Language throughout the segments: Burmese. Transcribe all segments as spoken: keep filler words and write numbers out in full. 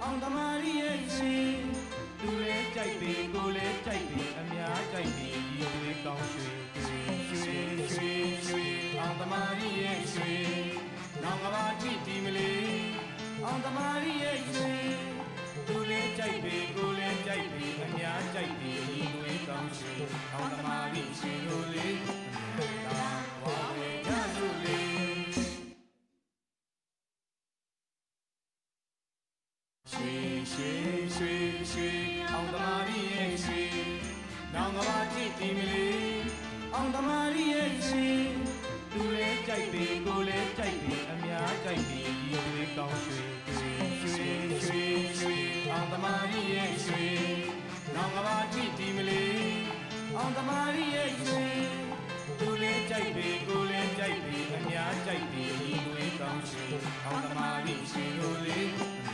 အောင်သမားရဲ့ရှင်သူလဲကြိုက်ပြီကိုလဲကြိုက်ပြီအများကြိုက်ပြီဒီတွေကောင်းရွှေရွှေရွှေရွှေရွှေအောင်သမားရဲ့ရွှေနောင်ကဘာကြည့်ဒီမလေးအောင်သမားရဲ့ရွှေသူလဲကြိုက်ပြီကိုလဲကြိုက်ပြီအများကြိုက်ပြီဒီတွေကောင်းရွှေအောင်သမားရဲ့ရွှေတို့လေးဒါဝါဝေရတို့လေးရွှေရွှေရွှေရွှေအောင်သမားရဲ့ရွှေနောင်ကဘာကြည့်ဒီမလေးအောင်သမားရဲ့ရွှေသူလဲကြိုက်ပြီကိုလဲကြိုက်ပြီအများကြိုက်ပြီဒီတွေကောင်းရွှေရွှေရွှေရွှေအောင်သမားရဲ့ရွှေနောင်ကဘာကြည့်ဒီမလေးအောင်သမားရဲ့ရွှေသူလဲကြိုက်ပြီကိုလဲကြိုက်ပြီအများကြိုက်ပြီဒီတွေကောင်းရွှေအောင်သမားရဲ့ရွှေတို့လေး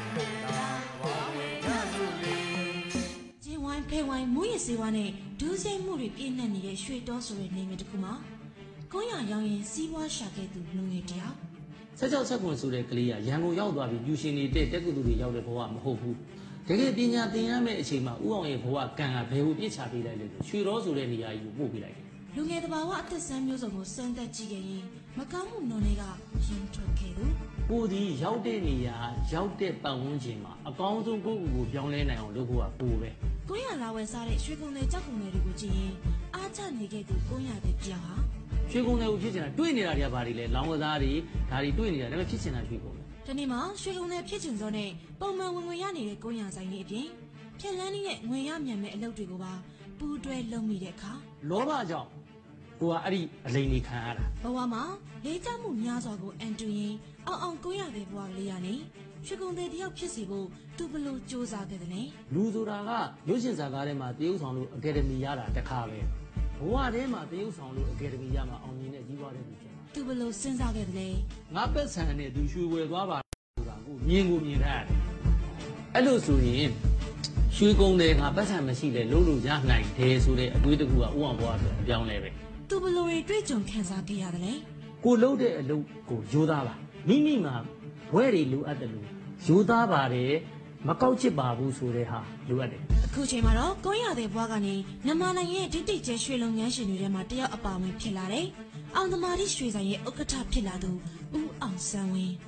ကျင်းဝိုင်းဖဲဝိုင်းမူရစေဝါနဲ့ဒူးစိမ့်မှုတွေပြည့်နှက်နေတဲ့ရွှေတောဆိုတဲ့နေငယ်တစ်ခုမှာကုန်းရရောင်းရင်စီးပွားရှာခဲ့သူလူငယ်တယောက်ဆက်ကြောက်ဆက်ကွန်ဆိုတဲ့ကလေးကရန်ကုန်ရောက်သွားပြီးယူရှင်နေတဲ့တက်ကူသူတွေရောက်တဲ့ဘဝမဟုတ်ဘူးတကယ်ပညာသင်ရမယ့်အချိန်မှာဥအောင်ရဲ့ဘဝကံကဘယ်ကိုပြစ်ချပေးလိုက်လဲဆိုရွှေတော်ဆိုတဲ့နေရာကြီးကိုပို့ပေးလိုက်တယ်လူငယ်တဘာဝအသက်ဆန်းမျိုးစုံကိုစမ်းသပ်ကြည့်ခဲ့ရင်မကောင်းမှုနွန်တွေကရင်ထွက်ခဲ့သူကိုဒီရောက်တဲ့နေရာရောက်တဲ့ပတ်ဝန်းကျင်မှာအကောင်းဆုံးကိုယ့်ကိုယ်ကိုပြောင်းလဲနိုင်အောင်လုပ်ဖို့ကပိုပဲကိုရလာဝယ်စားတဲ့ရွှေကုန်တွေကြောက်ကုန်တွေကိုကြည့်ရင်အားကျနေခဲ့သူကိုရတဲ့ကြောက်ဟာရွှေကုန်တွေကိုဖြစ်ချင်တာတွေ့နေတာတွေကဘာတွေလဲလောင်းဝသားတွေဒါတွေတွေ့နေတာဒါပေမဲ့ဖြစ်ချင်တာရွှေကုန်ပဲဒီနေ့မှာရွှေကုန်တွေဖြစ်ချင်စောနဲ့ပုံမှန်ဝင်ဝင်ရနေတဲ့ကိုရဆိုင်တွေအပြင်ဖြက်လန်းနေတဲ့ငွေရမြန်မဲ့အလုပ်တွေကိုပါပူးတွဲလုပ်မိတဲ့အခါလောဘကြောင့်ကိုကအဲ့ဒီအလိန်ကြီးခံရတာဘဝမှာလေးချမှုများစွာကိုအန်တူရင်အောင်အောင်ကိုရတဲ့ဘဝလေးရနေရွှေကုန်တဲ့တယောက်ဖြစ်စီဖို့သူဘလို့စူးစမ်းခဲ့တယ်လဲလူဆိုတာကရုပ်ရှင်ဇာတ်ကားထဲမှာတရုပ်ဆောင်လို့အကယ်ဒမီရတာတခါပဲဘဝထဲမှာတရုပ်ဆောင်လို့အကယ်ဒမီရမှာအောင်မြင်တဲ့ကြီးပွားတဲ့သူဖြစ်တာသူဘလို့စဉ်းစားခဲ့တယ်လဲငါပက်ဆန်နဲ့သူရွှေဝယ်သွားပါဆိုတာကိုမြင်ကိုမြင်ထားတယ်အဲ့လိုဆိုရင်ရွှေကုန်တဲ့ငါပက်ဆန်မရှိလဲလုံးလို့ရနိုင်တယ်ဆိုတဲ့အတွေးတစ်ခုကဥအောင်ဘဝဆိုအပြောင်းလဲပဲသူဘလို့တွေတွေ့ကြုံခံစားခဲ့ရတယ်လေကိုလှုပ်တဲ့အလုပ်ကိုရိုးသားပါမိမိမှာဘွဲတွေလိုအပ်တယ်လို့ရိုးသားပါတယ်မကောက်ချစ်ပါဘူးဆိုတဲ့ဟာလိုအပ်တယ်အခုချိန်မှာတော့ကိုရတဲ့ဘွားကနေမြန်မာနိုင်ငံရဲ့ဒိတ်တိတ်ကျဲရွှေလုပ်ငန်းရှင်တွေထဲမှာတယောက်အပါဝင်ဖြစ်လာတယ်အောင်သမားတိရွှေဆိုင်ရဲ့ဥက္ကဋ္ဌဖြစ်လာသူဦးအောင်ဆန်းဝင်း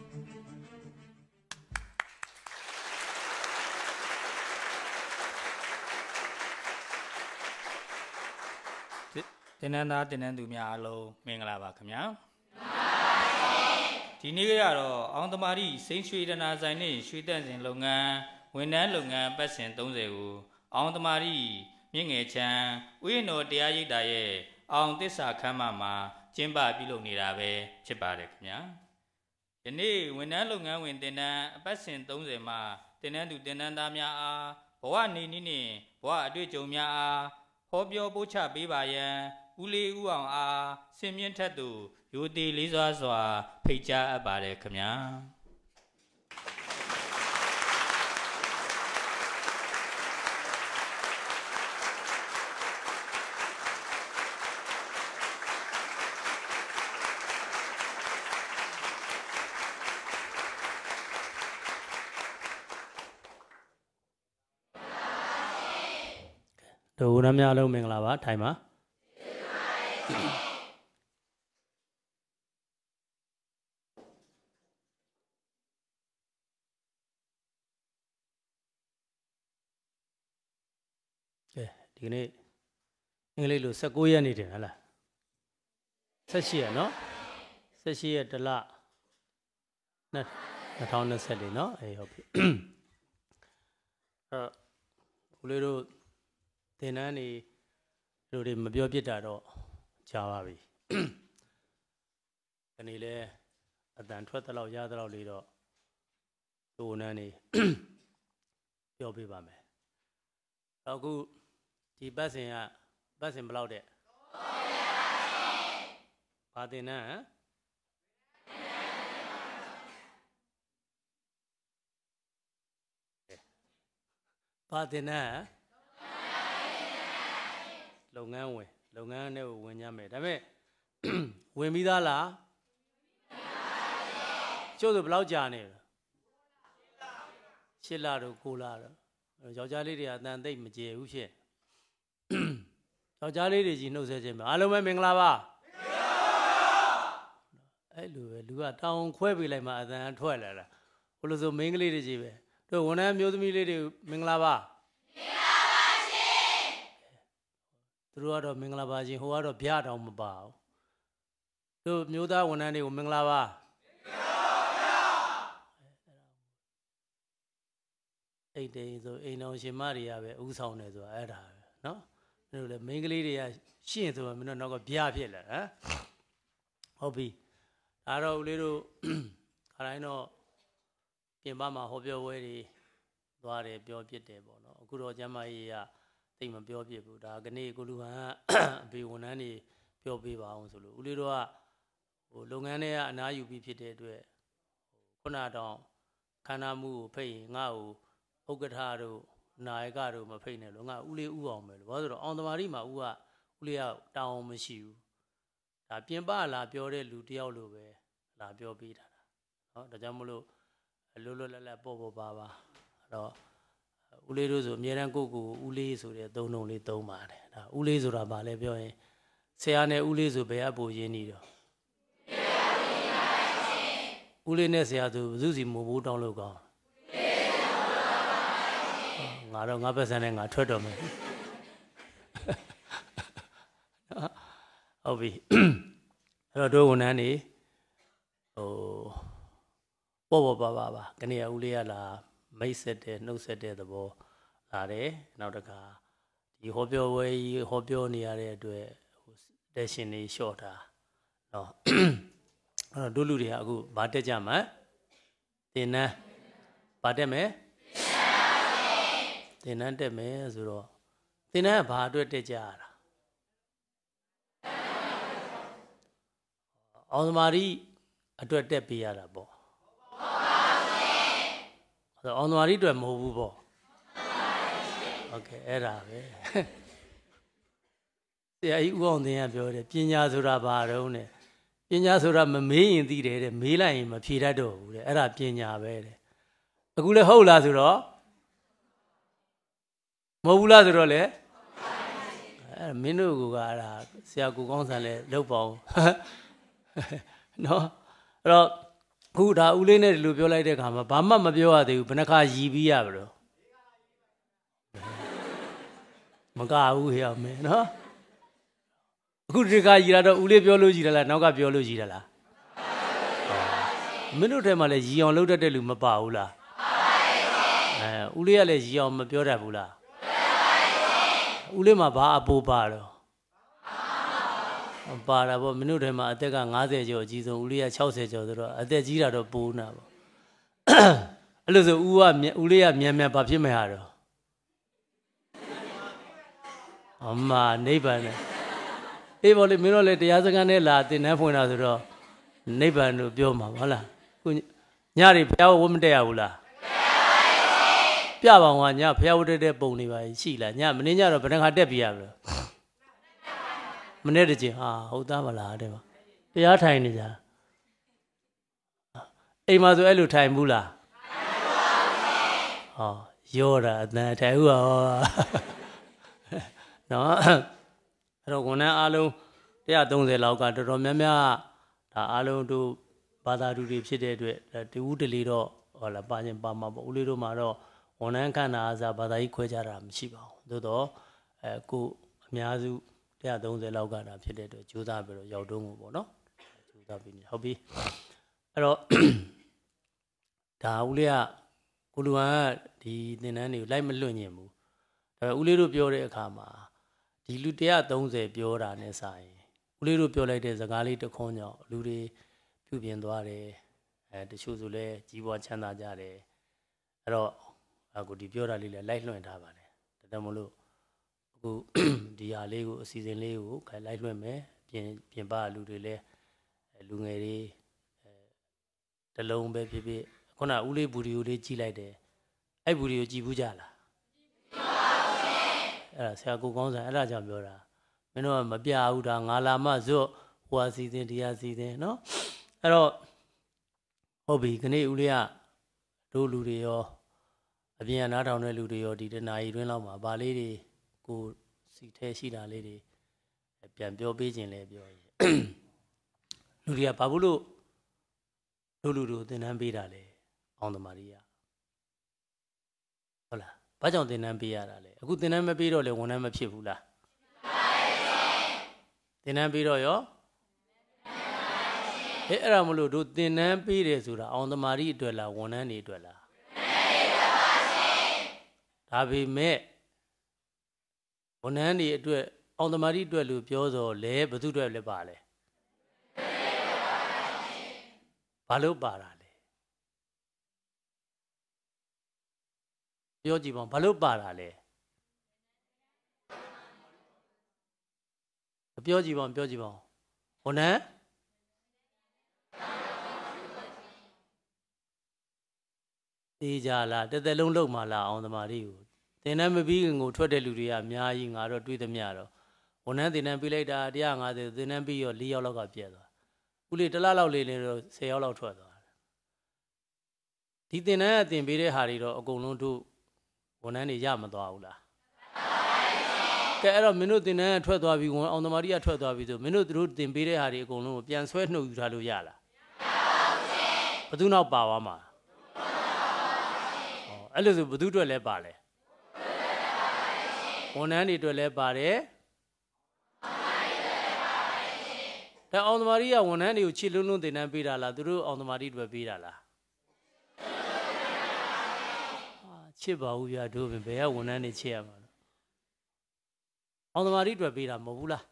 တင်နန်းသားတင်နန်းသူများအားလုံးမင်္ဂလာပါခင်ဗျာဒီနေ့ကတော့အောင်သမားတိစိန်ရွှေတနာဆိုင်နဲ့ရွှေတန့်စင်လုပ်ငန်းဝန်ထမ်းလုပ်ငန်းပတ်စဉ်သုံးဆယ်ကိုအောင်သမားတိမြင့်ငယ်ချမ်းဥယျာဉ်တော်တရားရိပ်သာရဲ့အောင်သစ္စာခမ်းမမှာကျင်းပပြုလုပ်နေတာပဲဖြစ်ပါတယ်ခင်ဗျာယနေ့ဝန်ထမ်းလုပ်ငန်းဝင်တင်နန်းအပတ်စဉ်သုံးဆယ်မှာတင်နန်းသူတင်နန်းသားများအားဘဝနေနည်းနှင့်ဘဝအတွေ့အကြုံများအားဟောပြောပို့ချပေးပါရန်ဦးလေးဦးအောင်အားဆင်မြင့်ထက်သူရိုသေလေးစွာစွာဖိတ်ကြားအပ်ပါတယ်ခင်ဗျာတို့ဦးနှမများလုံးမင်္ဂလာပါထိုင်ပါဒီနေ့အင်္ဂလိပ်လို၁၉ရက်နေတယ်ဟလား၁၈ရက်နော်၁၈ရက်တလ၂၀၂၄နော်အေးဟုတ်ပြီအဲ့ဦးလေးတို့သင်တန်းနေတို့တွေမပြောပြတာတော့ကြာပါပြီဒီနေ့လဲအတန်ထွက်တဲ့လောက်ရတဲ့လောက်လေးတော့ဒိုနန်းနေပြောပြပါမယ်အခုဒီပတ်စဉ်ကပတ်စဉ်ဘယ်လောက်တဲ့ဘာတင်နန်းဘာတင်နန်းလုပ်ငန်းဝင်လုပ်ငန်းနဲ့ဝင်ရမယ်ဒါပေမဲ့ဝင်ပြီးသားလားကျို့ဆိုဘယ်လောက်ကြာနေလဲရှစ်လတို့ကိုလတို့ယောက်ျားလေးတွေကအတန်သိမ့်မကျေဘူးဖြစ်ယောက်ျားလေးတွေကြီးနှုတ်ဆက်ခြင်းပဲအားလုံးပဲမင်္ဂလာပါအဲ့လိုပဲလူကတောင်းခွဲပေးလိုက်မှအတန်ထွက်လာတာဘလို့ဆိုမိန်းကလေးတွေကြီးပဲတို့ဝန်ထမ်းမျိုးသမီးလေးတွေမင်္ဂလာပါမင်္ဂလာပါရှင်သူတို့ကတော့မင်္ဂလာပါရှင်ဟိုကတော့ဗျာတောင်မပါဘူးတို့မျိုးသားဝန်ထမ်းတွေကိုမင်္ဂလာပါအိတ်တိန်ဆိုအိမ်တော်ရှင်မတွေကပဲဥဆောင်တယ်ဆိုတာအဲ့ဒါပဲเนาะမင်းတို့လည်းမိန်းကလေးတွေကရှင့်ဆိုတော့မင်းတို့နောက်ကဗျာဖြစ်လာဟမ်ဟုတ်ပြီဒါတော့ဦးလေးတို့ခါတိုင်းတော့ပြင်ပမှာဟောပြောပွဲတွေသွားတယ်ပြောပြတယ်ပေါ့နော်အခုတော့ကျမကြီးကတိတ်မပြောပြဘူးဒါကနေ့ကိုလူဟန်ကအဖေဝန်ထမ်းတွေပြောပြပါအောင်ဆိုလို့ဦးလေးတို့ကဟိုလုပ်ငန်းတွေကအနားယူပြီးဖြစ်တဲ့အတွက်ခုနတော့ခန္ဓာမှုကိုဖိတ်ရင်ငါ့ကိုဥက္ကဋ္ဌတို့နာယကတို့မဖိတ်နဲ့လို့ငါဦးလေးဥအောင်ပဲလို့ဘာလို့ဆိုတော့အောင်သမားကြီးမှာဦးကဦးလေးကတောင်းမရှိဘူးဒါပြင်ပလာပြောတဲ့လူတယောက်လိုပဲလာပြောပေးတာเนาะဒါကြောင့်မလို့လွတ်လွတ်လပ်လပ်ပေါ့ပေါ့ပါပါအဲ့တော့ဦးလေးတို့ဆိုအများတန်းကိုကိုဦးလေးဆိုတဲ့သုံးလုံးလေးသုံးပါတယ်ဒါဦးလေးဆိုတာဗာလဲပြောရင်ဆရာနဲ့ဦးလေးဆိုဘယ်အပူရင်းနေတော့ဦးလေးနဲ့ဆရာဆိုဘယ်သူစီမို့ဘူးတောင်းလို့ကောင်းငါတော့ငါပတ်စံနဲ့ငါထွက်တော့မယ်ဟုတ်ပြီအဲ့တော့တို့ဝန်ထမ်းနေဟိုပေါ့ပေါ့ပါပါပါကနေရဦးလေးကလာမိတ်ဆက်တဲ့နှုတ်ဆက်တဲ့သဘောလာတယ်နောက်တခါဒီဟောပြောဝဲကြီးဟောပြောနေရတဲ့အတွက်ဟိုတက်ရှင်နေလျှော့တာเนาะအဲ့တော့တို့လူတွေကအခုဗာတက်ကြမှာတင်နန်းဗာတက်မယ်တင်နန်းတက်မယ်ဆိုတော့တင်နန်းကဘာအတွက်တက်ကြရတာအောင်သမာဓိအတွက်တက်ပေးရတာပေါ့အဲ့တော့အောင်သမာဓိအတွက်မဟုတ်ဘူးပေါ့โอเคအဲ့ဒါပဲဆရာကြီးဦးအောင်သင်ကပြောတယ်ပညာဆိုတာဘာတော့နဲ့ပညာဆိုတာမမေးရင်သိတယ်တဲ့မေးလိုက်ရင်မဖြေတတ်တော့ဘူးတဲ့အဲ့ဒါပညာပဲတဲ့အခုလည်းဟုတ်လားဆိုတော့မဟုတ်ဘူးလားဆိုတော့လေအဲ့မင်းတို့ကအဲ့ဒါဆရာကိုကောင်းဆန်လဲလောက်ပါအောင်နော်အဲ့တော့အခုဒါဦးလေးနဲ့ဒီလိုပြောလိုက်တဲ့ခါမှာဘာမှမပြောရသေးဘူးဘယ်နှခါရည်ပြီးရပါလို့မကဘူးဟဲ့မင်းနော်အခုဒီခါရည်ရတော့ဦးလေးပြောလို့ရည်တယ်လားနောက်ကပြောလို့ရည်တယ်လားမင်းတို့ထဲမှာလည်းရည်အောင်လုပ်တတ်တဲ့လူမပါဘူးလားအဲဦးလေးကလည်းရည်အောင်မပြောတတ်ဘူးလားဦးလေးမှာဘာအပိုးပါတော့ပါတာပေါ့မင်းတို့ထဲမှာအသက်က၅၀ကျော်အကြီးဆုံးဦးလေးက၆၀ကျော်ဆိုတော့အသက်ကြီးတာတော့ပိုးနာပေါ့အဲ့လိုဆိုဦးကဦးလေးကမြန်မြန်ဘာဖြစ်မဲ့ဟာတော့အမနိဗ္ဗာန်နဲ့အေးပေါ့လေမင်းတို့လည်းတရားစခန်းထဲလာတင်နှန်းဖွင့်တာဆိုတော့နိဗ္ဗာန်လို့ပြောမှာဟုတ်လားခုညတွေဘုရားဝတ်မတက်ရဘူးလားပြပါအောင်ကညဘုရားဝတ်တက်တဲ့ပုံတွေပါရှိလားညမင်းညတော့ဘယ်နှခါတက်ပြရမလဲမနေ့တည်းဟာဟုတ်သားမလားတဲ့မှာတရားထိုင်နေကြအိမ်မှာဆိုအဲ့လိုထိုင်ဘူးလားဟောရောတာအတန်ထိုင်ဘူးဟောနော်အဲ့တော့ဝန်ထမ်းအားလုံး၁၃၀လောက်ကတော်တော်များများဒါအားလုံးတို့ဘာသာတူတွေဖြစ်တဲ့အတွက်တူဦးတလီတော့ဟောလာပါခြင်းပါမှာပေါ့ဦးလေးတို့မှာတော့ဝန်ထမ်းခန္ဓာအားစားဘာသာကြီးခွဲကြတာမရှိပါဘူးသို့တော့အဲကိုအများစု၁၃၀လောက်ကတာဖြစ်တဲ့အတွက်ကြိုးစားပြီးတော့ရောက်တုံးကိုပေါ့နော်ကြိုးစားပြီးနေဟုတ်ပြီအဲ့တော့ဒါဦးလေးကကိုလူဟန်ကဒီသင်တန်းတွေကိုလိုက်မလွတ်ညင်ဘူးဒါပေမဲ့ဦးလေးတို့ပြောတဲ့အခါမှာဒီလူ၁၃၀ပြောတာနဲ့စာရင်ဦးလေးတို့ပြောလိုက်တဲ့စကားလေးတစ်ခွန်းကြောင့်လူတွေပြုပြင်သွားတယ်အဲတချို့ဆိုလဲကြီးပွားချမ်းသာကြတယ်အဲ့တော့အခုဒီပြောတာလေးလည်းလိုက်လွှင့်ထားပါတယ်ဒါကြောင့်မလို့အခုဒီဟာလေးကိုအစီအစဉ်လေးကိုခိုင်လိုက်လွှင့်မယ်ပြင်ပြင်ပလူတွေလည်းလူငယ်တွေအဲတလုံးပဲဖြစ်ဖြစ်ခုနဦးလေးဘူဒီကိုလေးကြီးလိုက်တယ်အဲ့ဘူဒီကိုကြည်ဘူးကြလားအဲ့ဒါဆရာကိုကောင်းဆန်အဲ့ဒါကြောင့်ပြောတာမင်းတို့ကမပြဘူးဒါငါလာမှဇွတ်ဟိုဟာစီစဉ်ဒီဟာစီစဉ်နော်အဲ့တော့ဟုတ်ပြီခနေ့ဦးလေးကတို့လူတွေရောအပြင်နားထောင်တဲ့လူတွေရောဒီတနာရီတွင်းလောက်မှာဗာလေးတွေကိုစီထဲရှိတာလေးတွေပြန်ပြောပေးခြင်းလဲပြောရင်လူတွေကဘာဘူးလို့လူလူတို့သင်တန်းပေးတာလဲအောင်သမารီကဟုတ်လားဘာကြောင့်သင်တန်းပေးရတာလဲအခုသင်တန်းမပေးတော့လဲဝန်ထမ်းမဖြစ်ဘူးလားသင်တန်းပေးတော့ရောအဲအဲ့ဒါမလို့တို့သင်တန်းပေးတယ်ဆိုတာအောင်သမารီအတွက်လားဝန်ထမ်းတွေအတွက်လားဒါပေမဲ့ဝန်ထမ်းတွေအတွက်အောင်သမารီအတွက်လို့ပြောဆိုလဲဘသူအတွက်လဲပါလဲဘာလို့ပါတာလဲပြောကြည့်ပါဦးဘာလို့ပါတာလဲပြောကြည့်ပါဦးပြောကြည့်ပါဦးဝန်ထမ်းသေးကြလားတစ်သက်လုံးလုံးမလားအောင်သမารီကိုသင်တန်းမပြီးခင်ကိုထွက်တဲ့လူတွေကအများကြီးငါတော့တွေးသမျှတော့ဝန်ထမ်းသင်တန်းပြီးလိုက်တာone fiftyသင်တန်းပြီးရောfourယောက်လောက်ကပြည့်သွားဦးလေးတစ်လလောက်လေးလေးတော့tenယောက်လောက်ထွက်သွားတယ်ဒီသင်တန်းကသင်ပေးတဲ့ဟာတွေတော့အကုန်လုံးတို့ဝန်ထမ်းတွေရမသွားဘူးလားကဲအဲ့တော့မင်းတို့သင်တန်းကထွက်သွားပြီဝန်အောင်သမารီကထွက်သွားပြီဆိုမင်းတို့တို့သင်ပေးတဲ့ဟာတွေအကုန်လုံးကိုပြန်ဆွဲနှုတ်ယူထားလို့ရလားဘယ်သူနောက်ပါသွားမှာအဲ့လိုဆိုဘယ်သူအတွက်လဲပါလဲဝန်ထမ်းတွေအတွက်လဲပါတယ်ဒါအောင်သမารီကဝန်ထမ်းတွေကိုချစ်လုံးလုံးသင်တန်းပေးတာလားသူတို့အောင်သမารီအတွက်ပေးတာလားချစ်ပါဘူးဗျာတို့ဘယ်ကဝန်ထမ်းတွေချစ်ရမှာလဲအောင်သမารီအတွက်ပေးတာမဟုတ်ဘူးလား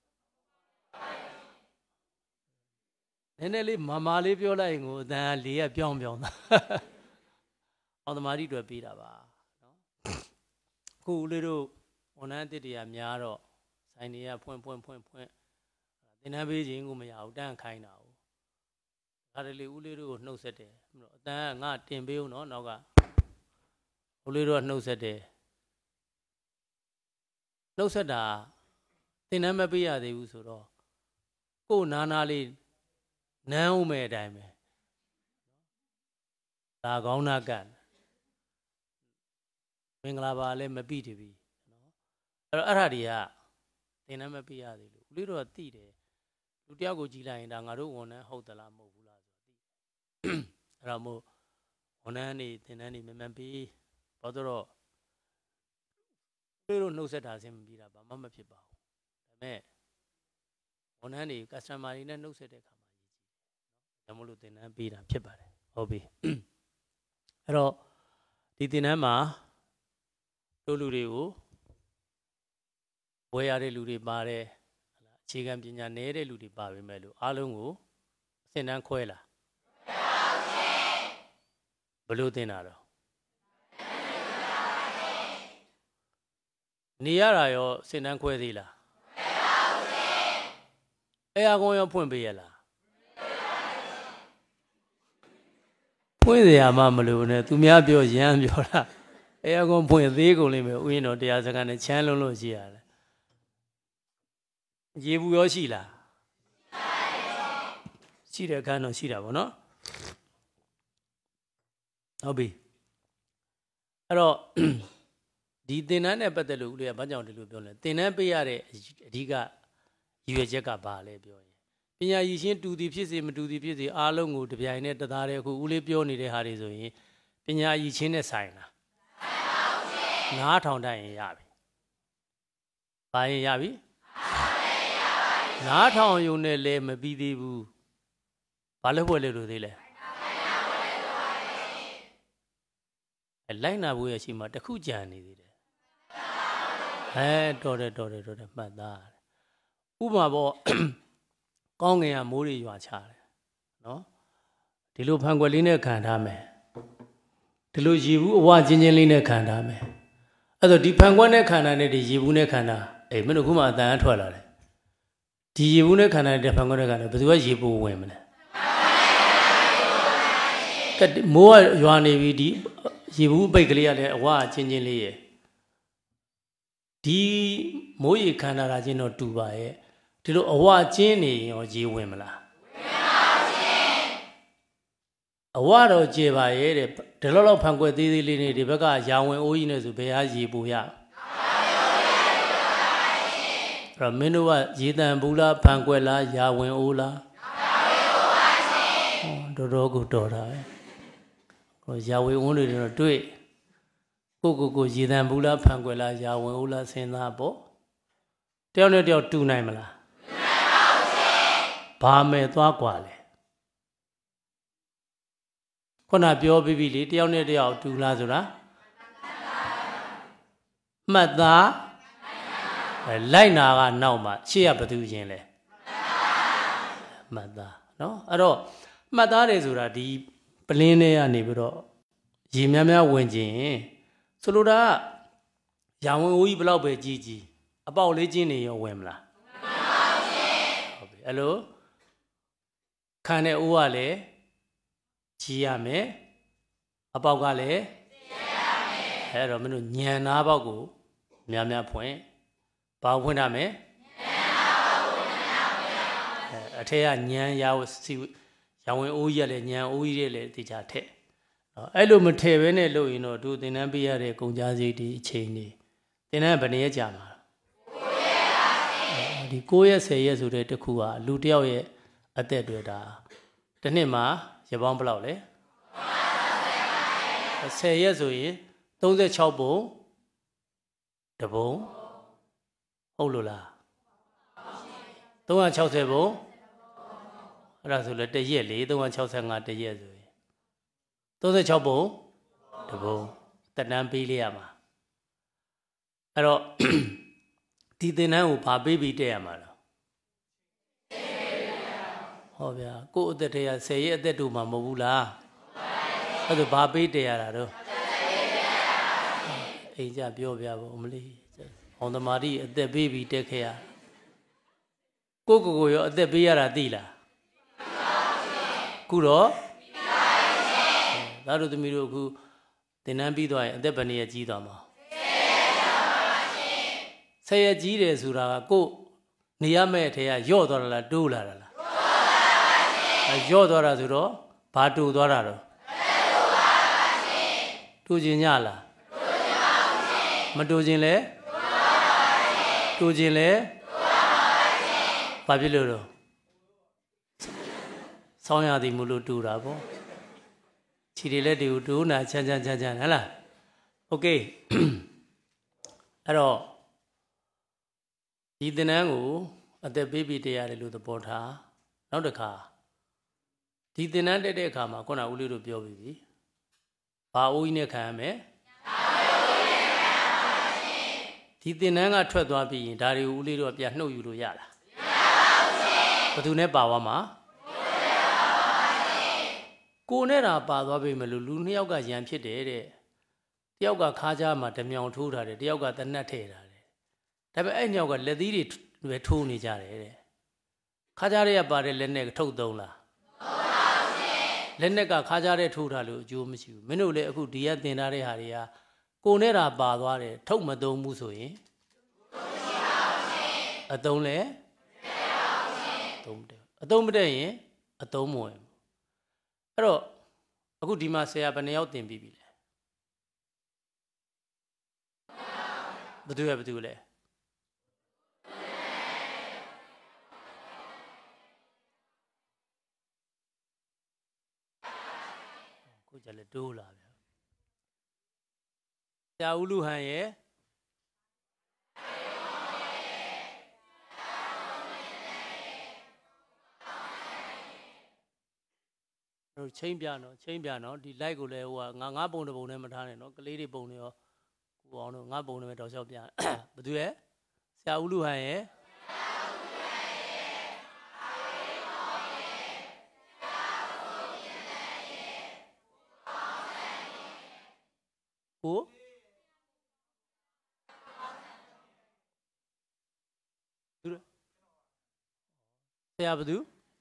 နည်းနည်းလေးမမာလေးပြောလိုက်ရင်ကိုအတန်လေးကပြောင်းပြောင်းသားအောင်သမารီအတွက်ပေးတာပါနော်ခုဦးလေးတို့ဝန်ထမ်းအသစ်တွေကများတော့ဆိုင်တွေကဖွင့်ဖွင့်ဖွင့်ဖွင့်သင်တန်းပေးခြင်းကိုမရဘူးတန်းခိုင်းတာဟုတ်ဒါတလေဦးလေးတို့ကိုနှုတ်ဆက်တယ်အတန်ကငါတင်ပေးဦးနော်နောက်ကဦးလေးတို့ကနှုတ်ဆက်တယ်နှုတ်ဆက်တာသင်တန်းမပေးရသေးဘူးဆိုတော့ကို့နာနာလေးနန်းဦးမဲ့အတိုင်းပဲဒါကောင်းနာကန်မင်္ဂလာပါလည်းမပြည့်တပြီနော်အဲ့တော့အဲ့ဒါတွေကသင်တန်းမပေးရသေးလို့ဦးလေးတို့ကသိတယ်လူတယောက်ကိုကြည်လိုက်ရင်ဒါငါတို့ဝန်ထမ်းဟုတ်သလားမဟုတ်ဘူးလားဆိုတော့သိအဲ့တော့မို့ဝန်ထမ်းနေသင်တန်းနေမမှန်ပေးဘာလို့တော့တို့နှုတ်ဆက်တာအဆင်မပြေတာဘာမှမဖြစ်ပါဘူးဒါပေမဲ့ဝန်ထမ်းတွေ customer တွေနဲ့နှုတ်ဆက်တဲ့အခါမှာရည်ကြည်တယ်နော်ဒါမှမဟုတ်သင်တန်းပေးတာဖြစ်ပါတယ်ဟုတ်ပြီအဲ့တော့ဒီသင်တန်းမှာတို့လူတွေကိုဝယ်ရတဲ့လူတွေပါတယ်အခြေခံပညာနည်းတဲ့လူတွေပါပဲမဲ့လို့အားလုံးကိုအဆင့်တန်းခွဲလားဘယ်လိုသင်တာတော့နေရတာရောအဆင့်တန်းခွဲသေးလားအဲအကောင်ရောဖွင့်ပေးရလားဖွင့်စရာမှမလိုနဲ့သူများပြောရမ်းပြောတာအဲအကောင်ဖွင့်သေးကုန်လိမ့်မယ်ဥယျာဉ်တော်တရားစခန်းနဲ့ချမ်းလုံးလို့ရှိရတယ်ရေဘူးရောရှိလားရှိတဲ့အခန်းတော့ရှိတာပေါ့နော်ဟုတ်ပြီအဲ့တော့ဒီသင်တန်းနဲ့ပတ်သက်လို့ဦးလေးကဘာကြောင့်ဒီလိုပြောလဲသင်တန်းပေးရတဲ့အဓိကရည်ရွယ်ချက်ကဘာလဲပြောရင်ပညာရည်ရှင်းတူသည်ဖြစ်စေမတူသည်ဖြစ်စေအားလုံးကိုတပြိုင်နဲ့တသားတည်းအခုဦးလေးပြောနေတဲ့ဟာတွေဆိုရင်ပညာရည်ချင်းနဲ့ဆိုင်လားနားထောင်တတ်ရင်ရပြီဘာရင်ရပြီနားထောင်ယုံနဲ့လည်းမပြီးသေးဘူးဘာလို့ဖွဲ့လဲလို့သေးလဲလိုက်နာဖို့ရရှိမှတခုကြံနေသေးတယ်အဲတော်တယ်တော်တယ်တော်တယ်မှတ်သားဥပမာပေါ့ကောင်းငင်ကမိုးတွေရွာချတယ်နော်ဒီလိုဖန်ခွက်လေးနဲ့ခံထားမယ်ဒီလိုရေဘူးအဝချင်းချင်းလေးနဲ့ခံထားမယ်အဲ့တော့ဒီဖန်ခွက်နဲ့ခံထားတဲ့ဒီရေဘူးနဲ့ခံထားအေးမင်းတို့ခုမှအတန်ထွက်လာတယ်ဒီရေဘူးနဲ့ခံထားတဲ့ဖန်ခွက်နဲ့ခံထားဘယ်သူကရေဘူးဝင်မလဲကဲမိုးကရွာနေပြီဒီရေဘူးပိတ်ကလေးကလည်းအဝချင်းချင်းလေးရဲ့ဒီမိုးရေခံထားတာချင်းတော့တူပါရဲ့ဒီလိုအဝချင်းနေရောရေဝင်မလားဝင်ပါချင်းအဝတော့ကျေပါရဲ့တဲ့ဒီလောက်လောက်ဖန်ခွက်သေးသေးလေးနေဒီဘက်ကရာဝင်အိုးကြီးနဲ့ဆိုဘယ်ဟာရေပူရအဲ့တော့မင်းတို့ကရေတန်ဘူးလားဖန်ခွက်လားရာဝင်အိုးလားတော်တော်ကိုတော်တာပဲဟိုရာဝင်အိုးတွေတော့တွေ့ကိုကိုကိုရေတန်ဘူးလားဖန်ခွက်လားရာဝင်အိုးလားစဉ်းစားပေါ့တယောက်နဲ့တယောက်တူနိုင်မလားဘာမဲ့သွားกว่าလဲခုနပြောပြီးပြီလေတယောက်နဲ့တယောက်တူလားဆိုတာမှတ်သားလိုက်နာကနောက်မှာရှေ့ကဘသူရင်လဲမှတ်သားเนาะအဲ့တော့မှတ်သားတယ်ဆိုတာဒီပလင်းထဲကနေပြီးတော့ရေများများဝင်ခြင်းဆိုလိုတာကရောင်ဝင်အိုးကြီးဘလောက်ပဲကြီးကြီးအပေါက်လေးချင်းနေရောဝင်မလားဟုတ်ပြီအဲ့လိုခံတဲ့အိုးကလည်းကြီးရမယ်အပေါက်ကလည်းအဲ့တော့မင်းတို့ညံနာပေါက်ကိုများများဖွင့်ဘာဖွင့်ရမယ်အထက်ကညံရစီရောင်ဝင်အိုးကြီးကလည်းညံအိုးကြီးတွေလည်းတေချာထက်အဲ့လိုမထည့်ဘဲနဲ့လုပ်ရင်တော့သူသင်တန်းပေးရတဲ့ကုန်ကြစည်ဒီအချိန်နေသင်တန်းဘယ်နည်းကြာမှာဒီကိုရက်ဆယ်ရက်ဆိုတဲ့တစ်ခုကလူတစ်ယောက်ရဲ့အသက်တွေဒါတစ်နှစ်မှာရပေါင်းဘယ်လောက်လဲဆယ်ရက်ဆိုရင်သုံးဆယ့်ခြောက်ပုံတပုံဟုတ်လို့လားသုံးရာခြောက်ဆယ်ပုံအဲ့ဒါဆိုလဲတစ်ရက်လေသုံးရာခြောက်ဆယ်ငါတစ်ရက်ဆိုရင်သုံးဆယ့်ခြောက်ပုံတပုံတက်တန်းပေးလိုက်ရမှာအဲ့တော့ဒီသင်တန်းကိုဘာပေးပြီးတက်ရမှာလဲဟောဗျာကိုယ့်အသက်တည်းကဆယ်ရက်အသက်တူမှာမဟုတ်ဘူးလားအဲ့ဒါဘာပေးတက်ရတာတော့အိမ်ကြပြောပြပါဦးမလေးအောင်သမာဓိအသက်ပေးပြီးတက်ခဲ့ရကိုကိုကိုရောအသက်ပေးရတာသိလားခုတော့သားတို့သမီးတို့အခုသင်တန်းပြီးသွားရင်အသက်ဘယ်နည်းကြီးသွားမှာဆယ်ရက်ကြီးတယ်ဆိုတာကကိုနေရမဲ့အထက်ကယော့သွားတာလားတိုးလာတာလားယော့သွားတာဆိုတော့ဘာတိုးသွားတာတော့တိုးခြင်းညလားမတိုးခြင်းလဲတိုးခြင်းလဲဘာဖြစ်လို့တော့ဆောင်းရသည်မလို့တူတာပေါ့ခြေတွေလက်တွေကိုတိုးနာချမ်းချမ်းချမ်းချမ်းဟဲ့လားโอเคအဲ့တော့ဒီသင်္นานကိုအသက်ပေးပြီးတရားတယ်လို့သဘောထားနောက်တစ်ခါဒီသင်္นานတက်တဲ့အခါမှာခုနဦးလေးတို့ပြောပြီးပြီဘာအိုးကြီးနဲ့ခံရမယ်ဒီသင်္นานကထွက်သွားပြီးရင်ဒါတွေကိုဦးလေးတို့ပြန်နှုတ်ယူလို့ရလားဘယ်သူနဲ့ပါသွားမှာကိုနဲ့တာပါသွားပြီမလို့လူနှစ်ယောက်ကရန်ဖြစ်တယ်တဲ့တယောက်ကခါးကြားမှာဓမြောင်ထိုးထားတယ်တယောက်ကတနတ်ထည့်ထားတယ်ဒါပေမဲ့အဲ့နှစ်ယောက်ကလက်သီးတွေပဲထိုးနေကြတယ်တဲ့ခါးကြားတွေကပါတဲ့လက်နဲ့ထုတ်သုံးလားလက်နဲ့ကခါးကြားတဲ့ထိုးထားလို့အကျိုးမရှိဘူးမင်းတို့လည်းအခုဒီကသင်ထားတဲ့ဟာတွေကကိုနဲ့တာပါသွားတယ်ထုတ်မသုံးဘူးဆိုရင်အသုံးလဲသုံးတယ်အသုံးမတည့်ရင်အသုံးမဝင်အဲ့တော့အခုဒီမှာဆရာဘယ်နှယောက်သင်ပြီးပြီလဲဘယ်သူရဘယ်သူလဲကိုကြလည်းတိုးလာဗျာဆရာဦးလူဟန်ရဲ့တို့ချင်းပြနော်ချင်းပြနော်ဒီ light ကိုလည်းဟိုကငါငါပုံတစ်ပုံနဲ့မထားနဲ့နော်ကလေးတွေပုံတွေရောကိုအောင်တို့ငါပုံတွေပဲတောက်လျှောက်ပြဘယ်သူလဲဆရာဦးလူဟန်ရဲ့ကိုသူဆရာဘယ်သူ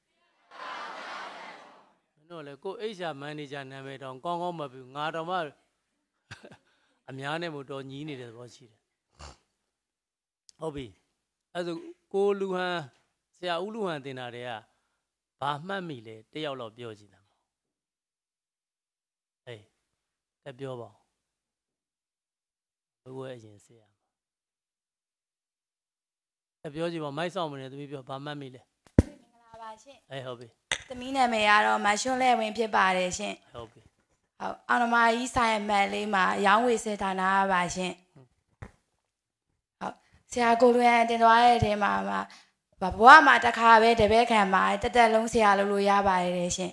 တော့လေကိုအိတ်ရှာမန်နေဂျာနာမည်တောင်ကောင်းကောင်းမပြူငါတော့မှအများနဲ့မို့တော်ညီးနေတဲ့သဘောရှိတယ်ဟုတ်ပြီအဲ့ဒါကိုလူဟန်ဆရာဦးလူဟန်တင်တာတွေကဘာမှတ်မိလဲတယောက်တော့ပြောကြည့်တယ်အေးကဲပြောပါဦးဘယ်အရင်ဆေးရမှာကဲပြောကြည့်ပါမိုက်ဆောင်မနေသမီးပြောဘာမှတ်မိလဲမင်္ဂလာပါရှင်အေးဟုတ်ပြီသမီးနာမည်ကတော့မရွှွန်းလဲဝင်ဖြစ်ပါတယ်ရှင်ဟုတ်ပြီဟုတ်အောင်မကြီးဆိုင်မှန်လေးမှာရောင်းဝယ်စေဌာနပါရှင်ဟုတ်ဆရာကိုလွင်တင်သွားတဲ့အထဲမှာဘဘွားမှာတစ်ခါပဲတပည့်ခံမှာတက်တက်လုံးဆရာလုပ်လို့ရပါတယ်ရှင်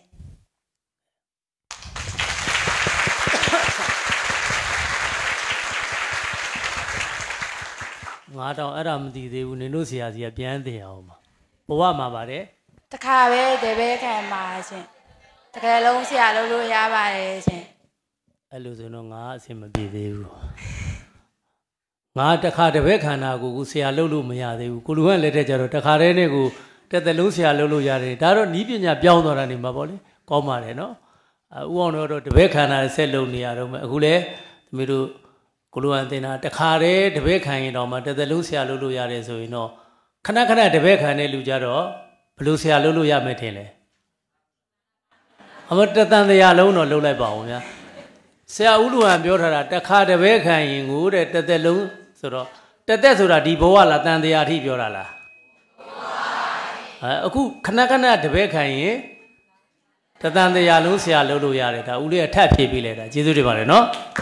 ငါတော့အဲ့ဒါမသိသေးဘူးနင်တို့ဆရာစီကပြန်တင်အောင်ပါဘဝမှာပါတယ်တခါပဲတပည့်ခံမှာရှင်တကယ်လုံးဆရာလုပ်လို့ရပါတယ်ရှင်အဲ့လိုဆိုတော့ငါအဆင်မပြေသေးဘူးငါတခါတပည့်ခန္ဓာကိုကိုဆရာလုပ်လို့မရသေးဘူးကိုလူကလက်ထက်ကျတော့တခါတည်းနဲ့ကိုတက်တက်လုံးဆရာလုပ်လို့ရတယ်ဒါတော့နီးပညာပြောင်းသွားတာနေမှာပေါ့လေကောင်းပါတယ်နော်ဥအောင်တော့တပည့်ခန္ဓာဆက်လုပ်နေရတော့မယ်အခုလေသမီးတို့ကိုလူကတင်တာတခါတည်းတပည့်ခံရင်တော့မှတက်တက်လုံးဆရာလုပ်လို့ရတယ်ဆိုရင်တော့ခဏခဏတပည့်ခံတဲ့လူကြတော့ဘလို့ဆရာလုပ်လို့ရမယ်ထင်လဲအမတတန်တရားလုံးတော့လှုပ်လိုက်ပါဦးဗျာဆရာဦးလူဟန်ပြောထားတာတခါတပည့်ခံရင်ကိုတဲ့တသက်လုံးဆိုတော့တသက်ဆိုတာဒီဘဝလားတန်တရားအထိပြောတာလားအဲအခုခဏခဏတပည့်ခံရင်တတန်တရားလုံးဆရာလုပ်လို့ရတယ်ဒါဦးလေးကထပ်ဖြည့်ပေးလိုက်တာကျေးဇူးတင်ပါတယ်နော်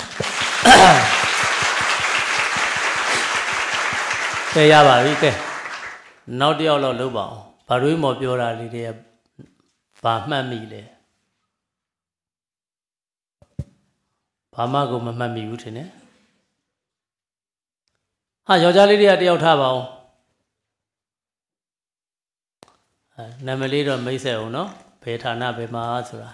ကဲရပါပြီကဲနောက်တစ်ယောက်တော့လုပ်ပါအောင်ဘာတွေမော်ပြောတာလေးတွေကဘာမှတ်မိလဲဘာမှကိုမမှတ်မိဘူးထင်တယ်ဟာယောက်ျားလေးတွေကတယောက်ထားပါအောင်အဲနာမည်လေးတော့မိတ်ဆက်အောင်နော်ဘယ်ဌာနဘယ်မှာဆိုတာ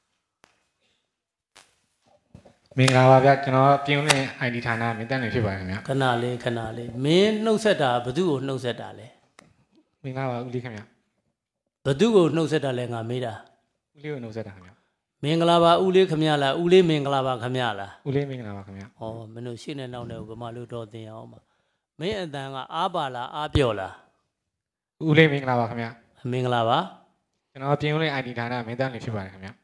မင်္ဂလာပါဗျကျွန်တော်ပြင်းလင်း အိုင် ဒီ ဌာနမင်းတန်းနေဖြစ်ပါတယ်ခင်ဗျခဏလေးခဏလေးမင်းနှုတ်ဆက်တာဘသူ့ကိုနှုတ်ဆက်တာလဲမင်္ဂလာပါဦးလေးခင်ဗျဘသူ့ကိုနှုတ်ဆက်တာလဲငါမေးတာဦးလေးကိုနှုတ်ဆက်တာခင်ဗျမင်္ဂလာပါဦးလေးခမရလားဦးလေးမင်္ဂလာပါခမရလားဦးလေးမင်္ဂလာပါခင်ဗျဩမင်းတို့ရှင်းနေနောက်နေဘယ်မှာလို့တော့တင်အောင်ပါမင်းအတန်ကအားပါလားအားပြော့လားဦးလေးမင်္ဂလာပါခင်ဗျမင်္ဂလာပါကျွန်တော်ပြင်းလင်း အိုင် ဒီ ဌာနမင်းတန်းနေဖြစ်ပါတယ်ခင်ဗျ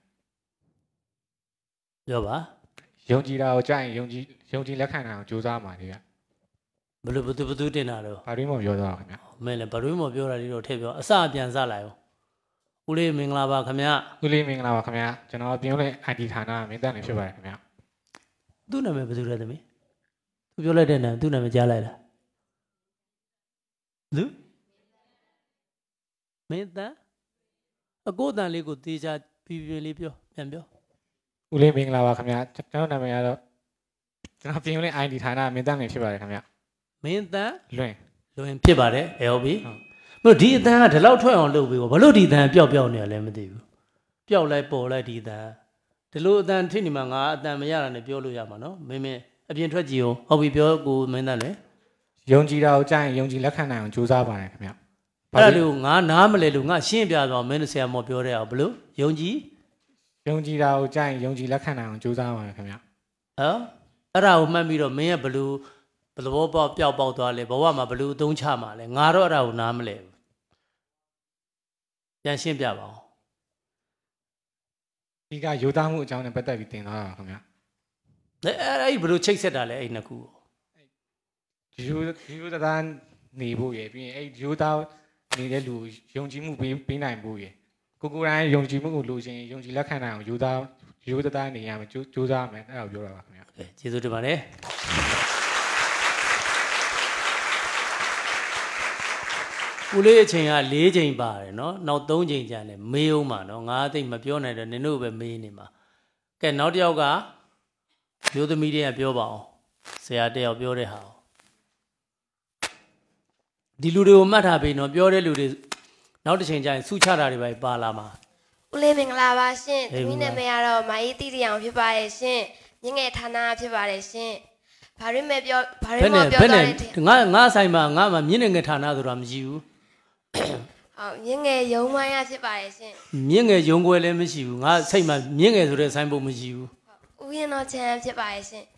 ပြောပါယုံကြည်တာကိုကြိုက်ရင်ယုံကြည်ယုံကြည်လက်ခံတာကိုကြိုးစားမှာလေဗျဘလို့ဘသူဘသူတင်တာတော့ဘာတွေမှပြောတော့ခင်ဗျမင်းလည်းဘာတွေမှပြောတာလေးတော့ထည့်ပြောအစပြန်စလိုက်အောင်ဦးလေးမင်္ဂလာပါခင်ဗျဦးလေးမင်္ဂလာပါခင်ဗျကျွန်တော်ပြင်းလင်း အိုင် ဒီ ဌာနမင်းတန်းနေဖြစ်ပါတယ်ခင်ဗျသူ့နာမည်ဘယ်သူလဲသမီးသူပြောလိုက်တဲ့နာမည်သူ့နာမည်ကြားလိုက်လားလူမင်းတန်းအကိုတန်လေးကိုတေးချပြပြလေးပြောပြန်ပြောဦးလေးမင်္ဂလာပါခင်ဗျကျွန်တော်နာမည်ကတော့ကျွန်တော်ပြင်းလင်း အိုင် ဒီ ဌာနမင်းတန်းနေဖြစ်ပါတယ်ခင်ဗျမင်းတန်းလွင်လွင်ဖြစ်ပါတယ်အဲဟုတ်ပြီမလို့ဒီအတန်းကဒီလောက်ထွက်အောင်လုပ်ပြီးဘာလို့ဒီအတန်းပျောက်ပျောက်နေရလဲမသိဘူးပျောက်လိုက်ပေါ်လိုက်ဒီအတန်းဒီလိုအတန်းထိနေမှာငါအတန်းမရတာနဲ့ပြောလို့ရမှာနော်မင်းမင်းအပြင်ထွက်ကြည့်အောင်ဟုတ်ပြီပြောကိုမင်းတန်းလေယုံကြည်တာကိုကြိုက်ရင်ယုံကြည်လက်ခံနိုင်အောင်ကြိုးစားပါတယ်ခင်ဗျအဲ့ဒါလို့ငါနားမလဲလို့ငါရှင်းပြသွားမင်းဆရာမော်ပြောတဲ့အောင်ဘလို့ယုံကြည်ယုံကြည်တာကိုကြိုက်ရင်ယုံကြည်လက်ခံနိုင်အောင်ကြိုးစားပါတယ်ခင်ဗျဟမ်အဲ့ဒါကိုမှတ်ပြီးတော့မင်းကဘလို့ဘယ်လိုပေါ့ပျောက်ပေါက်သွားလဲဘဝမှာဘလို့အသုံးချမှာလဲငါတော့အဲ့ဒါကိုနားမလဲဘူးပြန်ရှင်းပြပါဦးဒီကယူသားမှုအကြောင်းနဲ့ပတ်သက်ပြီးတင်သွားတာခင်ဗျအဲ့အဲ့ဘလို့ချိတ်ဆက်တာလဲအဲ့နှစ်ခုယူယူသားနေဖို့ရယ်ပြီးရင်အဲ့ယူသားနေတဲ့လူယုံကြည်မှုပေးပေးနိုင်ဖို့ရယ်ကိုကိုတိုင်းယုံကြည်မှုကိုလိုချင်ယုံကြည်လက်ခံနိုင်အောင်ယူသားယူသားနေရမယ်ကြိုးစားမယ်အဲ့ဒါကိုပြောတာပါခင်ဗျကဲကျေးဇူးတင်ပါတယ်ဦးလေးအချိန်က၄ချိန်ပါတယ်နော်နောက်၃ချိန်ကျန်တယ်မေးအောင်ပါနော်ငါသိမပြောနိုင်တော့နင်တို့ပဲမေးနေမှာကဲနောက်တစ်ယောက်ကမျိုးသမီးတွေကပြောပါအောင်ဆရာတယောက်ပြောတဲ့ဟာဒီလူတွေကိုမှတ်ထားပြီးနော်ပြောတဲ့လူတွေနောက်တစ်ချိန်ကျရင်စုချတာတွေပဲပါလာမှာဦးလေးမင်္ဂလာပါရှင်သမီးနာမည်ကတော့မအေးတီတီအောင်ဖြစ်ပါရဲ့ရှင်မြင့်ငယ်ဌာနဖြစ်ပါတယ်ရှင်ဘာရင်းမဲ့ပြောဘာရင်းမပြောတာလဲငါငါဆိုင်မှာငါမှမြင့်ငယ်ဌာနဆိုတာမရှိဘူးဟုတ်မြင့်ငယ်ရုံးဝိုင်းရဖြစ်ပါတယ်ရှင်မြင့်ငယ်ရုံးခွဲလည်းမရှိဘူးငါစိတ်မှာမြင့်ငယ်ဆိုတဲ့ဆိုင်ပုံမရှိဘူးဥယျာဉ်တော်ချမ်းဖြစ်ပါရဲ့ရှင်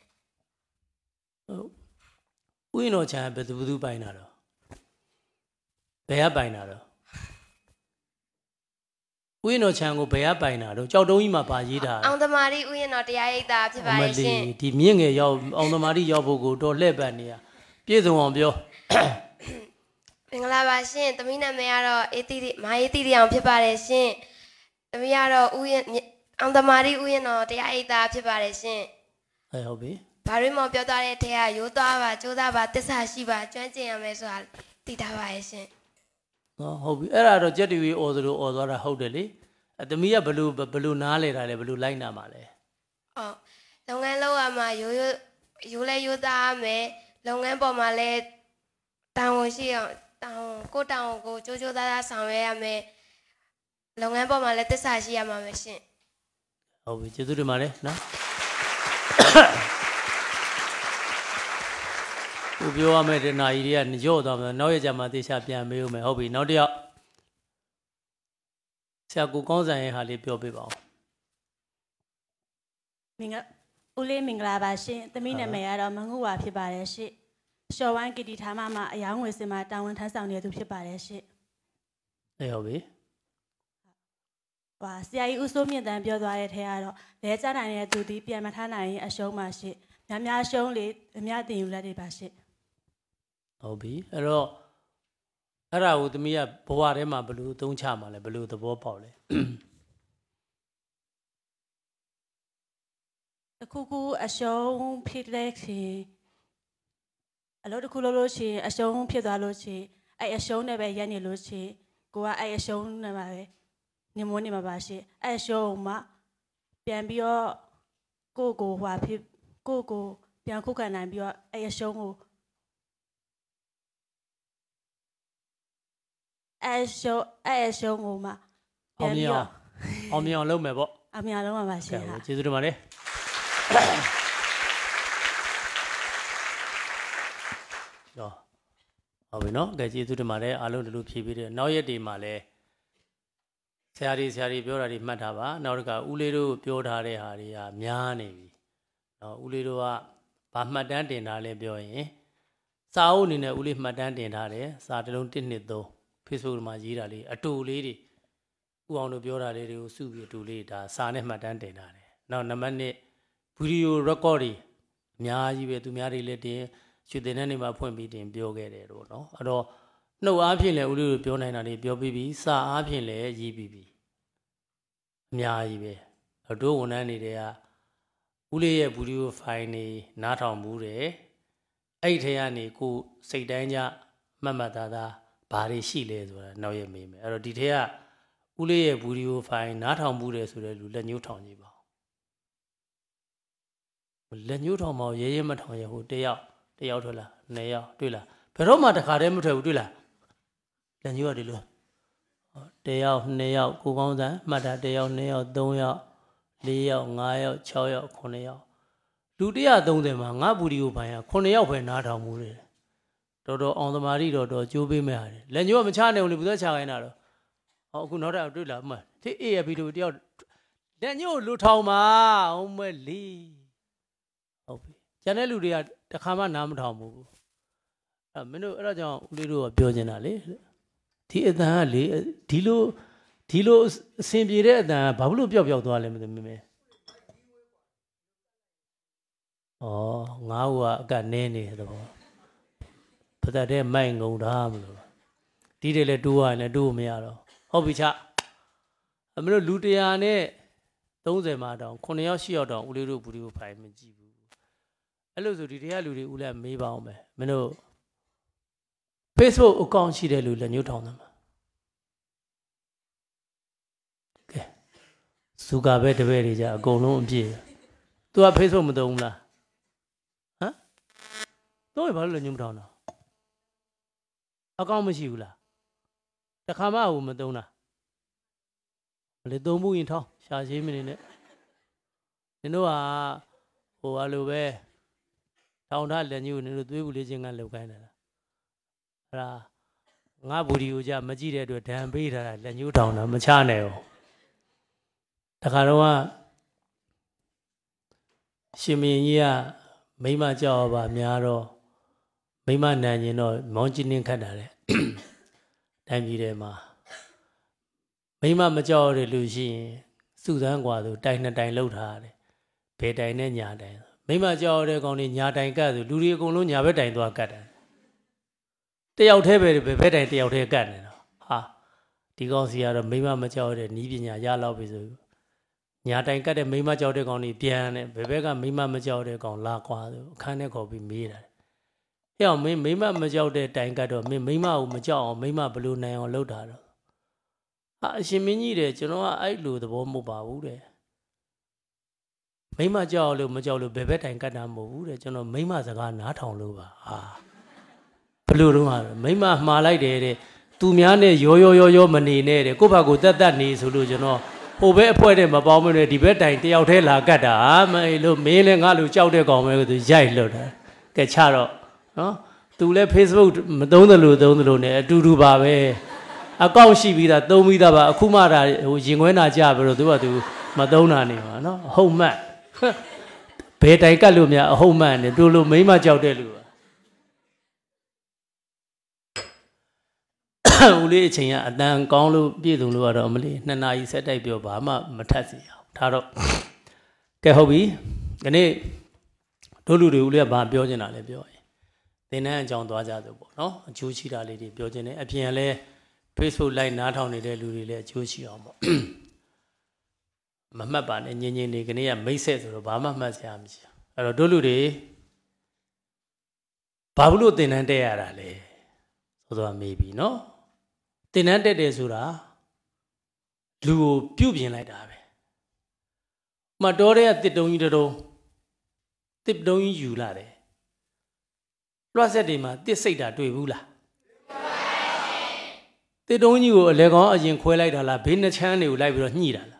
ဟုတ်ဥယျာဉ်တော်ချမ်းဘယ်သူဘယ်သူပိုင်တာတော့ဘယ်ကပိုင်တာတော့ဥယျာဉ်တော်ခြံကိုဘယ်ကပိုင်တာတော့ကြောက်တုံးကြီးမှာပါရေးတာအောင်သမารီဥယျာဉ်တော်တရားရိပ်သာဖြစ်ပါတယ်ရှင်ဒီမြင့်ငယ်ရောက်အောင်သမารီရောက်ဖို့ကိုတော့လှည့်ပတ်နေရပြည့်စုံအောင်ပြောမင်္ဂလာပါရှင်သမီးနာမည်ကတော့အေးတီမာအေးတီအောင်ဖြစ်ပါတယ်ရှင်သမီးကတော့ဥယျာဉ်အောင်သမารီဥယျာဉ်တော်တရားရိပ်သာဖြစ်ပါတယ်ရှင်အဲဟုတ်ပြီဘာတွေမောပြောသွားတဲ့ထဲကရိုးသွားပါကြိုးစားပါတစ္ဆာရှိပါကျွမ်းကျင်ရမယ်ဆိုတာသိထားပါရဲ့ရှင်ဟောဟုတ်ပြီအဲ့ဒါတော့ကြက်တီဝီအော်သလိုအော်သွားတာဟုတ်တယ်လေအသမီးကဘလူဘလူနားလေတာလေဘလူလိုက်နာမှာလေဟုတ်လုပ်ငန်းလုပ်ရမှာရိုးရိုးရိုးလဲရိုးသားရမယ်လုပ်ငန်းပေါ်မှာလဲတောင်းဝန်ရှိအောင်တောင်းကိုတောင်းကိုကြိုးကြိုးသားသားဆောင်ရွက်ရမယ်လုပ်ငန်းပေါ်မှာလဲတစ္ဆာရှိရမှာပဲရှင်ဟုတ်ပြီကျေးဇူးတင်ပါတယ်နော်ကိုပြောရမယ့်တနာကြီးတွေကညော့သွားမယ်နောက်ရကြမှာတေချာပြန်မေးဦးမယ်ဟုတ်ပြီနောက်တစ်ယောက်ဆရာကိုကောင်းဆိုင်ရဲ့ဟာလေးပြောပြပါဦးမင်္ဂဦးလေးမင်္ဂလာပါရှင်သမီးနာမည်ကတော့မငုဝါဖြစ်ပါတယ်ရှင်ရှော်ဝိုင်းကတီထားမမအယောင်းငွေစင်မှာတာဝန်ထမ်းဆောင်နေသူဖြစ်ပါတယ်ရှင်အေးဟုတ်ပြီဟာဆရာကြီးဦးစိုးမြင့်တန်ပြောသွားတဲ့ထဲကတော့လဲကြနိုင်တဲ့သူဒီပြန်မထားနိုင်ရင်အရှုံးပါရှင်များများရှုံးလေအများတင်ယူလက်တွေပါရှင်ဟုတ်ပြီအဲ့တော့အဲ့ဒါကိုသမီးကဘဝထဲမှာဘယ်လိုသုံးချမှာလဲဘယ်လိုသဘောပေါက်လဲတခုခုအရှုံးဖြစ်တဲ့ချိန်အလုပ်တစ်ခုလုပ်လို့ရှိရင်အရှုံးဖြစ်သွားလို့ရှိရင်အဲ့အရှုံးနဲ့ပဲရက်နေလို့ရှိရင်ကိုကအဲ့အရှုံးနဲ့ပါပဲနေမနေမှာပါရှင်အဲ့အရှုံးမှာပြန်ပြီးတော့ကိုကိုဟွာဖြစ်ကိုကိုပြန်ခုခံနိုင်ပြီးတော့အဲ့အရှုံးကိုအဲ့ရှုံးအဲ့ရှုံးကိုမှပြန်ပြီးတော့အောင်မြင်အောင်လုပ်မယ်ပေါ့အောင်မြင်အောင်လုပ်မှာပါရှင်ဟာကျေးဇူးတင်ပါတယ်ရောဟုတ်ပြီနော်ကဲကျေးဇူးတင်ပါတယ်အားလုံးတို့လို့ဖြည့်ပြီးတယ်နောက်ရက်ဒီမှာလဲဆရာကြီးဆရာကြီးပြောတာတွေမှတ်ထားပါနောက်တစ်ခါဦးလေးတို့ပြောထားတဲ့ဟာတွေကများနေပြီနော်ဦးလေးတို့ကဘာမှတ်တမ်းတင်ထားလဲပြောရင်စာအုပ်အနေနဲ့ဦးလေးမှတ်တမ်းတင်ထားတယ်စာတစ်လုံးတစ်နှစ်သုံး Facebook မှာရေးတာလေးအတူလေးတွေဦးအောင်တို့ပြောတာလေးတွေကိုစုပြီးအတူလေးဒါစာနဲ့မှတ်တမ်းတင်ထားတယ်နောက်နံပါတ်နှစ်ဗီဒီယို record တွေအများကြီးပဲသူများတွေလည်းတင်ရွှေတင်တဲ့နေမှာဖွင့်ပြီးတင်ပြောခဲ့တယ်တော့နော်အဲ့တော့နှုတ်အားဖြင့်လည်းဦးလေးတို့ပြောနိုင်တာတွေပြောပြီးပြီစာအားဖြင့်လည်းရေးပြီးပြီအများကြီးပဲတို့ဝန်ထမ်းတွေကဦးလေးရဲ့ဗီဒီယိုဖိုင်တွေနားထောင်မှုတယ်အဲ့ထဲကနေကိုစိတ်တိုင်းကြမှတ်မှတ်သားသားဘာတွေရှိလဲဆိုတာနောက်ရမေးမယ်အဲ့တော့ဒီထဲကဦးလေးရဲ့ဗီဒီယိုဖိုင်နားထောင်မှုတယ်ဆိုတဲ့လူလက်ညှိုးထောင်ကြည့်ပါဦးလက်ညှိုးထောင်မအောင်ရဲရဲမထောင်ရဟိုတယောက်တယောက်ထွက်လာနှစ်ယောက်တွေ့လားဘယ်တော့မှတခါတည်းမထွက်ဘူးတွေ့လားလက်ညှိုးရတယ်လို့တယောက်နှစ်ယောက်ကိုကောင်းစံမှတ်တာတယောက်နှစ်ယောက်သုံးယောက်လေးယောက်ငါးယောက်ခြောက်ယောက်ခုနှစ်ယောက်လူတစ်ရာသုံးဆယ်မှာငါဗီဒီယိုဖိုင်ကခုနှစ်ယောက်ပဲနားထောင်မှုတယ်တော်တော်အောင်သမားကြီးတော်တော်ကြိုးပေးမဲ့ဟာတယ်လက်ညှိုးကမချနိုင်ဘူးလေဘုရားချခိုင်းတာတော့ဟောအခုနောက်တော့တွေ့လားမှဒီအေးရဗီဒီယိုတယောက်လက်ညှိုးလူထောင်ပါအောင်မဲလီဟုတ်ပြီကျန်တဲ့လူတွေကတခါမှနားမထောင်ဘူးအဲ့မင်းတို့အဲ့ဒါကြောင့်ဦးလေးတို့ကပြောနေတာလေဒီအတန်ကလေဒီလိုဒီလိုအဆင်ပြေတဲ့အတန်ကဘာလို့ပျောက်ပျောက်သွားလဲမသိမင်းဩငါ့ဟိုကအကနင်းနေတော့ပဒတ်တဲ့မိုက်ငုံထားမလို့ဒီတွေလည်းတိုးရရင်လည်းတိုးမရတော့ဟုတ်ပြီချအမလို့လူတရာနဲ့သုံးဆယ်မှာတောင်ခုနှစ်ယောက်ရှစ်ယောက်တောင်ဦးလေးတို့ဘူးလေးကိုဖိုင်မကြည့်ဘူးအဲ့လိုဆိုဒီတရားလူတွေဦးလည်းမေးပါအောင်မယ်မင်းတို့ Facebook account ရှိတဲ့လူလည်းညှို့ထောင်တယ်မှာကဲစုကပဲတပည့်တွေကြအကုန်လုံးအပြည့်သူက Facebook မသုံးဘူးလားဟမ်တော့ဘာလို့လဲညှို့ထောင်တာအကောင့်မရှိဘူးလားတခါမှဟိုမသုံးတာမလေသုံးမှုရင်ထောင်းရှာရှင်းမနေနဲ့နင်တို့ကဟိုအလိုပဲထောင်ထားလက်ညှို့နင်တို့သွေးဘူးလေးချင်းကလောက်ခိုင်းတယ်လားအဲ့ဒါငါဗီဒီယိုကြမကြည့်တဲ့အတွက်ဒဏ်ပေးထားတာလက်ညှိုးထောင်တာမချနိုင်ဘူးတခါတော့ကရှင်မင်းကြီးကမိမကြောက်ပါများတော့မိမနန်ကျင်တော့မောင်းကျင်းနှင်းခတ်တာလေတိုင်းပြည်ထဲမှာမိမိမမကြောက်ရလို့ရှိရင်စုစမ်းกว่าဆိုတိုင်နှစ်တိုင်လှုပ်ထားတယ်ဘယ်တိုင်နဲ့ညာတိုင်မိမကြောက်ရတဲ့ကောင်တွေညာတိုင်ကတ်ဆိုလူတွေအကုန်လုံးညာဘက်တိုင်သွားကတ်တယ်တယောက်တည်းပဲဘယ်ဘက်တိုင်တယောက်တည်းကတ်နေတော့ဟာဒီကောင်စီကတော့မိမမကြောက်ရတဲ့နီးပညာရလောက်ပြီဆိုညာတိုင်ကတ်တဲ့မိမကြောက်တဲ့ကောင်တွေပြန်တယ်ဘယ်ဘက်ကမိမမကြောက်တဲ့ကောင်လာကွာဆိုအခန်းထဲခေါ်ပြီးမေးတာဟဲ့အောင်မင်းမိမမကြောက်တဲ့တိုင်ကတ်တော့မင်းမိမကိုမကြောက်အောင်မိမဘလို့နိုင်အောင်လုပ်တာတော့ဟာအရှင်မင်းကြီးတဲ့ကျွန်တော်ကအဲ့လိုသဘောမဟုတ်ပါဘူးတဲ့မိမကြောက်လို့မကြောက်လို့ဘယ်ဘက်တိုင်ကတ်တာမဟုတ်ဘူးတဲ့ကျွန်တော်မိမစကားနားထောင်လို့ပါဟာဘလို့တော့ဟာမိမမှားလိုက်တယ်တဲ့သူများနဲ့ရောရောရောရောမနေနဲ့တဲ့ကိုယ့်ဘာကိုတက်တက်နေဆိုလို့ကျွန်တော်ဟိုဘက်အဖွဲတဲ့မပေါင်းမနဲ့ဒီဘက်တိုင်တယောက်တည်းလာကတ်တာမအေးလို့မင်းလည်းငါလိုကြောက်တဲ့ကောင်ပဲသူရိုက်လို့တာကဲချတော့နော်သူလည်း Facebook မသုံးသလိုသုံးသလိုနဲ့အတူတူပါပဲအကောင့်ရှိပြီးသားသုံးပြီးသားပါအခုမှဒါဟိုရင်ခွဲနာကြပြီးတော့သူကသူမသုံးတာနေပါနော်အဟုတ်မှတ်ဘယ်တိုင်ကတ်လို့များအဟုတ်မှတ်နေတို့လိုမိမကြောက်တဲ့လူပါဦးလေးအချိန်ကအတန်ကောင်းလို့ပြည့်စုံလို့ကတော့မလေးနှစ်နာရီဆက်တိုက်ပြောဘာမှမထက်စီအောင်ဒါတော့ကဲဟုတ်ပြီဒီနေ့တို့လူတွေဦးလေးကဘာပြောချင်တာလဲပြောရင်သင်တန်းအကြောင်းသွားကြဆိုပေါ့နော်အကျိုးရှိတာလေးတွေပြောချင်တယ်အပြင်လည်း Facebook live နားထောင်နေတဲ့လူတွေလည်းအကျိုးရှိအောင်ပေါ့မမှတ်ပါနဲ့ညင်ညင်နေကနေကမိတ်ဆက်ဆိုတော့ဘာမှမှတ်စရာမရှိအဲ့တော့တို့လူတွေဘာလို့သင်တန်းတက်ရတာလဲဆိုတော့မေးပြီနော်သင်တန်းတက်တယ်ဆိုတာလူကိုပြုတ်ပြင်လိုက်တာပဲမတော်တဲ့တစ်တုံးကြီးတုံးတစ်တုံးကြီးယူလာတယ်လွှတ်ဆက်တွေမှာတစ်စိတ်တာတွေ့ဘူးလားတစ်တုံးကြီးကိုအလဲကောင်းအရင်ခွဲလိုက်တာလားဘေးနှချမ်းတွေကိုလိုက်ပြီးတော့ညှိတာလား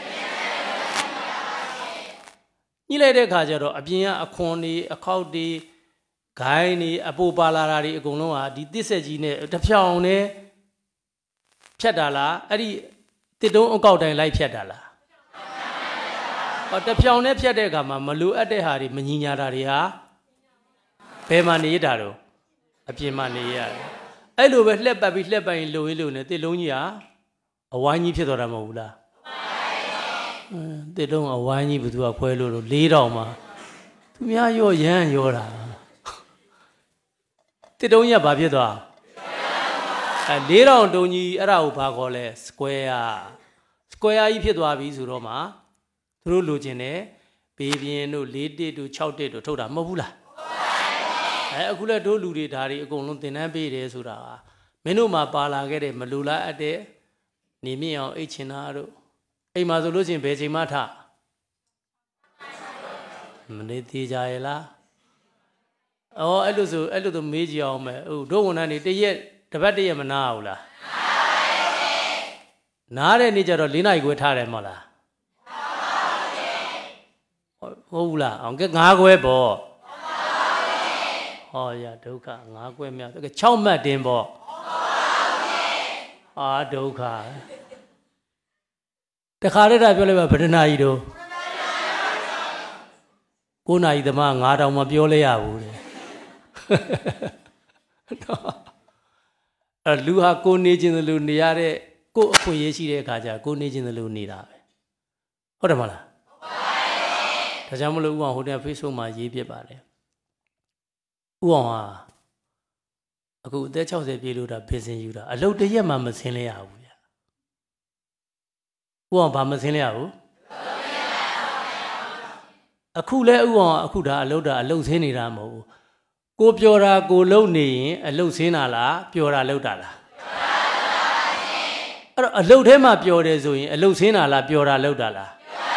ညှိလိုက်တဲ့အခါကျတော့အပြင်ကအခွန်တွေအခောက်တွေဂိုင်းတွေအပူပါလာတာတွေအကုန်လုံးဟာဒီတစ်ဆက်ကြီးနဲ့တဖြောင်နဲ့ဖြတ်တာလားအဲ့ဒီတစ်တုံးအကောက်တိုင်းလိုက်ဖြတ်တာလားဟောတဖြောင်နဲ့ဖြတ်တဲ့အခါမှာမလိုအပ်တဲ့ဟာတွေမညီညာတာတွေဟာဘယ်မှာနေရတာတော့အပြင်မှာနေရတယ်အဲ့လိုပဲလှက်ပတ်ပြီးလှက်ပတ်ရင်လုံရလို့နဲ့တစ်လုံးကြီးဟာအဝိုင်းကြီးဖြစ်သွားတာမဟုတ်ဘူးလားတစ်လုံးအဝိုင်းကြီးဘယ်သူကခွဲလို့လို့လေးတောင်မှာသူများရောရမ်းရောတာတစ်တုံးကြီးကဘာဖြစ်သွားအဲလေးတောင်တုံးကြီးအဲ့ဒါကိုဘာခေါ်လဲ square square ကြီးဖြစ်သွားပြီဆိုတော့မှသူတို့လိုချင်တယ်ဘေးပြင်းတို့လေးတစ်တို့၆တစ်တို့ထုတ်တာမဟုတ်ဘူးလားအဲအခုလည်းတို့လူတွေဒါတွေအကုန်လုံးသင်တန်းပေးတယ်ဆိုတာကမင်းတို့မှာပါလာခဲ့တဲ့မလူလားအပ်တဲ့နေမြင့်အောင်အိတ်ချင်တာတို့အိမ်မှာဆိုလို့ချင်းဘယ်ချိန်မှထမနေသေးကြရဲ့လားအော်အဲ့လိုဆိုအဲ့လိုဆိုမေးကြည့်အောင်မယ်ဟုတ်တို့ဝန်ထမ်းတွေတရက်တပတ်တရက်မနာဘူးလားနားတဲ့နေ့ကျတော့၄နာရီခွဲထားတယ်မဟုတ်လားဟုတ်ဘူးလားအောင်ကဲ၅ခွဲပေါ့ဟောရဒုက္ခ၅ခွဲမြောက်ကဲ၆မှတ်တင်ပေါ့အာဒုက္ခတခါတည်းတာပြောလိုက်ပါဗဒနာကြီးတို့၉နာရီသမား၅တောင်မပြောလဲရဘူးတဲ့အဲလူဟာကိုနေခြင်းသလိုနေရတဲ့ကိုအခွင့်အရေးရှိတဲ့အခါကျကိုနေခြင်းသလိုနေတာပဲဟုတ်တယ်မလားဒါကြောင့်မလို့ဥအောင်ဟိုတဲ့ Facebook မှာရေးပြပါတယ်ဥအောင်ဟာအခုအသက်၆၀ပြည့်လို့တာဘယ်စင်ယူတာအလုပ်တရက်မှမဆင်းလဲရဘူးဗျဥအောင်ဘာမဆင်းလဲရဘူးအခုလဲဥအောင်အခုဒါအလုပ်တာအလုပ်ဆင်းနေတာမဟုတ်ဘူးကိုပြောတာကိုလုံနေရင်အလုပ်ဆင်းတာလားပြောတာလုပ်တာလားအဲ့တော့အလုပ်ထဲမှာပြောတယ်ဆိုရင်အလုပ်ဆင်းတာလားပြောတာလုပ်တာလား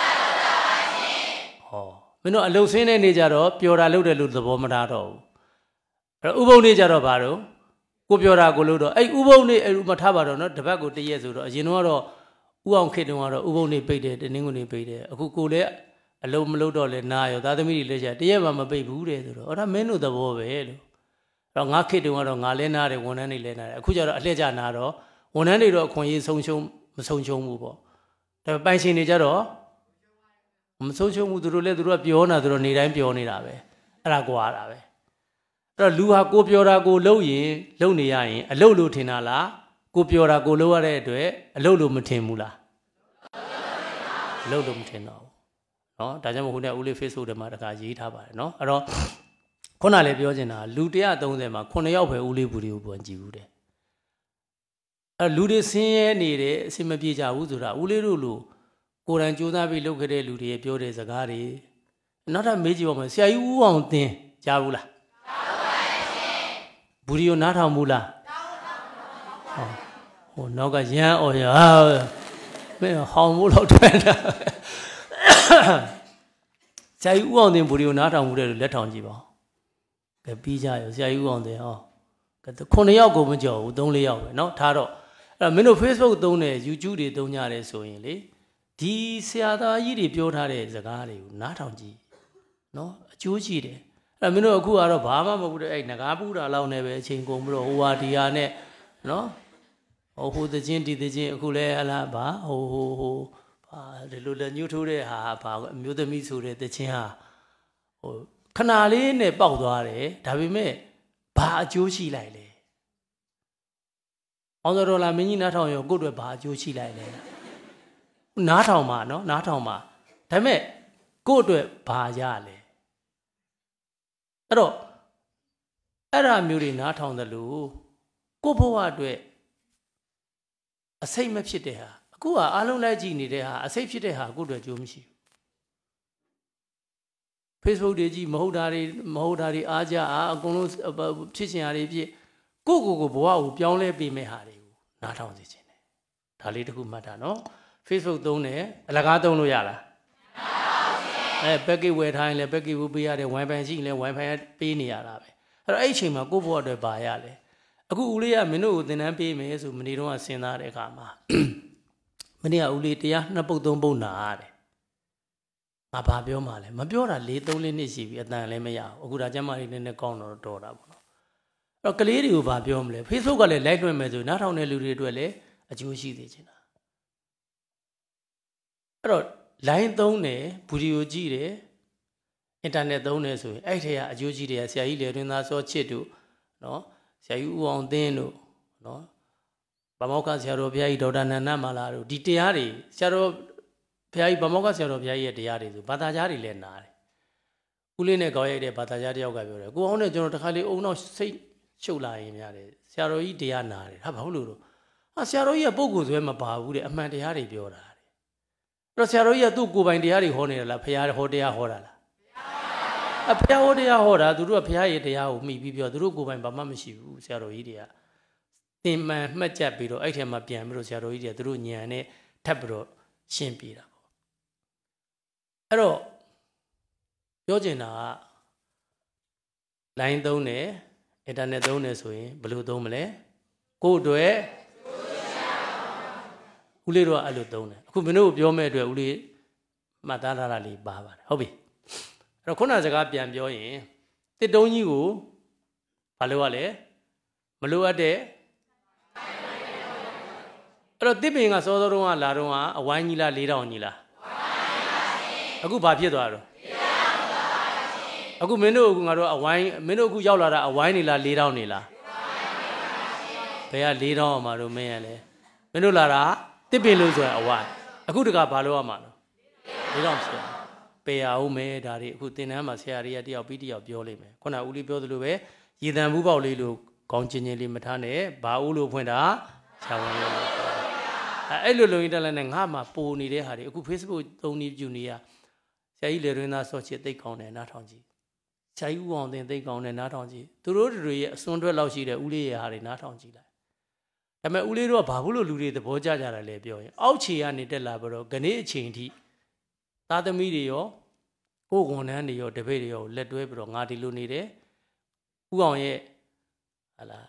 ဟောမင်းတို့အလုပ်ဆင်းတဲ့နေ့ကျတော့ပြောတာလုပ်တယ်လို့သဘောမထားတော့ဘူးအဲ့တော့ဥပုံနေ့ကျတော့ဘာတော့ကိုပြောတာကိုလုပ်တော့အဲ့ဥပုံနေ့အဲ့မထားပါတော့နော်တပတ်ကိုတရက်ဆိုတော့အရင်တော့ဥအောင်ခေတ္တတုန်းကတော့ဥပုံနေ့ပိတ်တယ်တနင်္ဂနွေပိတ်တယ်အခုကိုလည်းအလုံးမလို့တော့လဲနာရောသားသမီးတွေလည်းရှာတရက်မှမပိတ်ဘူးတဲ့ဆိုတော့အဲ့ဒါမင်းတို့သဘောပဲလို့အဲ့တော့ငါခေတ္တတုန်းကတော့ငါလဲနာတယ်ဝန်ထမ်းတွေလဲနာတယ်အခုကျတော့အလှည့်ကျနာတော့ဝန်ထမ်းတွေတော့အခွင့်အရေးဆုံးရှုံးမဆုံးရှုံးဘူးပေါ့ဒါပေမဲ့ပိုင်ရှင်တွေကျတော့မဆုံးရှုံးဘူးသူတို့လည်းသူတို့ကပြောနေတာသူတို့နေတိုင်းပြောနေတာပဲအဲ့ဒါကွာတာပဲအဲ့တော့လူဟာကိုပြောတာကိုလုပ်ရင်လုပ်နေရရင်အလုပ်လို့ထင်တာလားကိုပြောတာကိုလို့ရတဲ့အတွက်အလုပ်လို့မထင်ဘူးလားအလုပ်လို့မထင်တော့ဘူးเนาะဒါကြောင့်မို့ခုနကဦးလေး Facebook ထဲမှာတခါရေးထားပါတယ်เนาะအဲ့တော့ခုနလည်းပြောချင်တာလူone hundred thirtyမှာခုနှစ်ယောက်ပဲဦးလေးဘူးတွေကိုပြန်ကြည့်ဘူးတဲ့အဲ့လူတွေဆင်းရဲနေတယ်အဆင်မပြေကြဘူးဆိုတာဦးလေးတို့လိုကိုယ်တိုင်ကြိုးစားပြီးလုပ်ခဲ့တဲ့လူတွေပြောတဲ့စကားတွေနောက်ထပ်မေးကြည့်ပါမယ်ဆရာကြီးဦးအောင်သင်ကြားဘူးလားကြားပါရှင်ဘူးရီကိုနားထောင်ဘူးလားကြားပါဘူးဟိုနောက်ကရမ်းအော်ရဟာမင်းဟောင်းမို့လောက်ထွက်တာဆရာကြီးဦးအောင်သင်ဘူးရီကိုနားထောင်မှုတဲ့လက်ထောင်ကြည့်ပါကဲပြီးကြရောဆရာကြီးဦးအောင်သင်ဟောကဲခုနှစ်ယောက်ကိုမကြော်ဘူးသုံးလေးယောက်ပဲเนาะထားတော့အဲ့မင်းတို့ Facebook သုံးတယ် YouTube တွေသုံးကြတယ်ဆိုရင်လေဒီဆရာသားကြီးတွေပြောထားတဲ့စကားတွေကိုနားထောင်ကြည့်နော်အကျိုးရှိတယ်အဲ့မင်းတို့အခုကတော့ဘာမှမဟုတ်ဘူးအဲ့ငကားပူတာလောက်နဲ့ပဲအချိန်ကုန်ပြီးတော့ဟိုဟာဒီဟာနဲ့နော်ဟိုဟိုတချင်းဒီတချင်းအခုလဲဟလားဘာဟိုဟိုဟိုဘာဒီလိုလက်ညှိုးထိုးတဲ့ဟာဘာအမျိုးသမီးဆိုတဲ့တချင်းဟာဟိုခဏလေးနဲ့ပေါက်သွားတယ်ဒါပေမဲ့ဘာအကျိုးရှိလိုက်လဲအောင်စော်တော်လာမင်းကြီးနားထောင်ရောကိုယ့်အတွက်ဘာအကျိုးရှိလိုက်လဲနားထောင်ပါနော်နားထောင်ပါဒါပေမဲ့ကိုယ့်အတွက်ဘာရလဲအဲ့တော့အဲ့ဒါမျိုးတွေနားထောင်တယ်လို့ကိုယ့်ဘဝအတွက်အစိတ်မဖြစ်တဲ့ဟာအခုကအားလုံးလိုက်ကြည့်နေတဲ့ဟာအစိတ်ဖြစ်တဲ့ဟာကိုယ့်အတွက်ကြိုးမရှိဘူး Facebook တွေကြည့်မဟုတ်တာတွေမဟုတ်တာတွေအားကြအားအကုန်လုံးဖြစ်ချင်တာတွေဖြစ်ကိုယ့်ကိုယ်ကိုဘဝကိုပြောင်းလဲပေးမဲ့ဟာတွေကိုနားထောင်စေချင်တယ်ဒါလေးတစ်ခုမှတ်တာနော်Facebook သုံးတယ်အလကားသုံးလို့ရလားမရပါဘူးအဲ package ဝယ်ထားရင်လည်း package ဝယ်ပေးရတယ် Wi-Fi ရှိရင်လည်း Wi-Fi ပေးနေရတာပဲအဲ့တော့အဲ့အချိန်မှာကိုယ့်ဘဝအတွက်ပါရလဲအခုဦးလေးကမင်းတို့ကိုသင်တန်းပေးမယ်ဆိုမနေ့တော့စဉ်းစားတဲ့အခါမှာမနေ့ကဦးလေးတရားနှစ်ပုတ်သုံးပုတ်နာရတယ်ငါဘာပြောမှလဲမပြောတာ၄သုံးလေးနှစ်ရှိပြီအတန်လည်းမရဘူးအခုဒါကျမလေးနည်းနည်းကောင်းတော့တော်တာပေါ့နော်အဲ့တော့ကလေးတွေကိုဘာပြောမလဲ Facebook ကလည်း like လွှင့်မယ်ဆိုနားထောင်တဲ့လူတွေအတွက်လည်းအကျိုးရှိသေးချင်တာအဲ့တော့ line သုံးတယ်ဗီဒီယိုကြည့်တယ်အင်တာနက်သုံးတယ်ဆိုရင်အဲ့ထက်ကအကျိုးကြီးတွေကဆရာကြီးလေတွင်သားစောချစ်တို့နော်ဆရာကြီးဦးအောင်သင်းတို့နော်ဗမောက္ခဆရာတော်ဘုရားကြီးဒေါက်တာနန္ဒမာလာတို့ဒီတရားတွေဆရာတော်ဘုရားကြီးဗမောက္ခဆရာတော်ဘုရားကြီးရဲ့တရားတွေဆိုဘာသာကြားတွေလည်းနားတယ်ဦးလေးနဲ့ကောင်းရိုက်တဲ့ဘာသာကြားတယောက်ကပြောတယ်ကိုအောင်နဲ့ကျွန်တော်တခါလေးအုံတော့စိတ်ရှုပ်လာရင်များတယ်ဆရာတော်ကြီးတရားနာတယ်ဟာဘာလို့လို့ဟာဆရာတော်ကြီးကပုဂ္ဂိုလ်ဆွဲမပါဘူးတဲ့အမှန်တရားတွေပြောတာအဲ့တော့ဆရာတော်ကြီးကသူ့ကိုယ်ပိုင်တရားတွေဟောနေတယ်လားဘုရားဟောတရားဟောတာလားအဘုရားဟောတရားဟောတာသူတို့ကဘုရားရဲ့တရားကိုမှီပြီးပြောသူတို့ကိုယ်ပိုင်ဘာမှမရှိဘူးဆရာတော်ကြီးတွေကသင်မှန်မှတ်ချက်ပြီးတော့အဲ့ထဲမှာပြန်ပြီးတော့ဆရာတော်ကြီးတွေကသူတို့ညံနဲ့ထပ်ပြီးတော့ရှင်းပြတာပေါ့အဲ့တော့ပြောချင်တာက line သုံးတယ်အင်တာနက်သုံးတယ်ဆိုရင်ဘယ်လိုသုံးမလဲကိုယ့်အတွက်ဦးလေးတို့ကအဲ့လိုသုံးတယ်အခုမင်းတို့ပြောမဲ့အတွက်ဦးလေးမှတ်သားထားတာလေးပါပါတယ်ဟုတ်ပြီအဲ့တော့ခုနစကားပြန်ပြောရင်တစ်တုံးကြီးကိုဘာလို့ ရလဲမလိုအပ်တဲ့အဲ့တော့တစ်ပင်ကစောစောတုန်းကလာတော့ကအဝိုင်းကြီးလားလေးတောင်ကြီးလားအခုဘာဖြစ်သွားတော့အခုမင်းတို့ကငါတို့အဝိုင်းမင်းတို့အခုရောက်လာတာအဝိုင်းနေလားလေးတောင်နေလားဘယ်ကလေးတောင်အောင်မှာတော့မင်းရလဲမင်းတို့လာတာတစ်ပင်လို့ဆိုရင်အဝိုင်းအခုတကဘာလို့ရမှာလဲလေးတောင်ဖြစ်ပေရအောင်မဲဒါတွေအခုသင်တန်းမှာဆရာတွေကတယောက်ပြီးတယောက်ပြောလိမ့်မယ်ခုနဦးလေးပြောသလိုပဲရေတံဘူးပေါက်လေးလို့ခေါင်းချင်းချင်းလေးမထားနဲ့ဘာဦးလို့ဖွင့်တာခြေဝင်လို့အဲအဲ့လိုလုံရင်တက်လည်းနဲ့ငါမှပိုနေတဲ့ဟာတွေအခု Facebook သုံးနည်းပြုနေရဆရာကြီးလေရင်းသားစောချစ်သိတ်ကောင်းတယ်နားထောင်ကြည့်ဆရာကြီးဦးအောင်တင်သိတ်ကောင်းတယ်နားထောင်ကြည့်သူတို့တွေရဲ့အစွန်းထွက်လောက်ရှိတဲ့ဦးလေးရဲ့ဟာတွေနားထောင်ကြည့်လိုက်ဒါပေမဲ့ဦးလေးတို့ကဘာဘူးလို့လူတွေသဘောကျကြတာလဲပြောရင်အောက်ခြေကနေတက်လာပြီးတော့ဂနေ့အချိန်ထိသားသမီးတွေရောကိုယ်ဝန်ထမ်းတွေရောတပည့်တွေရောလက်တွဲပြီးတော့ငါဒီလိုနေတယ်ဦးအောင်ရဲ့ဟာလား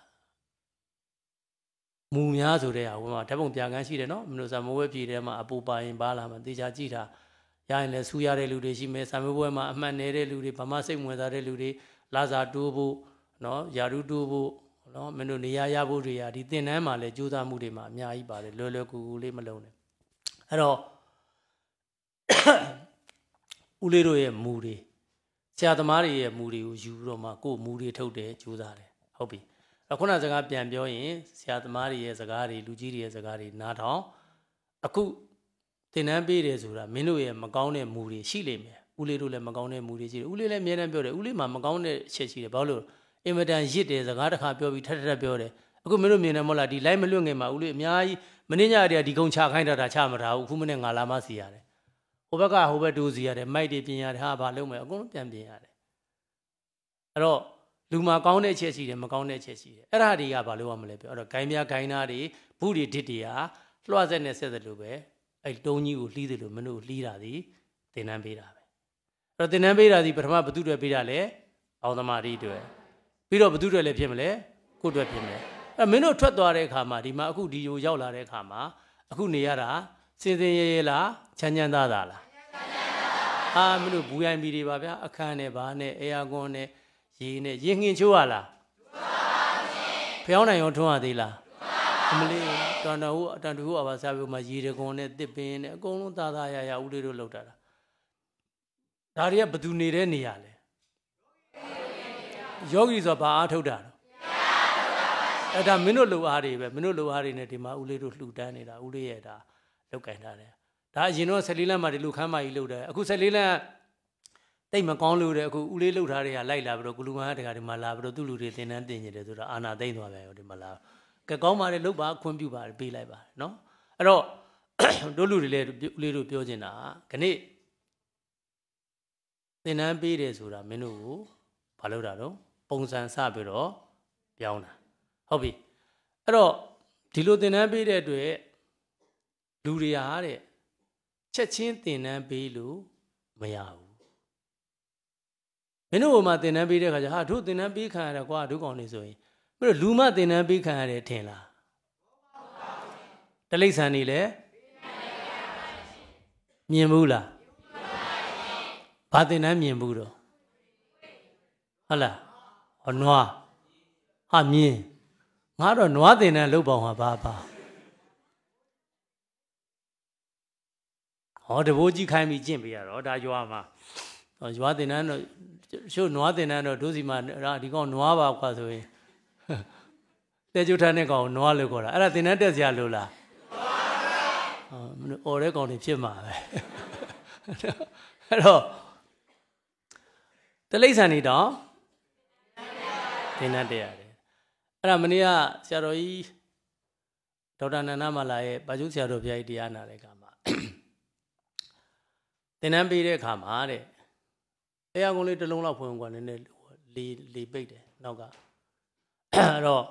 မူများဆိုတဲ့ဟာဝင်မှာဓာတ်ပုံပြကန်းရှိတယ်နော်မလို့စာမိုးဝဲပြည်ထဲမှာအပူပါရင်ပါလာမှာတေချာကြည့်တာရရင်လည်းဆူရတဲ့လူတွေရှိမယ်စာမိုးဝဲမှာအမှတ်နေတဲ့လူတွေဗမာစိတ်ဝင်စားတဲ့လူတွေလာစာတိုးဖို့နော်ယာရုတိုးဖို့နော်မင်းတို့နေရာရဖို့တွေရာဒီသင်တန်းမှာလည်းကြိုးစားမှုတွေမှာအများကြီးပါတယ်လွယ်လွယ်ကူကူလေးမလုံးနဲ့အဲ့တော့ဦးလေးတို့ရဲ့မူတွေဆရာသမားတွေရဲ့မူတွေကိုယူပြီးတော့မှကိုယ်မူတွေထုတ်တယ်ကြိုးစားတယ်ဟုတ်ပြီခုနစကားပြန်ပြောရင်ဆရာသမားတွေရဲ့စကားတွေလူကြီးတွေရဲ့စကားတွေနားထောင်အခုသင်တန်းပေးတယ်ဆိုတာမင်းတို့ရဲ့မကောင်းတဲ့မူတွေရှိလိမ့်မယ်ဦးလေးတို့လည်းမကောင်းတဲ့မူတွေရှိတယ်ဦးလေးလည်းအများနဲ့ပြောတယ်ဦးလေးမှာမကောင်းတဲ့ချက်ရှိတယ်ဘာလို့အင်မတန်ရစ်တယ်စကားတစ်ခါပြောပြီးထပ်ထပ်ပြောတယ်အခုမင်းတို့မြင်တယ်မဟုတ်လားဒီ live မလွတ်ငင်မှာဦးလေးအများကြီးမင်းညတည်းကဒီကုံချခိုင်းတာတာချမထားဘူးအခုမနေ့ငါလာမှစီရတယ်ဟိုဘက်ကဟိုဘက်ဒိုးစီရတယ်မိုက်တွေပြင်ရတယ်ဟာဘာလုပ်မယ်အကုန်လုံးပြန်ပြင်ရတယ်အဲ့တော့လူမှာကောင်းတဲ့အချက်ရှိတယ်မကောင်းတဲ့အချက်ရှိတယ်အဲ့ဒါတွေကဘာလို့ရမလဲပြောအဲ့တော့ဂိုင်းများဂိုင်းသားတွေဘူးတွေဒစ်တွေဟာလွှတ်ဆက်နဲ့ဆက်တယ်လို့ပဲအဲ့တုံးကြီးကိုလှီးတယ်လို့မင်းတို့လှီးတာဒီသင်တန်းပေးတာပဲအဲ့တော့သင်တန်းပေးတာဒီပထမဘသူတွေပေးတာလဲအောင်သမာဓိတွေပြီးတော့ဘသူတွေလည်းဖြစ်မလဲကိုယ်တွေဖြစ်မလဲအဲ့မင်းတို့ထွက်သွားတဲ့အခါမှာဒီမှာအခုဒီယိုရောက်လာတဲ့အခါမှာအခုနေရတာစင်စင်ရဲရဲလားချမ်းချမ်းသာသာလားအာမင်းတို့ဘူးရိုင်းပြီးတွေပါဗျာအခန်းနဲ့ဘာနဲ့အေယာကွန်နဲ့ရေနဲ့ရေငင်ချိုးရလားဖျောင်းနိုင်ရောထွန်းရသေးလားအမလေးတန်တော်ဟိုအတန်တူဟိုအပါစားပြီးမှရေတကွန်နဲ့တစ်ပင်းနဲ့အကုန်လုံးသာသာရရဦးလေးတို့လောက်တာဒါတွေကဘသူနေတဲ့နေရလဲယောဂီဆိုဘာအားထုတ်တာအဲ့ဒါမင်းတို့လူအားတွေပဲမင်းတို့လူအားတွေနဲ့ဒီမှာဦးလေးတို့လှူဒန်းနေတာဦးလေးရဲ့ဒါလောက်ကင်ထားတယ်ဒါအရင်တော့ဆယ်လေးလမ်းမှာဒီလူခမ်းမကြီးလှုပ်တယ်အခုဆယ်လေးလမ်းတိတ်မကောင်းလို့တဲ့အခုဦးလေးလှုပ်ထားတဲ့ဟာလိုက်လာပြီးတော့ကုလူမဟာတကဒီမှာလာပြီးတော့သူ့လူတွေသင်တန်းတင်နေတယ်ဆိုတော့အာနာသိမ့်သွားပဲဒီမှာလာကဲကောင်းပါလေလှုပ်ပါခွင့်ပြုပါပေးလိုက်ပါနော်အဲ့တော့တို့လူတွေလည်းဦးလေးတို့ပြောချင်တာခဏသင်တန်းပေးတယ်ဆိုတာမင်းတို့ကိုဘာလုပ်တာတော့ပုံစံစပြီးတော့ပြောင်းတာဟုတ်ပြီအဲ့တော့ဒီလိုသင်တန်းပေးတဲ့အတွက်လူတွေဟာတဲ့ချက်ချင်းသင်တန်းပေးလို့မရဘူးမင်းတို့ကမှသင်တန်းပေးတဲ့ခါကျဟာတို့သင်တန်းပေးခံရတယ်ကွာတို့ကောင်နေဆိုရင်မင်းတို့လူမသင်တန်းပေးခံရတယ်ထင်လားတလိษံနေလေမြင်ဘူးလားဘာသင်တန်းမြင်ဘူးတော့ဟုတ်လားဟောနွားဟာမြင်ငါတော့နွားသင်တန်းလုပ်ပေါင်းဟာဘာပါဟောတဘိုးကြီးခိုင်းပြီးကျင့်ပေးရတော့ဒါရွာမှာရွာသင်တန်းတော့ရှုပ်နွားသင်တန်းတော့ဒုစီမှာဒီကောင်နွားပါကွာဆိုရင်တဲကျုထားတဲ့ကောင်နွားလို့ခေါ်တာအဲ့ဒါသင်တန်းတက်စရာလို့လားဟောမင်းအော်တဲ့ကောင်တွေဖြစ်မှာပဲအဲ့တော့တလိษံနေတော့သင်တန်းတက်ရတယ်အဲ့ဒါမနေ့ကဆရာတော်ကြီးဒေါက်တာနန္ဒမာလာရဲ့ဘာကျုပ်ဆရာတော်ဘုရားကြီးတရားနာတဲ့အခါမှာသင်တန်းပေးတဲ့အခါမှာတဲ့တရားကုန်းလေးတစ်လုံးလောက်ဖွင့်ကွာနည်းနည်းလေလေပိတ်တယ်နောက်ကအဲ့တော့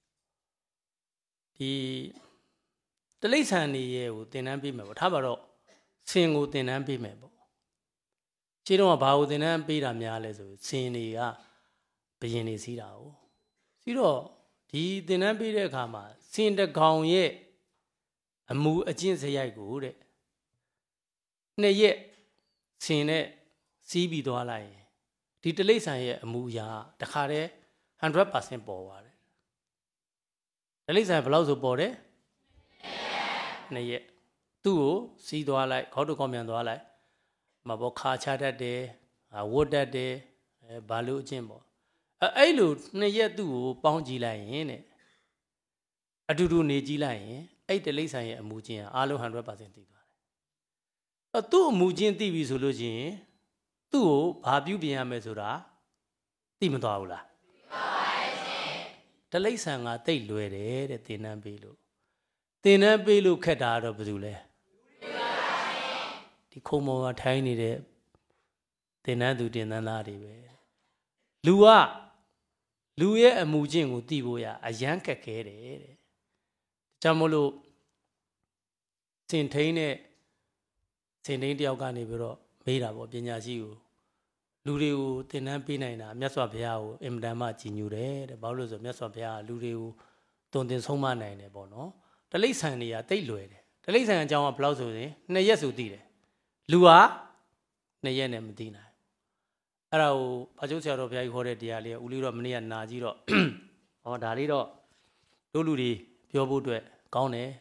ဒီတလိษံနေရဲ့ကိုသင်တန်းပေးမယ်ပေါ့ထားပါတော့ဆင်ကိုသင်တန်းပေးမယ်ပေါ့ခြေတော့ကဘာကိုသင်တန်းပေးတာများလဲဆိုဆင်တွေကဘယင်နေစီးတာကိုစီးတော့ဒီသင်တန်းပေးတဲ့အခါမှာဆင်တကောင်ရဲ့အမူအကျင့်စရိုက်ကိုတဲ့နှစ်ရက်ဆင်နဲ့စီးပြီးသွားလိုက်ရင်ဒီတလိษံရဲ့အမူအရာတခါတည်း one hundred percent ပေါ်သွားတယ်တလိษံဘယ်လောက်ဆိုပေါ်တယ်နှစ်ရက်သူ့ကိုစီးသွားလိုက်ခေါက်တုတ်ကောင်းပြန်သွားလိုက်မဘောခါချတတ်တယ်ဝတ်တတ်တယ်အဲဘာလို့အကျင့်ပေါ့အဲအဲ့လိုနှစ်ရက်သူ့ကိုပေါင်းကြည့်လိုက်ရင်တဲ့အတူတူနေကြည့်လိုက်ရင်အဲ့တလိษံရဲ့အမူအကျင့်အားလုံး one hundred percent သိသွားတယ်အဲသူ့အမူအကျင့်သိပြီဆိုလို့ရှိရင်သူ့ကိုဘာပြုပြင်ရမယ်ဆိုတာသိမသွားဘူးလားသိပါပါရှင်တလိษံကတိတ်လွယ်တယ်တဲ့သင်တန်းပေးလို့သင်တန်းပေးလို့ခက်တာတော့ဘယ်သူလဲသိပါပါရှင်ဒီခုံမော်ကထိုင်းနေတဲ့သင်တန်းသူတင်တန်းသားတွေပဲလူကလူရဲ့အမူအကျင့်ကိုသိဖို့ရအယမ်းခက်ခဲတယ်တဲ့ဒါကြောင့်မို့လို့စင်ထိန်တဲ့စင်ထိန်တယောက်ကနေပြီးတော့မေးတာပေါ့ပညာရှိကိုလူတွေကိုသင်တန်းပေးနိုင်တာမြတ်စွာဘုရားကိုအင်မတန်မှကြည်ညိုတယ်တဲ့ဘာလို့လဲဆိုမြတ်စွာဘုရားကလူတွေကိုတုံသင်ဆုံးမနိုင်တယ်ပေါ့နော်တလိษံတွေကတိတ်လွယ်တယ်တလိษံအကြောင်းကဘယ်လောက်ဆိုရင်နှစ်ရက်ဆိုသိတယ်လူကနှစ်ရက်နဲ့မသိနိုင်အဲ့ဒါကိုဘာကျုပ်ဆရာတော်ဘုရားကြီးခေါ်တဲ့တရားလေးဦးလေးတော့မနေ့ကနာကြည့်တော့ဟောဒါလေးတော့တို့လူတွေပြောဖို့အတွက်ကောင်းတယ်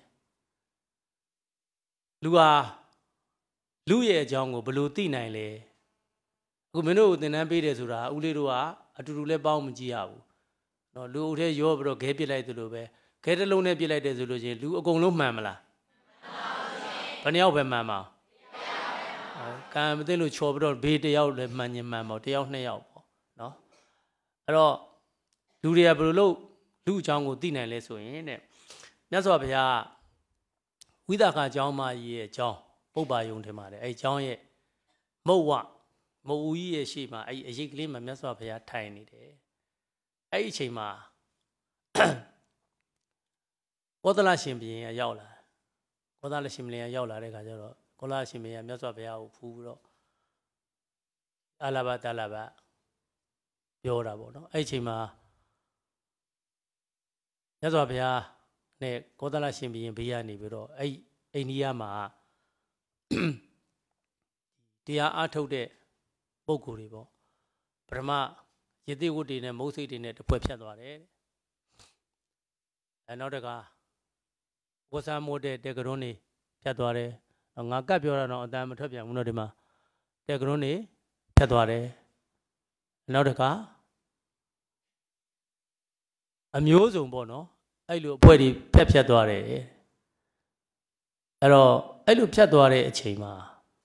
လူဟာလူရဲ့အကြောင်းကိုဘယ်လိုသိနိုင်လဲအခုမင်းတို့သင်တန်းပေးတယ်ဆိုတာဦးလေးတို့ကအတူတူလဲပေါင်းမကြည့်ရဘူးနော်လူအုပ်ထဲရောပြီးတော့ခဲပစ်လိုက်သလိုပဲခဲတစ်လုံးနဲ့ပစ်လိုက်တယ်ဆိုလို့ချင်းလူအကုန်လုံးမှန်မလားဘယ်နှယောက်ပဲမှန်မအောင်ကံမသိလို့ချော်ပြီးတော့ဘေးတစ်ယောက်လည်းမှန်ရင်မှန်ပါတစ်ယောက်နှစ်ယောက်ပေါ့နော်အဲ့တော့လူတွေကဘယ်လိုလုပ်လူအကြောင်းကိုသိနိုင်လဲဆိုရင်တဲ့မြတ်စွာဘုရားဝိသကာကျောင်းမကြီးရဲ့ကျောင်းပုပ္ပါယုံထင်ပါတယ်အဲ့ကျောင်းရဲ့မုတ်ဝမုတ်ဦးကြီးရဲ့ရှေ့မှာအဲ့အရေးကလေးမှာမြတ်စွာဘုရားထိုင်နေတယ်အဲ့ဒီအချိန်မှာကောသလရှင်ဘုရင်ကရောက်လာကောသလရှင်ဘုရင်ကရောက်လာတဲ့ခါကျတော့ကောသလရှင်ဘုရင်ကမြတ်စွာဘုရားကိုဖူးပြီးတော့အလဘတလဘပြောတာပေါ့နော်အဲ့ဒီအချိန်မှာမြတ်စွာဘုရားနဲ့ကောသလရှင်ဘုရင်ဘေးကနေပြီးတော့အဲ့အိန္ဒိယမှာတရားအားထုတ်တဲ့ပုဂ္ဂိုလ်တွေပေါ့ပထမယေတိဝတ္တေနဲ့မုတ်စိတ်တွေနဲ့တစ်ဖွဲ့ဖြတ်သွားတယ်အဲနောက်တကဝဆာမိုးတဲ့တေကရွန်းနေဖြတ်သွားတယ်ငါကပ်ပြောတာတော့အတန်မထွက်ပြန်ဘူးတော့ဒီမှာတေကရွန်းနေဖြတ်သွားတယ်နောက်တကအမျိုးစုံပေါ့နော်အဲ့လိုအဖွဲ့တွေဖြတ်ဖြတ်သွားတယ်အဲ့တော့အဲ့လိုဖြတ်သွားတဲ့အချိန်မှာ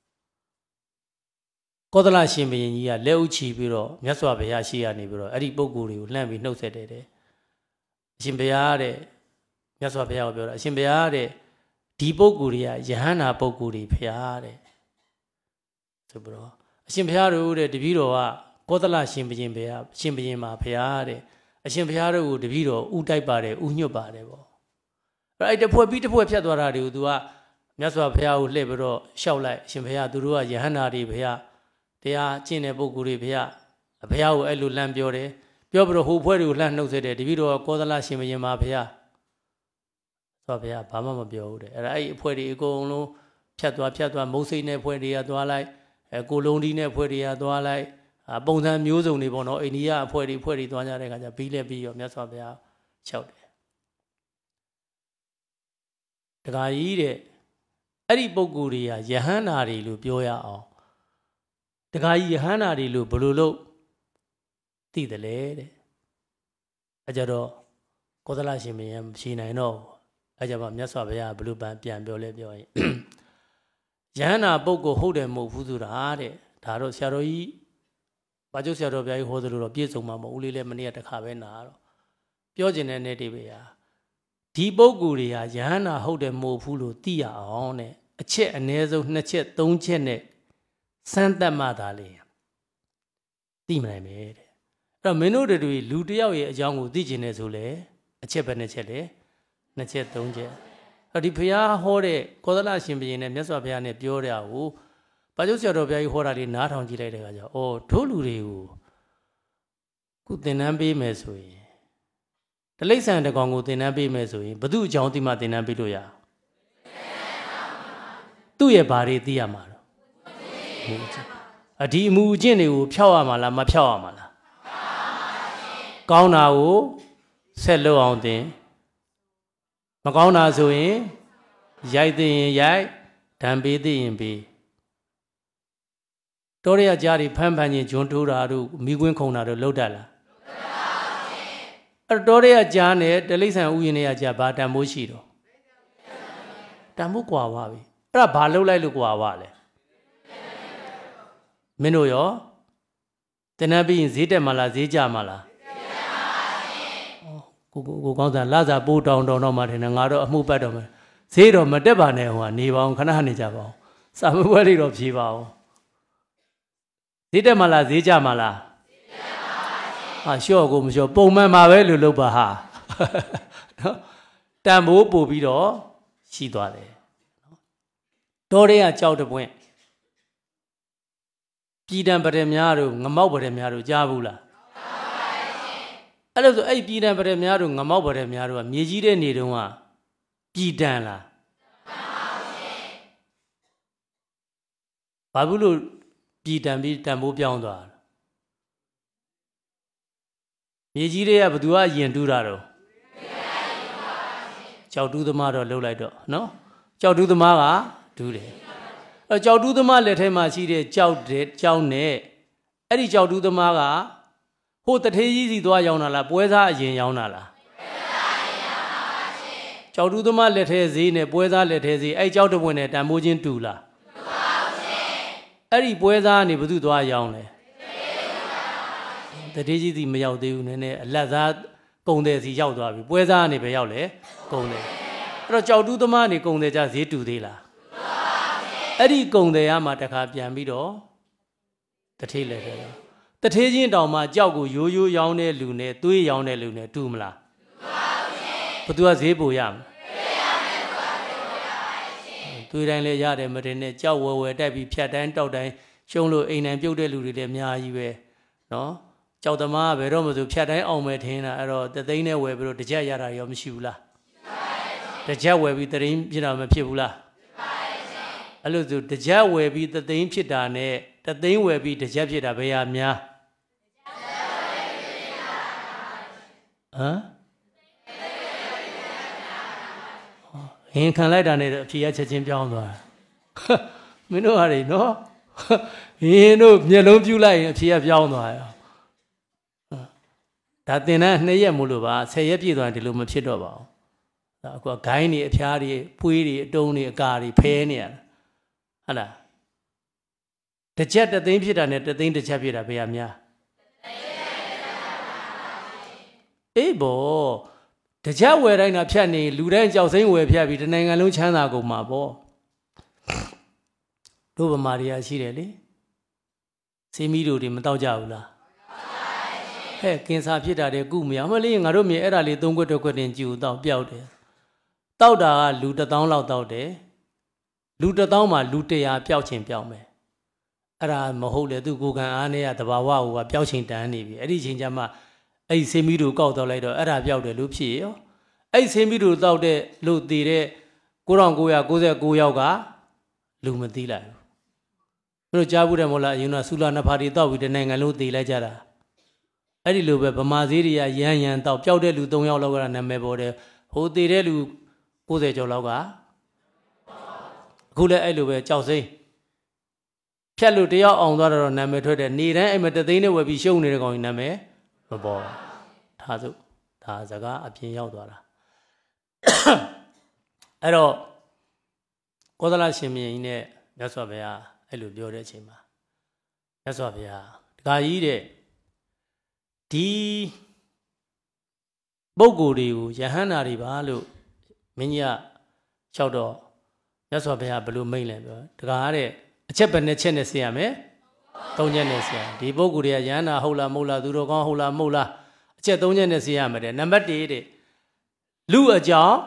ကောသလရှင်ဘုရင်ကြီးကလက်ဥချီပြီးတော့မြတ်စွာဘုရားရှိရနေပြီးတော့အဲ့ဒီပုဂ္ဂိုလ်တွေကိုလှမ်းပြီးနှုတ်ဆက်တယ်တဲ့အရှင်ဘုရားတဲ့မြတ်စွာဘုရားကိုပြောတာအရှင်ဘုရားတဲ့ဒီပုဂ္ဂိုလ်တွေကယဟန္တာပုဂ္ဂိုလ်တွေဖျားတဲ့ဆိုပြီးတော့အရှင်ဘုရားတို့တဲ့တပည့်တော်ကကောသလရှင်ဘုရင်ဘုရားရှင်ဘုရင်မှာဖျားတဲ့အရှင်ဘုရားတို့ကိုတပည့်တော်ဥတိုက်ပါတယ်ဥညွတ်ပါတယ်ပေါ့အဲ့ဒါတဖွဲ့ပြီးတဖွဲ့ဖြတ်သွားတာတွေကို तू ကမြတ်စွာဘုရားကိုလှည့်ပြီးတော့ရှောက်လိုက်အရှင်ဘုရားသူတို့ကယဟန္တာတွေဘုရားတရားကျင့်တဲ့ပုဂ္ဂိုလ်တွေဘုရားဘုရားကိုအဲ့လိုလမ်းပြောတယ်ပြောပြီးတော့ဟိုဖွဲ့တွေကိုလှမ်းနှုတ်ဆက်တယ်တပည့်တော်ကကောသလရှင်ဘုရင်မှာဘုရားဆိုဘုရားဘာမှမပြောဘူးတဲ့အဲ့ဒါအဲ့အဖွဲ့တွေအကုန်လုံးဖြတ်သွားဖြတ်သွားမုတ်စိတ်နဲ့ဖွဲ့တွေကသွားလိုက်အဲကိုလုံးဒီနဲ့ဖွဲ့တွေကသွားလိုက်ပုံစံမျိုးစုံတွေပေါ့နော်အိန္ဒိယအဖွဲ့တွေဖွဲ့တွေသွားကြတဲ့အခါကျဘီးလက်ပြီးရောမြတ်စွာဘုရားလျှောက်တယ်တခါကြီးတဲ့အဲ့ဒီပုဂ္ဂိုလ်တွေကယဟန္တာတွေလို့ပြောရအောင်တခါကြီးယဟန္တာတွေလို့ဘယ်လိုလုပ်သိတယ်လဲတဲ့အဲကြတော့ကောသလရှင်ဘုရင်ဖြေနိုင်တော့အဲကြပါမြတ်စွာဘုရားဘယ်လိုပန်ပြန်ပြောလဲပြောရင်ယဟန္တာပုဂ္ဂိုလ်ဟုတ်တယ်မဟုတ်ဘူးဆိုတာတဲ့ဒါတော့ဆရာတော်ကြီးဘာကျုပ်ဆရာတော်ဘုရားကြီးဟောသလိုတော့ပြည့်စုံမှာမဟုတ်ဦးလေးလည်းမနေ့ကတစ်ခါပဲနာတော့ပြောကျင်တဲ့နေ့တွေပဲဟာဒီပုဂ္ဂိုလ်တွေဟာယဟန္တာဟုတ်တယ်မဟုတ်ဘူးလို့သိရအောင်တဲ့အချက်အ ਨੇ ဆုံးနှစ်ချက်သုံးချက်နဲ့စမ်းသပ်မှသာလေသိမနိုင်ပဲတဲ့အဲ့တော့မင်းတို့တွေလူတယောက်ရဲ့အကြောင်းကိုသိကျင်နေဆိုလေအချက်ပဲနှစ်ချက်လေနှစ်ချက်သုံးချက်အဲ့ဒီဘုရားဟောတဲ့ကောသလရှင်ဘုရင်နဲ့မြတ်စွာဘုရားနဲ့ပြောတဲ့ဟာကိုဘာကျုပ်ဆရာတော်ဘုရားကြီးဟောတာလေးနားထောင်ကြည့်လိုက်တဲ့အခါကျတော့အော်တို့လူတွေကိုခုသင်တန်းပေးမယ်ဆိုရင်တလိษံတကောင်ကိုသင်တန်းပေးမယ်ဆိုရင်ဘု து အကြောင်းသိမှသင်တန်းပေးလို့ရသူ့ရဲ့ဘာတွေသိရမှာတော့အဒီအမူအကျင့်တွေကိုဖျောက်ရမှာလားမဖျောက်ရမှာလားကောင်းတာကိုဆက်လုပ်အောင်သင်မကောင်းတာဆိုရင်ရိုက်သိရင်ရိုက်ဒဏ်ပေးသိရင်ပေးတော်ရရကြားတွေဖမ်းဖမ်းချင်းဂျွန်းထိုးတာတို့မိကွင်းခုံတာတို့လှုပ်တတ်လားအဲ့တော်ရရကြားနဲ့တလိษံဥယျာဉ်တွေကကြားဘာတန်မိုးရှိတော့တန်မိုးကွာပါပြီအဲ့ဒါဘာလှုပ်လိုက်လို့ကွာပါလဲမင်းတို့ရောတဏှပြီးရင်ဈေးတက်မလားဈေးကျမလားကိုကိုကိုကောင်းစားလာစားပိုးတောင်းတောင်းတော့မှထင်တယ်ငါတော့အမှုပတ်တော့မယ်ဈေးတော့မတက်ပါနဲ့ဟိုကနေပါအောင်ခဏနေကြပါအောင်စာမပွဲလေးတော့ဖြေပါအောင်ဈေးတက်မလားဈေးကျမလားဟာလျှော့ကိုမလျှော့ပုံမှန်မှာပဲလို့လုပ်ပါဟာနော်တန်ဖိုးပို့ပြီးတော့ရှိသွားတယ်နော်တော်တွေကကြောက်တဲ့ပွင့်ပြည်တံပရများတို့ငမောက်ပရများတို့ကြားဘူးလားအဲ့လိုဆိုအဲ့ပြည်တံပရများတို့ငမောက်ပရများတို့ကမြေကြီးတဲ့နေတုန်းကပြည်တံလားဘာဘူးလို့ပြည်တံပြီးတန်ဖိုးပြောင်းသွားမြေကြီးတွေကဘသူကယင်တူးတာတော့ကြောက်တူးသမားတော့လှုပ်လိုက်တော့နော်ကြောက်တူးသမားကဒူးတယ်အဲကြောက်တူးသမားလက်ထဲမှာရှိတဲ့ကြောက်တဲ့ကြောက်နဲ့အဲ့ဒီကြောက်တူးသမားကဟိုတထေးကြီးစီသွားရောင်းတာလားပွဲစားအရင်ရောင်းတာလားကြောက်တူးသမားလက်ထဲဈေးနဲ့ပွဲစားလက်ထဲဈေးအဲ့ကြောက်တပွင့်နဲ့တန်မိုးချင်းတူလားအဲ့ဒီပွဲစားကနေဘယ်သူသွားရောင်းလဲတထေးကြီးစီမရောက်သေးဘူးနည်းနည်းအလတ်စားကုံတယ်စီရောက်သွားပြီပွဲစားကနေပဲရောက်လေကုံတယ်အဲ့တော့ကြောက်တူးသမားနေကုံတယ်ကြဈေးတူသေးလားအဲ့ဒီကုံတယ်ရမှာတခါပြန်ပြီးတော့တထေးလက်ထဲတထေးချင်းတောင်မှကြောက်ကိုရိုးရိုးရောင်းတဲ့လူနဲ့သွေးရောင်းတဲ့လူနဲ့တူမလားဘသူကဈေးပိုရမလဲသွေးတိုင်းလည်းရတယ်မတင်နဲ့ကြောက်ဝဲဝဲတိုက်ပြီးဖြတ်တိုင်းတောက်တိုင်းရှုံးလို့အိမ်တိုင်းပြုတ်တဲ့လူတွေလည်းအများကြီးပဲနော်ကြောက်သမားကဘယ်တော့မှဆိုဖြတ်တိုင်းအောင်မယ်ထင်တာအဲ့တော့တသိန်းနဲ့ဝယ်ပြီးတော့တစ်ချက်ရတာရောမရှိဘူးလားတစ်ချက်ဝယ်ပြီးတသိန်းဖြစ်တာမဖြစ်ဘူးလားအဲ့လိုဆိုတစ်ချက်ဝယ်ပြီးတသိန်းဖြစ်တာနဲ့တသိန်းဝယ်ပြီးတစ်ချက်ဖြစ်တာဘယ်ဟာများဟမ်ဟင်ခံလိုက်တာနဲ့အဖြေရချက်ချင်းပြောင်းသွားမင်းတို့ဟာတွေနော်ဟင်းတို့မျက်လုံးပြူလိုက်ရင်အဖြေရပြောင်းသွားရောဒါတင်တဲ့နှစ်ရက်မို့လို့ပါဆယ်ရက်ပြည့်သွားရင်ဒီလိုမဖြစ်တော့ပါဘူးဒါအခုကဂိုင်းတွေအဖျားတွေဖွေးတွေအတုံးတွေအကာတွေဖဲနေရတာဟုတ်လားတစ်ချက်တသိန်းဖြစ်တာနဲ့တသိန်းတစ်ချက်ဖြစ်တာဘယ်ဟာများအေးဘောတကြဝယ်တိုင်းတာဖြတ်နေလူတိုင်းကြောက်စိမ့်ဝယ်ဖြတ်ပြီးတနိုင်ငံလုံးချမ်းသာကုန်မှာပေါ့တို့ဗမာတွေကရှိတယ်လေစေမီတို့တွေမတောက်ကြဘူးလားဟဲ့ကင်ဆာဖြစ်တာတဲ့ကုမရမလေးငါတို့မြေအဲ့ဒါလေးသုံးခွက်တစ်ခွက်တင်ကြည့်ဦးတော့ပျောက်တယ်တောက်တာကလူတစ်သောင်းလောက်တောက်တယ်လူတစ်သောင်းမှာလူတရာပျောက်ချင်ပျောက်မယ်အဲ့ဒါမဟုတ်လေသူကိုယ်ကံအားနဲ့ကတဘာဝဟိုကပျောက်ချင်တန်းနေပြီအဲ့ဒီချိန်ကျမှအဲ့ဒီဆေးမီတို့ကောက်တော့လိုက်တော့အဲ့ဒါပျောက်တယ်လို့ဖြစ်ရောအဲ့ဒီဆေးမီတို့တောက်တဲ့လို့တည်တဲ့ကိုရောင်ကိုရကိုးကိုယောက်ကလူမသိလိုက်ဘူးတို့ကြားဘူးတယ်မဟုတ်လားအရင်ကဆူလာနှစ်ဖာတီတောက်ပြီးတနိုင်ငံလုံးတည်လိုက်ကြတာအဲ့ဒီလိုပဲဗမာသေးတွေကရန်ရန်တောက်ပျောက်တဲ့လူ၃ယောက်လောက်ကနာမည်ပေါ်တယ်ဟိုတည်တဲ့လူကိုးကျော်လောက်ကအခုလည်းအဲ့လိုပဲကြောက်စိမ့်ဖြတ်လို့တယောက်အောင်သွားတော့နာမည်ထွက်တယ်နေတိုင်းအဲ့မတသိန်းနဲ့ဝယ်ပြီးရှုံနေတဲ့ကောင်ကြီးနာမည်မပေါ်ဒါဆိုဒါစကားအပြင်ရောက်သွားတာအဲ့တော့ကောသလရှင်မင်းကြီးနဲ့မြတ်စွာဘုရားအဲ့လိုပြောတဲ့အချိန်မှာမြတ်စွာဘုရားဒကာကြီးတဲ့ဒီပုဂ္ဂိုလ်တွေကိုယဟန္တာတွေပါလို့မင်းကြီးကလျှောက်တော့မြတ်စွာဘုရားဘယ်လိုမိန့်လဲပြောဒကာတဲ့အချက်ပဲနဲ့ချက်နဲ့ဆင်ရမယ်သုံးချက်နဲ့ဆင်ရဒီပုဂ္ဂိုလ်တွေကယဟန္တာဟုတ်လားမဟုတ်လားသူတော်ကောင်းဟုတ်လားမဟုတ်လားအချက်သုံးချက်နဲ့ဆင်ရမယ်တဲ့နံပါတ်၁တဲ့လူအကြောင်း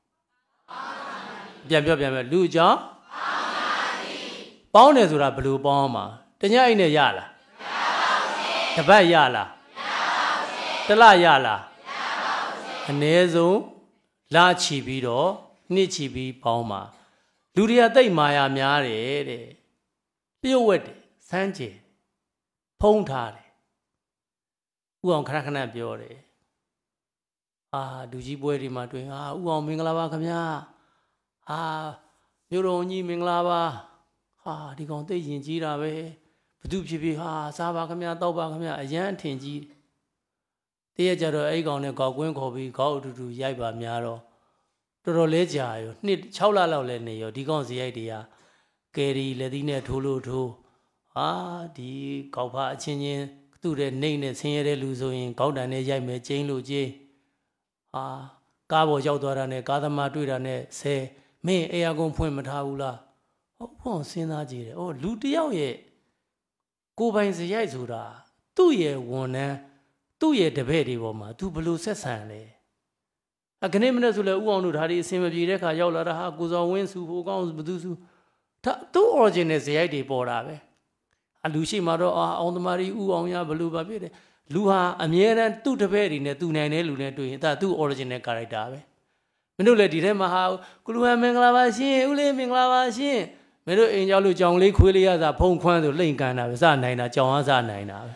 ပြန်ပြောပြန်ပြောလူအကြောင်းပေါင်းတယ်ဆိုတာဘယ်လိုပေါင်းမှာတညအိတ်နဲ့ရလားတပတ်ရလားတလရလားအနည်းဆုံးလချီပြီးတော့နှစ်ချီပြီးပေါင်းမှာလူတွေကတိတ်မာယာများတယ်တဲ့ပြုတ်ဝက်တယ်စမ်းကြယ်ဖုံးထားတယ်ဥအောင်ခဏခဏပြောတယ်အာလူကြီးပွဲတွေမှာတွေ့အာဥအောင်မင်္ဂလာပါခင်ဗျာအာမြို့တော်ကြီးမင်္ဂလာပါဟာဒီကောင်သိရင်ကြီးတာပဲဘသူဖြစ်ဖြစ်ဟာစားပါခင်ဗျာတောက်ပါခင်ဗျာအရန်အထင်ကြီးတည့်ရကြတော့အဲ့ကောင်နဲ့ကောက်ကွင်းခေါ်ပြီးခေါက်အတူတူရိုက်ပါများတော့တော်တော်လေးကြာရောနှစ်၆လလောက်လဲနေရောဒီကောင်ဇရိုက်တွေကကယ်ရီလက်သီးနဲ့ထိုးလို့ထိုးဟာဒီကောက်ဖာအချင်းချင်းသူ့တဲ့နှိမ့်နဲ့ဆင်းရဲတဲ့လူဆိုရင်ကောက်တန်နဲ့ရိုက်မယ်ကျင်းလို့ကျင်းဟာကားပေါ်ရောက်သွားတာနဲ့ကားသမားတွေ့တာနဲ့ဆဲမင်းအေယာကွန်ဖွင့်မထားဘူးလားဟုတ်ဘောစဉ်းစားကြည့်တယ်ဩလူတယောက်ရဲ့ကိုပိုင်ဇရိုက်ဆိုတာသူ့ရဲ့ဝန်ထမ်းသူ့ရဲ့တပည့်တွေပေါ်မှာ तू ဘလို့ဆက်ဆံလဲအခနေ့မနေ့ဆိုလဲဥအောင်တို့ဒါတွေအစင်မပြေတဲ့ခါရောက်လာတာဟာကိုစောဝင်းစုဟိုကောင်းဘသူစုဒါသူ့ original ဇယိုက်တွေပေါ်တာပဲအလူရှိမှတော့အာအောင်သမားကြီးဥအောင်ရဘလို့ပါဖြစ်တယ်လူဟာအမြဲတမ်းသူ့တပည့်တွေနဲ့သူနိုင်တဲ့လူနဲ့တွေ့ရင်ဒါသူ့ original character ပဲမင်းတို့လည်းဒီထဲမှာဟာကုလူဟန်မင်္ဂလာပါရှင်ဦးလေးမင်္ဂလာပါရှင်မင်းတို့အိမ်ရောက်လို့ကြောင်လေးခွေးလေးရစာဖုံခွန်းဆိုလိမ့်ကန်တာပဲစနိုင်တာကြောင်အားစနိုင်တာပဲ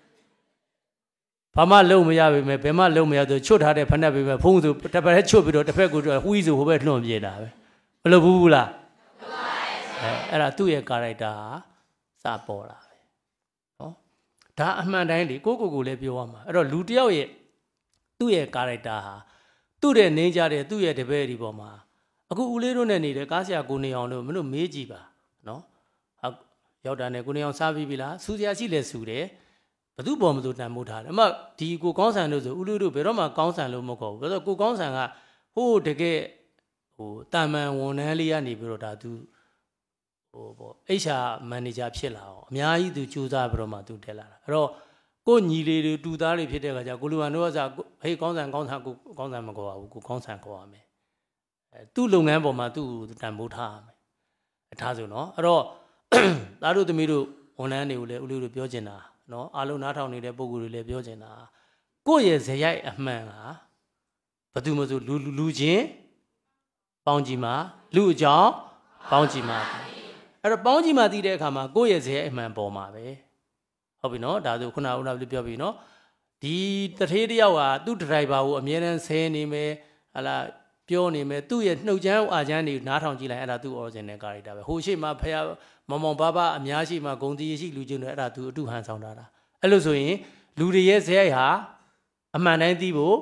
ဘာမှလုံးမရပါပဲဘယ်မှလုံးမရဆိုချွတ်ထားတဲ့ဖက်နဲ့ပဲဖုံးဆိုတစ်ဖက်ချွတ်ပြီးတော့တစ်ဖက်ကတော့ဝှီးဆိုဟိုဘက်လွှန့်ပြေးတာပဲမလုပ်ဘူးလားအဲအဲ့ဒါသူ့ရဲ့ character စပေါ်တာပဲနော်ဒါအမှန်တိုင်းလေကိုကိုကိုလည်းပြောရမှာအဲ့တော့လူတယောက်ရဲ့သူ့ရဲ့ character ဟာသူ့ရဲ့နေကြတဲ့သူ့ရဲ့တပည့်ဒီပေါ်မှာအခုဦးလေးတို့နဲ့နေတဲ့ကားဆရာကိုနေအောင်တို့မင်းတို့မေးကြည့်ပါနော်ဟုတ်ရောက်တာနဲ့ကိုနေအောင်စားပြီးပြီလားစူစရာရှိလဲစူတယ်ဘသူပေါ်မသူတန်မိုးထားတယ်အမဒီကိုကောင်းဆန်လို့ဆိုဦးလေးတို့ဘယ်တော့မှကောင်းဆန်လို့မဟုတ်ဘူးဘာလို့ကိုကောင်းဆန်ကဟိုးတကယ်ဟိုတာမန်ဝန်ထမ်းလေးကနေပြီးတော့ဒါသူဟိုပေါ့ H R manager ဖြစ်လာအောင်အများကြီးသူစူးစမ်းပြီးတော့မှသူတက်လာတာအဲ့တော့ကိုညီလေးတွေတူသားတွေဖြစ်တဲ့ခါကျကိုလူဝန်တို့ကစားဟေးကောင်းဆန်ကောင်းဆန်ကိုကောင်းဆန်မခေါ်ပါဘူးကိုကောင်းဆန်ခေါ်ရမယ်အဲသူ့လုပ်ငန်းပေါ်မှာသူ့တန်ဖိုးထားရမယ်အထားဆိုနော်အဲ့တော့သားတို့သမီးတို့ဝန်ထမ်းတွေကိုလည်းဦးလေးတို့ပြောချင်တာနော်အားလုံးနားထောင်နေတဲ့ပုံကိုယ်တွေလည်းပြောချင်တာကိုယ့်ရဲ့ဇယိုက်အမှန်ကဘသူမဆိုလူလူချင်းပေါင်းကြည့်မှာလူအကြောင်းပေါင်းကြည့်မှာအဲ့တော့ပေါင်းကြည့်မှာသိတဲ့အခါမှာကိုယ့်ရဲ့ဇယိုက်အမှန်ပေါ်မှာပဲဟုတ်ပြီနော်ဒါဆိုခုနကဦးနာပြောပြီနော်ဒီတထေးတယောက်ကသူ့ဒရိုင်ဘာကိုအမြဲတမ်းဆဲနေမယ်ဟာလာပြောနေမယ်သူ့ရဲ့နှုတ်ချမ်းအာချမ်းတွေနားထောင်ကြည့်လိုက်အဲ့ဒါသူ့ original character ပဲဟိုရှိမှဖះမောင်မောင်ဘာဘာအများရှိမှဂုံတီရှိလူချင်းတွေအဲ့ဒါသူအတုဟန်ဆောင်တာလားအဲ့လိုဆိုရင်လူတွေရဲ့ဇယိုက်ဟာအမှန်တိုင်းသိဖို့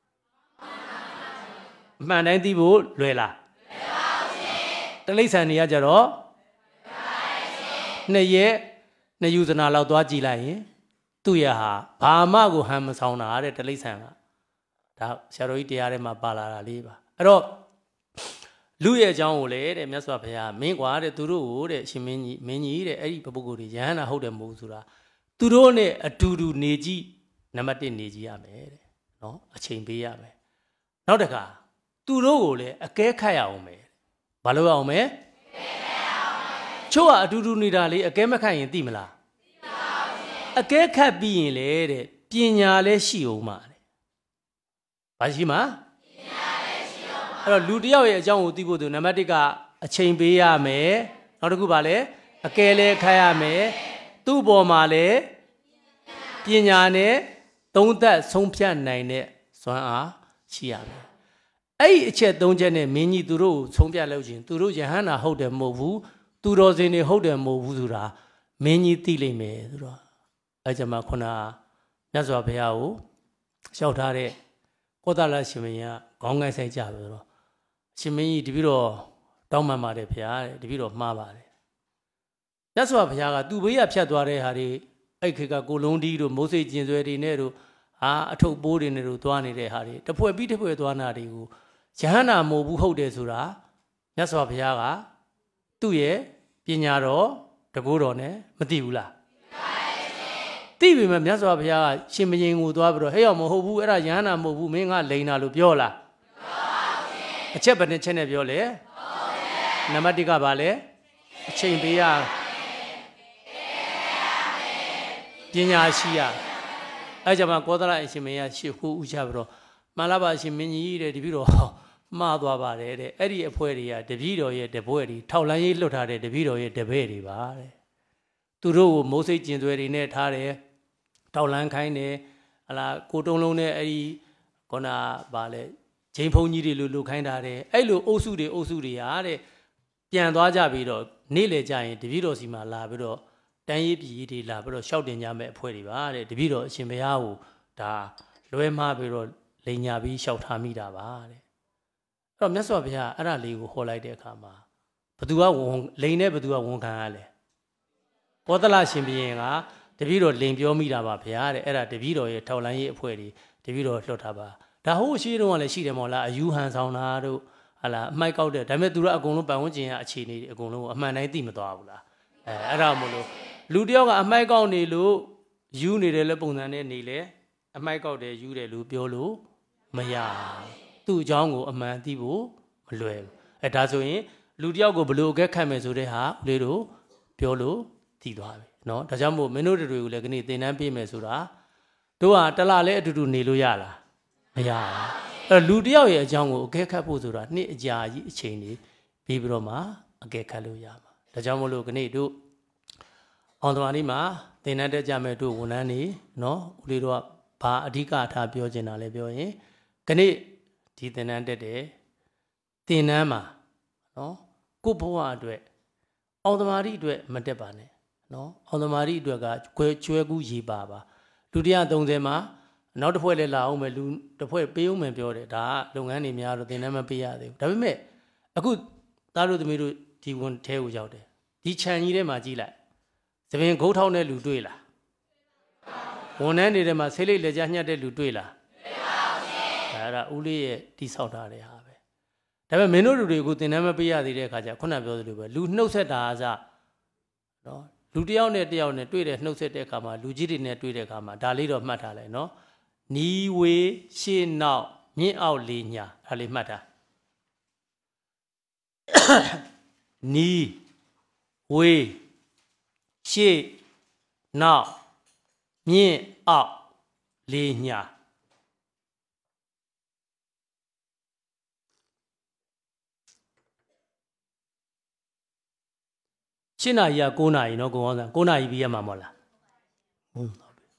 အမှန်တိုင်းသိဖို့လွယ်လားလွယ်ပါဘူးရှင်တိရစ္ဆာန်တွေကကြတော့လွယ်ပါရှင်နှစ်ရက်နှစ်ယူဇနာလောက်သွားကြည့်လိုက်ရင်သူ့ရဟာဘာမှကိုဟန်မဆောင်တာတဲ့တိရစ္ဆာန်ကဒါဆရာတော်ကြီးတရားထဲမှာပါလာတာလေးပါအဲ့တော့လူရဲ့အကြောင်းကိုလေတဲ့မြတ်စွာဘုရားမင်းကွာတဲ့သူတို့ကိုတဲ့ရှင်မင်းကြီးမင်းကြီးတဲ့အဲ့ဒီပုဂ္ဂိုလ်တွေယဟန္တာဟုတ်တယ်မဟုတ်ဆိုတာသူတို့နဲ့အတူတူနေကြည့်နံပါတ်တစ်နေကြည့်ရမယ်တဲ့နော်အချိန်ပေးရမယ်နောက်တစ်ခါသူတို့ကိုလည်းအကဲခတ်ရအောင်မယ်ဘာလို့ရအောင်မယ်ချို့ကအတူတူနေတာလေအကဲမခတ်ရင်သိမလားသိပါဘူးရှင်အကဲခတ်ပြီးရင်လေတဲ့ပညာလည်းရှိအောင်ပါတဲ့ဘာရှိမှာပညာလည်းရှိအောင်ပါအဲ့တော့လူတယောက်ရဲ့အကြောင်းကိုသိဖို့သူနံပါတ်တစ်ကအချိန်ပေးရမယ်နောက်တစ်ခုပါလေအကဲလည်းခတ်ရမယ်သူ့ပေါ်မှာလည်းပညာနဲ့သုံးသပ်ဆုံးဖြတ်နိုင်တဲ့စွမ်းအားရှိရမယ်အဲ့ဒီအချက်သုံးချက်နဲ့မင်းကြီးသူတို့ကိုဆုံးဖြတ်လို့ချင်းသူတို့ယဟန္တာဟုတ်တယ်မဟုတ်ဘူးသူတော်စင်တွေဟုတ်တယ်မဟုတ်ဘူးဆိုတာမင်းကြီးသိလိမ့်မယ်ဆိုတော့အဲ့ကြမှာခုနမြတ်စွာဘုရားကိုလျှောက်ထားတဲ့ကောသလရှင်မင်းကခေါင်းကိုက်ဆိုင်ကြပြီဆိုတော့ရှင်မင်းကြီးတပည့်တော်တောင်းပန်ပါတယ်ဘုရားတဲ့တပည့်တော်မှားပါတယ်မြတ်စွာဘုရားကသူ့ဘေးကဖြတ်သွားတဲ့ဟာတွေအဲ့ခေတ်ကကိုလုံးတီးတို့မိုးစိတ်ကျင်ဆွဲတွေနဲ့တို့ဟာအထုပ်ပိုးတွေနဲ့တို့သွားနေတဲ့ဟာတွေတစ်ဖွဲ့ပြီးတစ်ဖွဲ့သွားနာတွေကိုယဟန္တာမဟုတ်ဘူးဟုတ်တယ်ဆိုတာမြတ်စွာဘုရားကသူ့ရဲ့ပညာတော်တကူတော်နဲ့မသိဘူးလားသိပြီမဲ့မြတ်စွာဘုရားကရှင်မင်းကိုသွားပြီးတော့ဟဲ့ရောက်မဟုတ်ဘူးအဲ့ဒါယဟန္တာမဟုတ်ဘူးမင်းကလိန်တာလို့ပြောလားအချက်ဘယ်နှချက်နဲ့ပြောလဲနံပါတ်တစ်ကဘာလဲအချိန်ပေးရပညာရှိရအဲ့ကြမှာကောသလအရှင်မင်းရရှေ့ခုဥချပြီးတော့မှန်လားပါအရှင်မင်းကြီးတဲ့တပည့်တော်မှားသွားပါတယ်တဲ့အဲ့ဒီအဖွဲတွေကတပည့်တော်ရဲ့တပွဲတွေထောက်လန်းရေးလွတ်ထားတဲ့တပည့်တော်ရဲ့တပည့်တွေပါတဲ့သူတို့ကိုမိုးစိတ်ကျင်သွဲတွေနဲ့ထားတယ်ထောက်လန်းခိုင်းတယ်ဟလာကိုတုံးလုံးနဲ့အဲ့ဒီခုနဗာလဲဂျိန်ဖုန်းကြီးတွေလိုလိုခိုင်းထားတယ်အဲ့လိုအုပ်စုတွေအုပ်စုတွေဟာတဲ့ပြန်သွားကြပြီးတော့နေ့လေကြရင်တပည့်တော်စီမှာလာပြီးတော့တန်းရေးပြည်တွေလာပြီးတော့ရှောက်တင်ကြမဲ့အဖွဲတွေပါတဲ့တပည့်တော်အရှင်ဘုရားကိုဒါလွဲမှားပြီးတော့လိန်ညာပြီးရှောက်ထားမိတာပါတဲ့အဲ့တော့မြတ်စွာဘုရားအဲ့ဒါလေးကိုဟောလိုက်တဲ့အခါမှာဘသူကဝန်လိန်နဲ့ဘသူကဝန်ခံရလဲကောသလရှင်ဘုရင်ကတပည့်တော်လိန်ပြောမိတာပါဘုရားတဲ့အဲ့ဒါတပည့်တော်ရဲ့ထောက်လန်းရေးအဖွဲတွေတပည့်တော်လွှတ်ထားပါဒါဟိုရှိတုန်းကလည်းရှိတယ်မဟုတ်လားအယူဟန်ဆောင်တာတို့ဟာလားအမိုက်ကောက်တဲ့ဒါပေမဲ့သူတို့အကုန်လုံးပတ်ဝန်းကျင်ကအခြေအနေအကုန်လုံးအမှန်တိုင်းသိမသွားဘူးလားအဲအဲ့ဒါမို့လို့လူတယောက်ကအမိုက်ကောက်နေလို့ယူနေတယ်လည်းပုံစံနဲ့နေလေအမိုက်ကောက်တယ်ယူတယ်လို့ပြောလို့မရသူ့အကြောင်းကိုအမှန်သိဖို့မလွယ်ဘူးအဲဒါဆိုရင်လူတယောက်ကိုဘလို့အကဲခတ်မယ်ဆိုတဲ့ဟာဦးလေးတို့ပြောလို့သိသွားပြီเนาะဒါကြောင့်မို့မင်းတို့တွေကိုလည်းခဏသင်တန်းပေးမယ်ဆိုတာတို့ဟာတလားလဲအတူတူနေလို့ရလားမရဘူးအဲလူတယောက်ရဲ့အကြောင်းကိုအကဲခတ်ဖို့ဆိုတာနှစ်အကြာကြီးအချိန်ကြီးပြီးပြီးတော့မှအကဲခတ်လို့ရမှာဒါကြောင့်မို့လို့ခဏတို့အောင်တော်လေးမှာသင်တန်းတက်ကြမယ်တို့ဝန်ထမ်းနေเนาะဦးလေးတို့ကဘာအဓိကထားပြောချင်တာလဲပြောရင်ခဏဒီသင်တန်းတက်တယ်သင်တန်းမှာเนาะကိုဘဝအတွက်အောင်သမာဓိအတွက်မတက်ပါနဲ့နော်အောင်သမာဓိအတွက်ကကျွဲကျွဲကူးရေပါပါလူတစ်ရာသုံးဆယ်မှာနောက်တစ်ဖွဲ့လည်းလာအောင်မယ်လူတစ်ဖွဲ့ပေးအောင်မယ်ပြောတယ်ဒါကလုပ်ငန်းတွေများတော့သင်တန်းမပေးရသေးဘူးဒါပေမဲ့အခုသားတို့သမီးတို့ဒီဝန်ထဲကိုရောက်တယ်ဒီခြံကြီးထဲမှာကြည့်လိုက်သပင်ဂုတ်ထောက်တဲ့လူတွေ့လားဝန်ထမ်းတွေထဲမှာဆေးလိပ်လက်ကြားညှက်တဲ့လူတွေ့လားအဲ့ဒါဦးလေးရဲ့တိဆောက်ထားတဲ့ဟာပဲဒါပေမဲ့မင်းတို့လူတွေကိုသင်တန်းမပေးရသေးတဲ့အခါကျခုနပြောသလိုပဲလူနှုတ်ဆက်တာအစနော်လူတယောက်နဲ့တယောက်နဲ့တွေ့တဲ့နှုတ်ဆက်တဲ့အခါမှာလူကြီးတွေနဲ့တွေ့တဲ့အခါမှာဒါလေးတော့မှတ်ထားလိုက်နော်နီးဝေးရှေ့နောက်မြင့်အောက်လေးညာဒါလေးမှတ်ထားနီးဝေးရှေ့နောက်မြင့်အောက်လေးညာရှင်းနာရီက9နာရီနော်ကိုအောင်ဆန်း9နာရီပြီးရမှာမဟုတ်လားဟုတ်ပါပြီ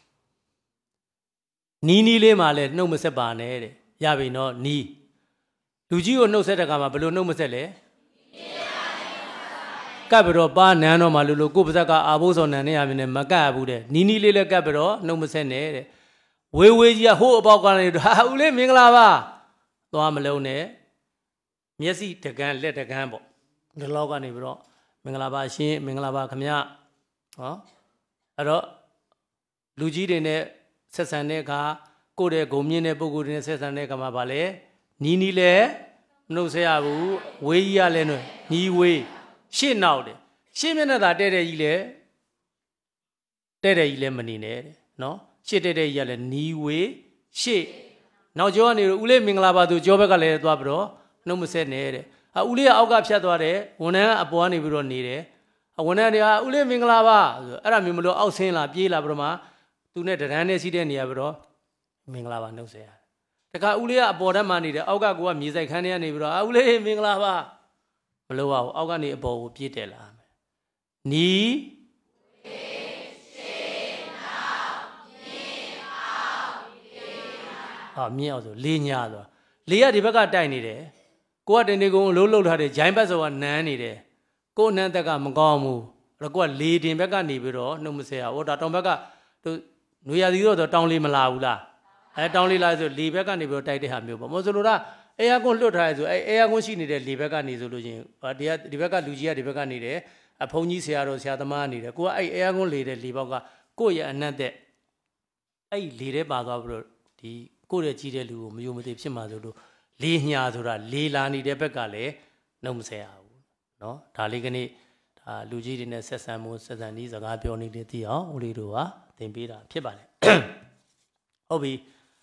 နီးနီးလေးမှလည်းနှုတ်မဆက်ပါနဲ့တဲ့ရပြီနော်နီးလူကြီးကိုနှုတ်ဆက်တဲ့ကမှာဘယ်လိုနှုတ်မဆက်လဲကပ်ပြီးတော့ပါနန်းတော့မှလို့လို့ကိုပါဇက်ကအာဘိုးစော်နန်းနဲ့ရမြင်နဲ့မကပ်ဘူးတဲ့နီးနီးလေးလည်းကပ်ပြီးတော့နှုတ်မဆက်နဲ့တဲ့ဝေးဝေးကြီးကဟိုးအပေါက်ကနေဟာဦးလေးမင်္ဂလာပါသွားမလုံးနဲ့မျက်စိတကန်းလက်တကန်းပေါ့ဒီလောက်ကနေပြီးတော့မင်္ဂလာပါရှင်မင်္ဂလာပါခမဟောအဲ့တော့လူကြီးတွေနဲ့ဆက်ဆံတဲ့အခါကိုယ့်ရဲ့ဂုံမြင့်တဲ့ပုဂ္ဂိုလ်တွေနဲ့ဆက်ဆံတဲ့အခါမှာဗာလဲနီးနီးလဲနှုတ်ဆက်ရဘူးဝေးကြီးရလဲနှွဲနီးဝေးရှေ့နောက်တယ်ရှေ့မျက်နှာသာတဲ့တဲ့ကြီးလဲတဲ့တဲ့ကြီးလဲမနေနဲ့တဲ့နော်ရှေ့တဲ့တဲ့ကြီးကလဲနီးဝေးရှေ့နောက်ကျောကနေဦးလေးမင်္ဂလာပါသူကျောဘက်ကလည်းသွားပြီးတော့နှုတ်မဆက်နဲ့တဲ့ဟာဦးလေးကအောက်ကဖြတ်သွားတယ်ဝန်ထမ်းကအပေါ်ကနေပြီးတော့နေတယ်ဝန်ထမ်းတွေကဦးလေးမင်္ဂလာပါဆိုအဲ့ဒါမျိုးမလို့အောက်ဆင်းလာပြေးလာပြီးတော့မှသူနဲ့တရန်နဲ့ရှိတဲ့နေရာပြီးတော့မင်္ဂလာပါနှုတ်ဆက်ရတယ်တခါဦးလေးကအပေါ်ထက်မှနေတယ်အောက်ကကိုကမြေဆိုင်ခန်းထဲကနေပြီးတော့ဦးလေးမင်္ဂလာပါမလို့ပါဘူးအောက်ကနေအပေါ်ကိုပြေးတယ်လာမယ်နီးဟာမြင့်အောင်ဆိုလေးညာဆိုလေးရဒီဘက်ကတိုက်နေတယ်ကိုကတင်နေကုန်အလုံးလုံးထားတယ်ဂျိုင်းဘက်ဆိုတာနန်းနေတယ်ကိုနန်းသက်ကမကောင်းဘူးအဲ့တော့ကိုကလေတင်ဘက်ကနေပြီးတော့နှုတ်မဆက်ရဘူးဒါတောင်ဘက်ကသူနွေရသီတော့တောင်လေးမလာဘူးလားအဲတောင်လေးလာဆိုလေဘက်ကနေပြီးတော့တိုက်တဲ့ဟာမျိုးပေါ့မဟုတ်ဆိုလို့ဒါအေယာကွန်လွတ်ထားရဲဆိုအဲအေယာကွန်ရှိနေတဲ့လေဘက်ကနေဆိုလို့ချင်းဒီကဒီဘက်ကလူကြီးကဒီဘက်ကနေတယ်အဖုံကြီးဆရာတော်ဆရာသမားနေတယ်ကိုကအဲအေယာကွန်လေတဲ့လေဘောက်ကကိုယ့်ရဲ့အနတ်တဲ့အဲ့လေထဲပါသွားပြီးတော့ဒီကိုယ့်ရဲ့ကြီးတဲ့လူကိုမယုံမသိဖြစ်မှာဆိုလို့လေးညာဆိုတာလေးလာနေတဲ့ဘက်ကလည်းနှုတ်မဆက်ရဘူးเนาะဒါလေးကနေ့ဒါလူကြီးတွေနဲ့ဆက်ဆံမှုဆက်ဆံနည်းစကားပြောနေတဲ့သိအောင်ဦးလေးတို့ကသင်ပေးတာဖြစ်ပါတယ်ဟုတ်ပြီ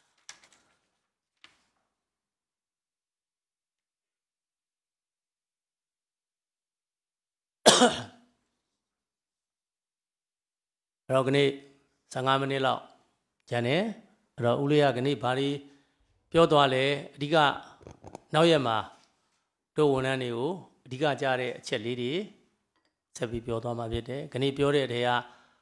အဲ့တော့ကနေ့ဆယ်၅မိနစ်လောက်ကျန်တယ်အဲ့တော့ဦးလေးကကနေ့ဘာတွေပြောသွားလဲအဓိကနောက်ရက်မှာတို့ဝန်ထမ်းတွေကိုအဓိကကြားတဲ့အချက်လေးတွေဆက်ပြီးပြောသွားမှာဖြစ်တယ်ခဏပြောတဲ့အထက်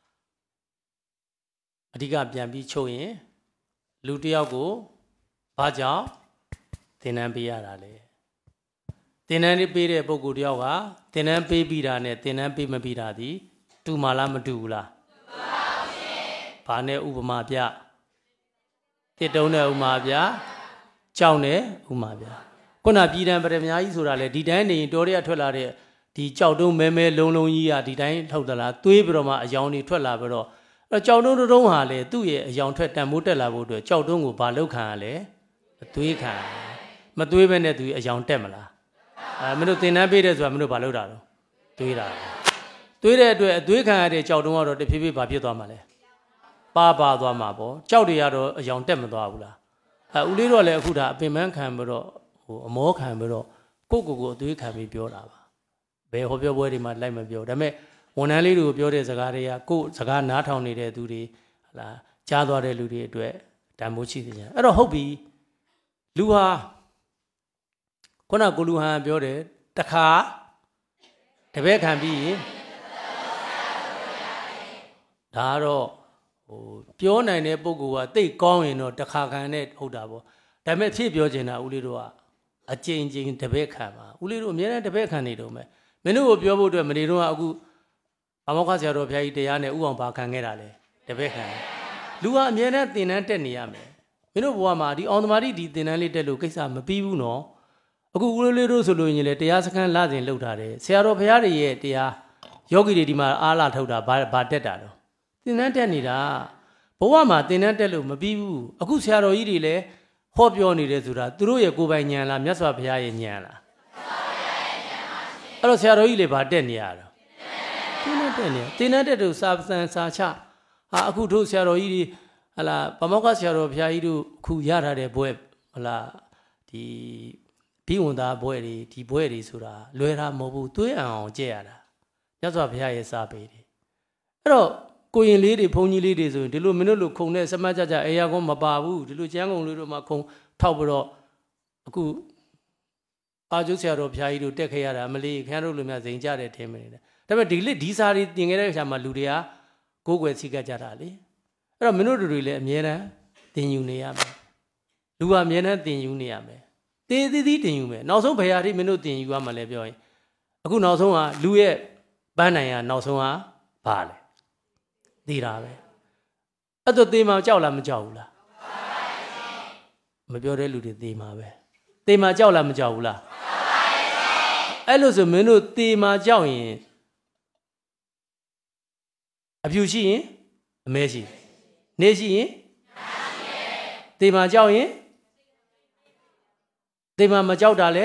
ကအဓိကပြန်ပြီးချုပ်ရင်လူတစ်ယောက်ကိုဘာကြောင့်သင်တန်းပေးရတာလဲသင်တန်းလေးပေးတဲ့ပုဂ္ဂိုလ်တစ်ယောက်ကသင်တန်းပေးပြီးတာနဲ့သင်တန်းပေးမပြီးတာဒီတူမလားမတူဘူးလားတူပါဘူး။ဘာနဲ့ဥပမာပြတစ်တုံးနဲ့ဥပမာပြကြောက်နဲ့ဥမာပြခုနပြည်တံပရမညာကြီးဆိုတာလေဒီတိုင်းနေရင်တော်ရရထွက်လာတဲ့ဒီကြောက်တုံးမဲမဲလုံးလုံးကြီးကဒီတိုင်းထုတ်သလားသွေးပြီးတော့မှအယောင်တွေထွက်လာပြီးတော့အဲကြောက်တုံးတုံးဟာလေသူ့ရဲ့အယောင်ထွက်တန်မိုးတက်လာဖို့အတွက်ကြောက်တုံးကိုဘာလောက်ခံရလဲမသွေးခံမသွေးပဲနဲ့သူအယောင်တက်မလားအဲမင်းတို့သင်တန်းပေးတယ်ဆိုတာမင်းတို့ဘာလုပ်တာတော့သွေးတာသွေးတဲ့အတွက်အသွေးခံရတဲ့ကြောက်တုံးကတော့တဖြည်းဖြည်းဘာဖြစ်သွားမှာလဲပါပါသွားမှာပေါ့ကြောက်တွေကတော့အယောင်တက်မသွားဘူးလားအဲဦးလေးတော့လည်းအခုဒါအပင်ပန်းခံပြီးတော့ဟိုအမောခံပြီးတော့ကိုကိုကိုအသွေးခံပြီးပြောတာပါဘယ်ဟောပြောပွဲတွေမှာလိုက်မပြောဒါပေမဲ့ဝန်ထမ်းလေးတွေကိုပြောတဲ့စကားတွေကကိုစကားနားထောင်နေတဲ့သူတွေဟလာကြားသွားတဲ့လူတွေအတွက်တန်ဖိုးရှိနေကြအဲ့တော့ဟုတ်ပြီလူဟာခုနကိုလူဟန်ပြောတယ်တခါတပည့်ခံပြီးရင်ဒါကတော့ဟိုပြောနိုင်တဲ့ပုဂ္ဂိုလ်ကတိတ်ကောင်းရင်တော့တခါခံနဲ့ဟုတ်တာပေါ့ဒါပေမဲ့ဖြည့်ပြောချင်တာဦးလေးတို့ကအကျဉ်းချင်းတပည့်ခံပါဦးလေးတို့အများနဲ့တပည့်ခံနေတော့မယ်မင်းတို့ကိုပြောဖို့အတွက်မနေတော့အခုဘာမောက္ခဆရာတော်ဘုရားကြီးတရားနဲ့ဥအောင်ပါခံခဲ့တာလေတပည့်ခံလူကအမြဲတမ်းသင်တန်းတက်နေရမယ်မင်းတို့ဘဝမှာဒီအောင်သမာဓိဒီသင်တန်းလေးတက်လို့ကိစ္စမပြီးဘူးနော်အခုဦးလေးလေးတို့ဆိုလို့ရင်လေတရားစခန်းလာစဉ်လှုပ်ထားတယ်ဆရာတော်ဘုရားတွေရဲ့တရားယောဂီတွေဒီမှာအားလာထုတ်တာဘာဘာတက်တာတော့သင်တန်းတက်နေတာဘဝမှာသင်တန်းတက်လို့မပြီးဘူးအခုဆရာတော်ကြီးတွေလည်းဟောပြောနေတယ်ဆိုတာသူတို့ရဲ့ကိုယ်ပိုင်ဉာဏ်လားမြတ်စွာဘုရားရဲ့ဉာဏ်လားအဲ့တော့ဆရာတော်ကြီးလည်းဘာတက်နေရတော့သင်တန်းတက်နေသင်တန်းတက်လို့စာစံစာချဟာအခုတို့ဆရာတော်ကြီးတွေဟလာဗမောက္ခဆရာတော်ဘုရားကြီးတို့အခုရထားတဲ့ဘွဲဟလာဒီဘိဝန္တာဘွဲတွေဒီဘွဲတွေဆိုတာလွယ်တာမဟုတ်ဘူးသွေးအောင်ကြက်ရတာမြတ်စွာဘုရားရဲ့စာပေတွေအဲ့တော့ကိုရင်လေးတွေဘုန်းကြီးလေးတွေဆိုရင်ဒီလိုမင်းတို့လိုခုံနဲ့စမတ်ကြကြအေယာကုန်းမပါဘူးဒီလိုကျန်းကုန်လေးတို့မှခုံထောက်ပြီးတော့အခုအာကျုပ်ဆရာတော်ဘုရားကြီးတို့တက်ခဲ့ရတာအမလေးခင်ဗျားတို့လိုများဇိမ်ကြတယ်ထင်မနေတယ်ဒါပေမဲ့ဒီလက်ဒီစာတွေတင်ခဲ့တဲ့အခါမှာလူတွေကကိုးကွယ်စီကကြတာလေအဲ့တော့မင်းတို့တွေလည်းအမြဲတမ်းတင်ယူနေရမယ်လူကအမြဲတမ်းတင်ယူနေရမယ်တေးသေးသေးတင်ယူမယ်နောက်ဆုံးဘယ်ဟာထိမင်းတို့တင်ယူရမှာလဲပြောရင်အခုနောက်ဆုံးကလူရဲ့ပန်းနိုင်ကနောက်ဆုံးကဘာလဲသိတာပဲအဲ့တော့သေမှာကြောက်လားမကြောက်ဘူးလားမပြောတဲ့လူတွေသေမှာပဲသေမှာကြောက်လားမကြောက်ဘူးလားအဲ့လိုဆိုမင်းတို့သေမှာကြောက်ရင်အဖြူရှိရင်အမဲရှိနေရှိရင်သေမှာကြောက်ရင်သေမှာမကြောက်တာလေ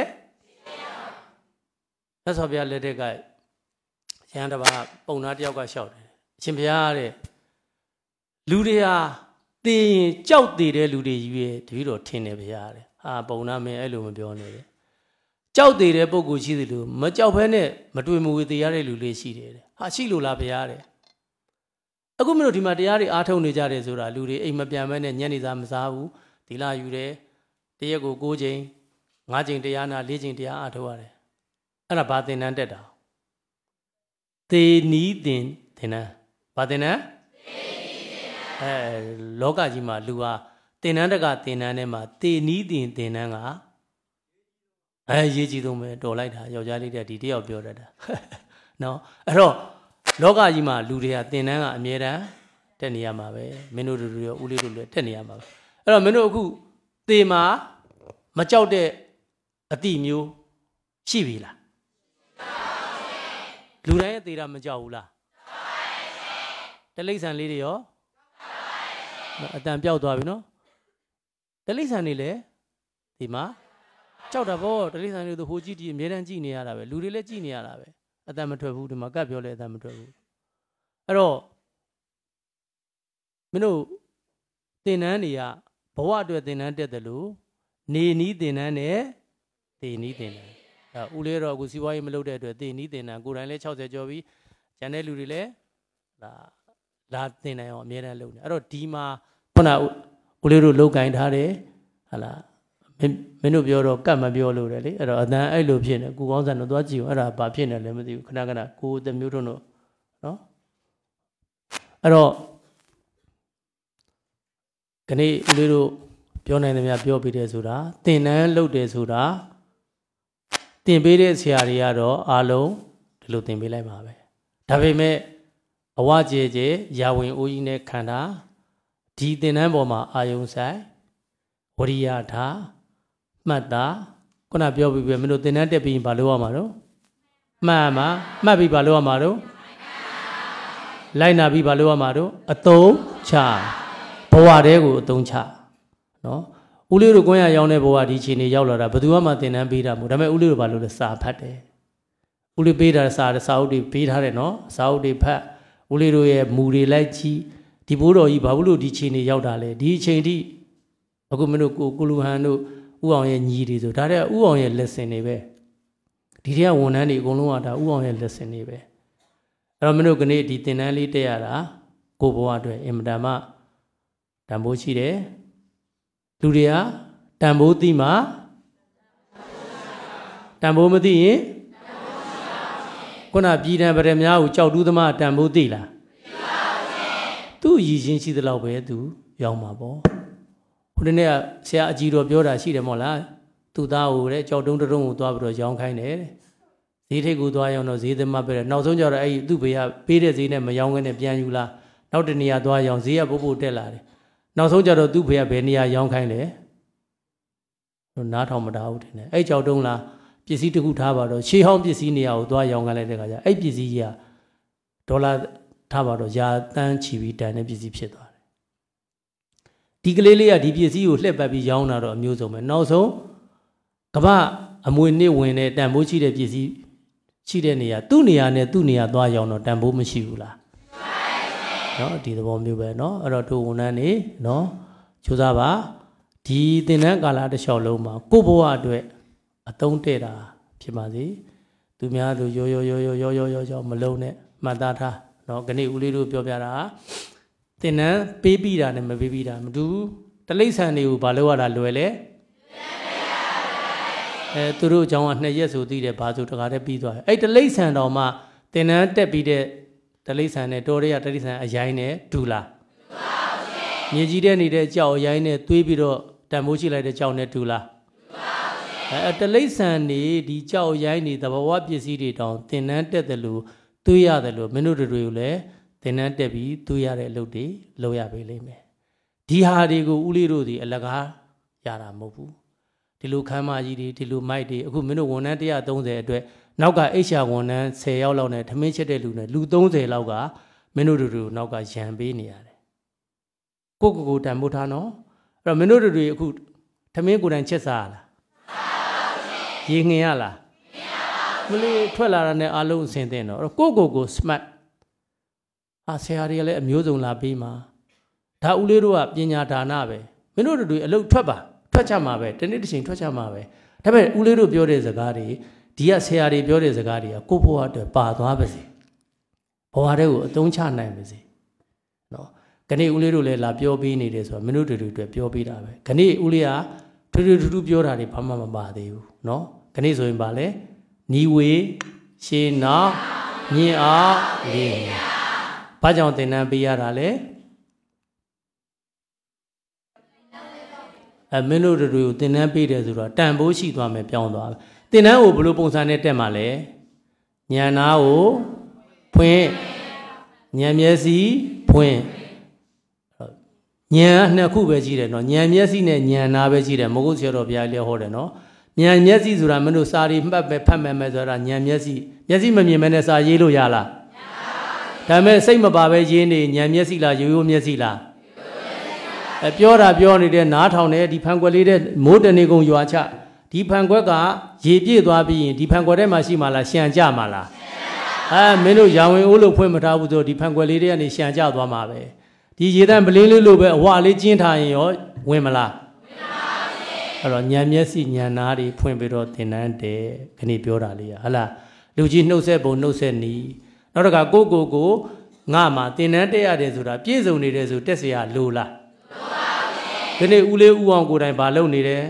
သက်ဆော်ဘုရားလက်ထက်ကရဟန်းတစ်ပါးပုံနာတယောက်ကလျှောက်တယ်အရှင်ဘုရားတဲ့လူတွေဟာသေရင်ကြောက်သေးတဲ့လူတွေကြီးရဲ့တပည့်တော်ထင်တယ်ဘုရားတဲ့ဟာပုံနာမင်းအဲ့လိုမပြောနဲ့တဲ့ကြောက်သေးတဲ့ပုဂ္ဂိုလ်ရှိသလိုမကြောက်ဘဲနဲ့မတွေ့မဝေသေးရတဲ့လူလေးရှိတယ်တဲ့ဟာရှိလို့လားဘုရားတဲ့အခုမလို့ဒီမှာတရားတွေအားထုတ်နေကြတယ်ဆိုတာလူတွေအိမ်မပြန်မဲနဲ့ညနေစာမစားဘူးသီလယူတယ်တရက်ကို၉ချိန်၅ချိန်တရားနာ၄ချိန်တရားအားထုတ်ရတယ်အဲ့ဒါဘာသင်တန်းတက်တာသေနီးသင်သင်တန်းဘာသင်တန်းသေနီးသင်တန်းအဲလောကကြီးမှာလူဟာသင်တန်းတကသင်တန်းထဲမှာသေနီးသင်သင်တန်းကအဲရေးကြည့်သုံးပဲတော်လိုက်တာယောက်ျားလေးတဲ့ဒီတယောက်ပြောတတ်တာနော်အဲ့တော့လောကကြီးမှာလူတွေကသင်တန်းကအမြဲတမ်းတက်နေရမှာပဲမင်းတို့တို့ရောဦးလေးတို့လည်းတက်နေရမှာပဲအဲ့တော့မင်းတို့အခုသေမှာမကြောက်တဲ့အတိမျိုးရှိပြီလားလူတိုင်းရဲ့သေတာမကြောက်ဘူးလားတလိ္ဆန်လေးတွေရောအတန်ပြောက်သွားပြီနော်တလိ္ဆန်တွေလည်းဒီမှာကြောက်တာပေါ့တလိ္ဆန်တွေဆိုဟိုကြည့်ကြည့်အမြဲတမ်းကြည့်နေရတာပဲလူတွေလည်းကြည့်နေရတာပဲအတန်မထွက်ဘူးဒီမှာကပ်ပြောလဲအတန်မထွက်ဘူးအဲ့တော့မင်းတို့သင်တန်းတွေကဘဝအတွက်သင်တန်းတက်တယ်လို့နေနီးသင်တန်းနဲ့သေနီးသင်တန်းအဲဦးလေးတော့အခုစီးပွားရေးမလုပ်တဲ့အတွက်သေနီးသင်တန်းကိုယ်တိုင်လည်း၆၀ကျော်ပြီးကျန်တဲ့လူတွေလည်းလာလာသင်တန်းအောင်အများအားလုပ်နေအဲ့တော့ဒီမှာခုနဦးလေးတို့လောက်ကင်ထားတယ်ဟာလားမင်းတို့ပြောတော့ကတ်မပြောလို့တယ်လေအဲ့တော့အတန်အဲ့လိုဖြစ်နေကိုကောင်းစံတော့သွားကြည့်အောင်အဲ့ဒါဘာဖြစ်နေလဲမသိဘူးခဏခဏကိုတမျိုးတို့နော်အဲ့တော့ခဏဦးလေးတို့ပြောနိုင်တယ်များပြောပြီးတယ်ဆိုတာသင်တန်းလုပ်တယ်ဆိုတာသင်ပေးတဲ့ဆရာတွေကတော့အားလုံးဒီလိုသင်ပေးလိုက်ပါပဲဒါပေမဲ့အဝကျေကျေရာဝင်အိုးကြီးနဲ့ခန္ဓာဒီသင်တန်းပေါ်မှာအာယုံဆိုင်ဝရိယထားမှတ်တာခုနပြောပြီးပြီမင်းတို့သင်တန်းတက်ပြီးဘာလုပ်ရမှာတော့မှတ်မှာမှတ်ပြီးဘာလုပ်ရမှာတော့လိုက်နာပြီးဘာလုပ်ရမှာတော့အသုံးချဘဝတည်းကိုအသုံးချနော်ဦးလေးတို့ကိုင်းရရောင်းတဲ့ဘဝဒီချိန်နေရောက်လာတာဘယ်သူမှသင်တန်းပေးတာမဟုတ်ဒါပေမဲ့ဦးလေးတို့ဘာလုပ်လဲစာဖတ်တယ်ဦးလေးပေးတာစာစာအုပ်တွေပေးထားတယ်နော်စာအုပ်တွေဖတ်ဦးလေးတို့ရဲ့မူတွေလိုက်ကြည့်ဒီဘိုးတော်ကြီးဘာလို့ဒီချိန်နေရောက်တာလဲဒီအချိန်ထိအခုမင်းတို့ကိုကုလူဟန်တို့ဥအောင်ရဲ့ညီတွေဆိုဒါတဲ့ဥအောင်ရဲ့လက်စင်တွေပဲဒီတဲ့ဝန်ထမ်းတွေအကုန်လုံးကဒါဥအောင်ရဲ့လက်စင်တွေပဲအဲ့တော့မင်းတို့ကနေ့ဒီသင်တန်းလေးတက်ရတာကိုဘဝအတွက်အင်မတန်မှတန်ဖိုးရှိတယ်လူတွေကတန်ဖိုးသိမှတန်ဖိုးမသိရင်ခုနပြည်တံပရမများကိုကြောက်တူးသမားတန်ဖိုးသိလားသိပါဘူးသူ့ရည်ချင်းရှိသလောက်ပဲသူရောက်မှာပေါ့ဟိုတနေ့ကဆရာအကြီးတော်ပြောတာရှိတယ်မို့လားသူ့သားကိုတဲ့ကြောက်တုံးတုံးကိုသွားပြီးတော့ရောင်းခိုင်းတယ်ဈဈေးထိပ်ကိုသွားရောင်းတော့ဈေးသမားပဲနောက်ဆုံးကျတော့အဲ့သူ့ဘေးကပေးတဲ့ဈေးနဲ့မရောင်းခင်းနဲ့ပြန်ယူလာနောက်တနေရာသွားရောင်းဈေးကပို့ပို့တက်လာတယ်နောက်ဆုံးကျတော့သူ့ဘေးကဘယ်နေရာရောင်းခိုင်းလဲနားထောင်မတာဘူးတင်တယ်အဲ့ကြောက်တုံးလားပစ္စည်းတစ်ခုထားပါတော့ရှေးဟောင်းပစ္စည်းနေရာကိုသွားရောင်းခိုင်းလိုက်တဲ့ခါကျအဲ့ပစ္စည်းကြီးကဒေါ်လာထားပါတော့ရာတန်းချီပြီးတန်တဲ့ပစ္စည်းဖြစ်သွားတယ်ဒီကလေးလေးကဒီပစ္စည်းကိုလှည့်ပတ်ပြီးရောင်းတာတော့အမျိုးစုံပဲနောက်ဆုံးကမ္ဘာအမွေနှစ်ဝင်တဲ့တန်ဖိုးရှိတဲ့ပစ္စည်းရှိတဲ့နေရာသူ့နေရာနဲ့သူ့နေရာသွားရောင်းတော့တန်ဖိုးမရှိဘူးလားเนาะဒီသဘောမျိုးပဲเนาะအဲ့တော့တို့ဝန်ထမ်းနေเนาะကြိုးစားပါဒီသင်တန်းကာလတစ်လျှောက်လုံးမှာကိုယ့်ဘဝအတွက်အသုံးတဲ့တာဖြစ်ပါစေသူများတို့ရောရောရောရောရောရောရောမလုံးနဲ့မှတ်သားထားเนาะခဏဦးလေးတို့ပြောပြတာသင်တန်းပေးပြီးတာနဲ့မပေးပြီးတာမတူတလိษံတွေကိုဘာလို့ရတာလွယ်လဲအဲသူတို့အကြောင်းကနှစ်ရက်ဆိုသိတယ်ဘာဆိုတခါတည်းပြီးသွားတယ်အဲ့တလိษံတော်မှသင်တန်းတက်ပြီးတဲ့တလိษံနဲ့တော်ရရတလိษံအရိုင်းနဲ့ဒူလားဒူပါဘူးမြေကြီးတဲ့နေတဲ့ကြောက်အရိုင်းနဲ့သွေးပြီးတော့တန်မိုးရှိလိုက်တဲ့ကြောက်နဲ့ဒူလားဒူပါဘူးအဲတလိษံနေဒီကြောက်အရိုင်းနေသဘောဝပစ္စည်းတွေတောင်သင်တန်းတက်တယ်လို့သွေးရတယ်လို့မင်းတို့တွေကိုလည်းသင်တန်းတက်ပြီးသွေးရတဲ့အလုပ်တွေလုပ်ရပေးလိမ့်မယ်ဒီဟာတွေကိုဦးလေးတို့ဒီအလကားရတာမဟုတ်ဘူးဒီလိုခမ်းမကြီးတွေဒီလိုမိုက်တွေအခုမင်းတို့ဝန်ထမ်းone hundred thirtyအတွက်နောက်ကအိတ်ရှာဝန်ထမ်းtenယောက်လောက်နဲ့ထမင်းချက်တဲ့လူနဲ့လူthirtyလောက်ကမင်းတို့တို့နောက်ကရံပေးနေရတယ်ကိုကိုကိုတန်ဖိုးထားနော်အဲ့တော့မင်းတို့တွေအခုထမင်းကိုယ်တိုင်ချက်စားရလားရေငင်ရလားမလေးထွက်လာတာနဲ့အားလုံးအဆင်သင့်တော့အဲ့တော့ကိုကိုကို smart ဟာဆရာတွေကလည်းအမျိုးစုံလာပေးမှာဒါဦးလေးတို့ကပညာဒါနပဲမင်းတို့တွေအလုပ်ထွက်ပါထွက်ချမှာပဲတနေ့တစ်ချိန်ထွက်ချမှာပဲဒါပေမဲ့ဦးလေးတို့ပြောတဲ့စကားတွေဒီကဆရာတွေပြောတဲ့စကားတွေကကိုယ့်ဘဝအတွက်ပါသွားပါစေဘဝတွေကိုအသုံးချနိုင်ပါစေနော်ခဏဦးလေးတို့လည်းလာပြောပေးနေတယ်ဆိုတော့မင်းတို့တွေအတွက်ပြောပေးတာပဲခဏဦးလေးကထူးထူးထူးထူးပြောတာတွေဘာမှမပါသေးဘူးနော်ခဏဆိုရင်ပါလဲနီဝေရှင်းနောက်မြင်အောင်လေးဘာကြောင့်သင်တန်းပေးရတာလဲအဲမင်းတို့တွေကိုသင်တန်းပေးတယ်ဆိုတော့တန်ဖိုးရှိသွားမယ်ပြောင်းသွားမယ်သင်တန်းကိုဘယ်လိုပုံစံနဲ့တက်မှာလဲဉာဏ်နာကိုဖွင့်ဉာဏ်မျက်စိဖွင့်ဉာဏ်နှစ်ခုပဲရှိတယ်နော်ဉာဏ်မျက်စိနဲ့ဉာဏ်နာပဲရှိတယ်မဟုတ်ဆရာတော်ဘုရားလည်းဟောတယ်နော်ဉာဏ်မျက်စိဆိုတာမင်းတို့စာရီမှတ်ပဲဖတ်မယ်မယ်ဆိုတာဉာဏ်မျက်စိမျက်စိမမြင်မဲနဲ့စာရေးလို့ရလားဒါပေမဲ့စိတ်မပါပဲရေးနေဉာဏ်မျက်စိလားရိုးရိုးမျက်စိလားအဲပြောတာပြောနေတဲ့နားထောင်တဲ့ဒီဖန်ကွက်လေးတဲ့မိုးတနေကုန်ရွာချဒီဖန်ကွက်ကရေပြည့်သွားပြီးရင်ဒီဖန်ကွက်ထဲမှာရှိမှလားရှံကြမှာလားအဲမင်းတို့ရောင်ဝင်အိုးလို့ဖွင့်မထားဘူးဆိုဒီဖန်ကွက်လေးတွေကနေရှံကြသွားမှာပဲဒီရေတန်းပလင်းလေးလို့ပဲအဝလေးကျင်းထားရင်ရောဝင်မလားဝင်ပါဘူးအဲ့တော့ဉာဏ်မျက်စိဉာဏ်နားတွေဖွင့်ပြီးတော့သင်တန်းတယ်ခဏပြောတာလေးရဟလားလူကြီးနှုတ်ဆက်ပုံနှုတ်ဆက်နီးနောက်တစ်ခါကိုကိုကိုငါမှာသင်တန်းတက်ရတယ်ဆိုတာပြည့်စုံနေတယ်ဆိုတက်เสียလိုလားဒီနေ့ဦးလေးဦးအောင်ကိုယ်တိုင်ဘာလုပ်နေတယ်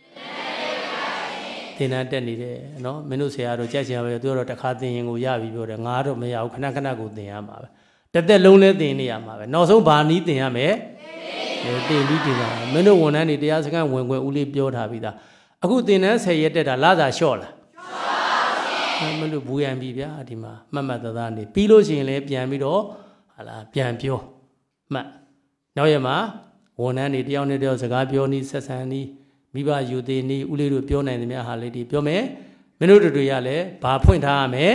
သင်တန်းတက်နေတယ်နော်မင်းတို့ဆရာတို့ကြက်ချင်ပါပဲသူကတော့တစ်ခါသင်ရင်ကိုရပြီပြောတယ်ငါတော့မရဘူးခဏခဏကိုသင်ရမှာပဲတက်တက်လုံးလဲသင်နေရမှာပဲနောက်ဆုံးဘာနည်းသင်ရမယ်သင်ပြီးတင်တာမင်းတို့ဝန်ထမ်းတွေတရားစခန်းဝင်ခွင့်ဦးလေးပြောထားပြီးသားအခုသင်တန်းtenရက်တက်တာလစာလျှော့လားလျှော့ပါဘူးမင်းတို့ဘူးရန်ပြီဗျာဒီမှာမှတ်မှတ်သားသားနေပြီးလို့ရှိရင်လည်းပြန်ပြီးတော့ဟာလာပြန်ပြောမှတ်နောက်ရမှာဝန်ထမ်းတွေတယောက်နဲ့တယောက်စကားပြောနည်းဆက်ဆံနည်းမိဘယူသေးနည်းဦးလေးတို့ပြောနိုင်သမျှဟာလေးတွေပြောမယ်မင်းတို့တွေကလည်းဘာဖွင့်ထားရမလဲ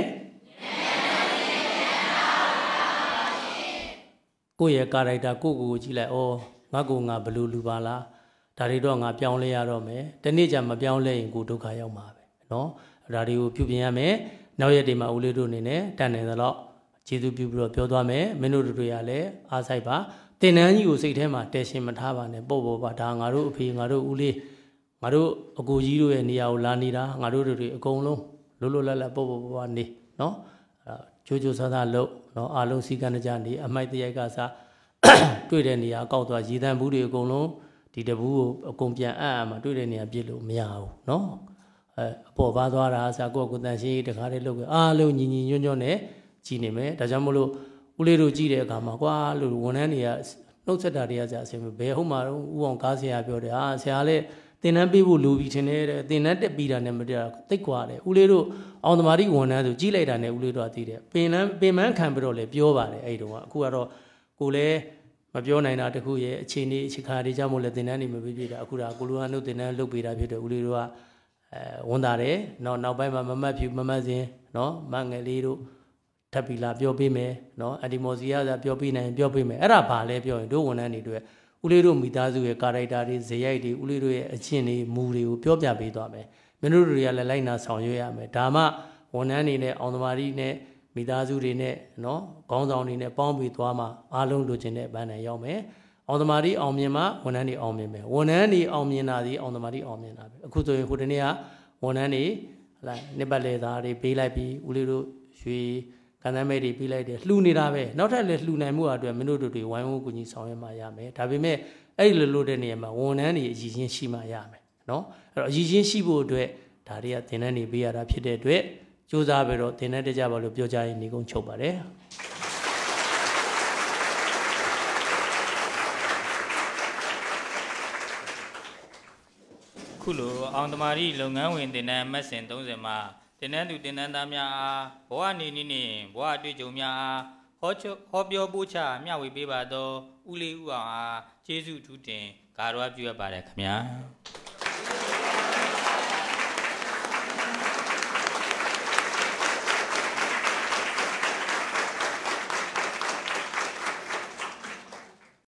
ကိုယ့်ရဲ့ကာရိုက်တာကိုယ့်ကိုယ်ကိုကြည့်လိုက်ဩငါကိုငါဘလူလူပါလားဒါတွေတော့ငါပြောင်းလဲရတော့မယ်တနေ့ကျမပြောင်းလဲရင်ကိုဒုက္ခရောက်မှာပဲเนาะဒါတွေကိုပြုပြင်ရမယ်နောက်ရက်တွေမှာဦးလေးတို့အနေနဲ့တန်တယ်ဆိုတော့ကျေးဇူးပြုပြီးတော့ပြောသွားမယ်မင်းတို့တွေကလည်းအားဆိုင်ပါသင်တန်းကြီးကိုစိတ်ထဲမှာတဲရှင်မထားပါနဲ့ပို့ပို့ပါဒါငါတို့အဖေငါတို့ဦးလေးငါတို့အကိုကြီးတို့ရဲ့နေရာကိုလာနေတာငါတို့တွေအကုန်လုံးလွတ်လွတ်လပ်လပ်ပို့ပို့ပါနေเนาะအဲကြိုးကြိုးဆဆလို့เนาะအားလုံးစီကံကြနေအမိုက်တရိုက်ကစားတွေ့တဲ့နေရာကောက်သွားရည်တန်းဘူးတွေအကုန်လုံးဒီတဘူးကိုအကုန်ပြန်အပ်အမှာတွေ့တဲ့နေရာပြစ်လို့မရဘူးเนาะအဲအပေါ်ပါသွားတာဆာကိုကိုတန်ရှိတခါလေးလုပ်ကြအားလုံးညီညီညွတ်ညွတ်နဲ့ကြည်နေမယ်ဒါကြောင့်မလို့ဦးလေးတို့ကြည့်တဲ့အခါမှာကွာလို့ဝန်ထမ်းတွေကနှုတ်ဆက်တာတွေကကြာအဆင်ဘယ်ဟုတ်မှာတော့ဦးအောင်ကားဆရာပြောတယ်ဟာဆရာလည်းတင်နန်းပေးဖို့လိုပြီထင်တယ်တဲ့တင်နန်းတက်ပြီးတာနဲ့မတည့်တာတိတ်กว่าတယ်ဦးလေးတို့အောင်သမာဓိဝန်ထမ်းဆိုကြီးလိုက်တာနဲ့ဦးလေးတို့ကသိတယ်ပင်လန်းပင်မန်းခံပြီးတော့လေပြောပါတယ်အဲ့တုန်းကအခုကတော့ကိုလည်းမပြောနိုင်တာတခုရဲ့အခြေအနေအခြေခါတွေကြောင့်မို့လဲတင်နန်းနေမပြပြတာအခုဒါကိုလူဟန်တို့တင်နန်းလုတ်ပေးတာဖြစ်တယ်ဦးလေးတို့ကအဲဝန်တာတယ်နောက်နောက်ပိုင်းမှာမမတ်ဖြူမမတ်စင်နော်မငယ်လေးတို့ထပ်ပြီးလာပြောပေးမယ်နော်အဒီမော်စီယာပြောပေးနိုင်ပြောပေးမယ်အဲ့ဒါဘာလဲပြောရင်တို့ဝန်ထမ်းတွေအတွက်ဦးလေးတို့မိသားစုရဲ့ကာရိုက်တာတွေဇေယိုက်တွေဦးလေးတို့ရဲ့အချင်းတွေမူတွေကိုပြောပြပေးသွားမယ်မင်းတို့တွေကလည်းလိုက်နာဆောင်ရွက်ရမယ်ဒါမှဝန်ထမ်းတွေနဲ့အောင်သမားတွေနဲ့မိသားစုတွေနဲ့နော်ခေါင်းဆောင်တွေနဲ့ပေါင်းပြီးသွားမှအားလုံးလိုချင်တဲ့ဘန်းနဲ့ရောက်မယ်အောင်သမားတွေအောင်မြင်မှဝန်ထမ်းတွေအောင်မြင်မယ်ဝန်ထမ်းတွေအောင်မြင်တာဒီအောင်သမားတွေအောင်မြင်တာပဲအခုဆိုရင်ဟိုတနေ့ကဝန်ထမ်းတွေဟလာနှစ်ပတ်လေသားတွေပေးလိုက်ပြီးဦးလေးတို့ရွှေကံတမ်းမဲတွေပေးလိုက်တယ်လှူနေတာပဲနောက်ထပ်လည်းလှူနိုင်မှုအတွက်မင်းတို့တို့တွေဝိုင်းဝန်းကူညီဆောင်ရွက်မှရမယ်ဒါပေမဲ့အဲ့ဒီလိုလိုတဲ့နေရာမှာဝန်ထမ်းတွေအရည်ချင်းရှိမှရမယ်နော်အဲ့တော့အရည်ချင်းရှိဖို့အတွက်ဒါတွေကသင်တန်းတွေပေးရတာဖြစ်တဲ့အတွက်စူးစမ်းပြီးတော့သင်တန်းတက်ကြပါလို့ပြောကြရင်ညီကုန်းချုပ်ပါတယ်ခုလိုအောင်သမာဓိလုပ်ငန်းဝင်သင်တန်းမက်ဆင်သုံးဆယ်မှာသင်တန်းသူသင်တန်းသားများအားဘဝနေနည်းနှင့်ဘဝအတွေ့အကြုံများအားဟောဟောပြောပို့ချမျှဝေပေးပါသောဦးလေးဦးအောင်အားကျေးဇူးထူးတင်ဂါရဝပြုအပ်ပါတယ်ခင်ဗျာ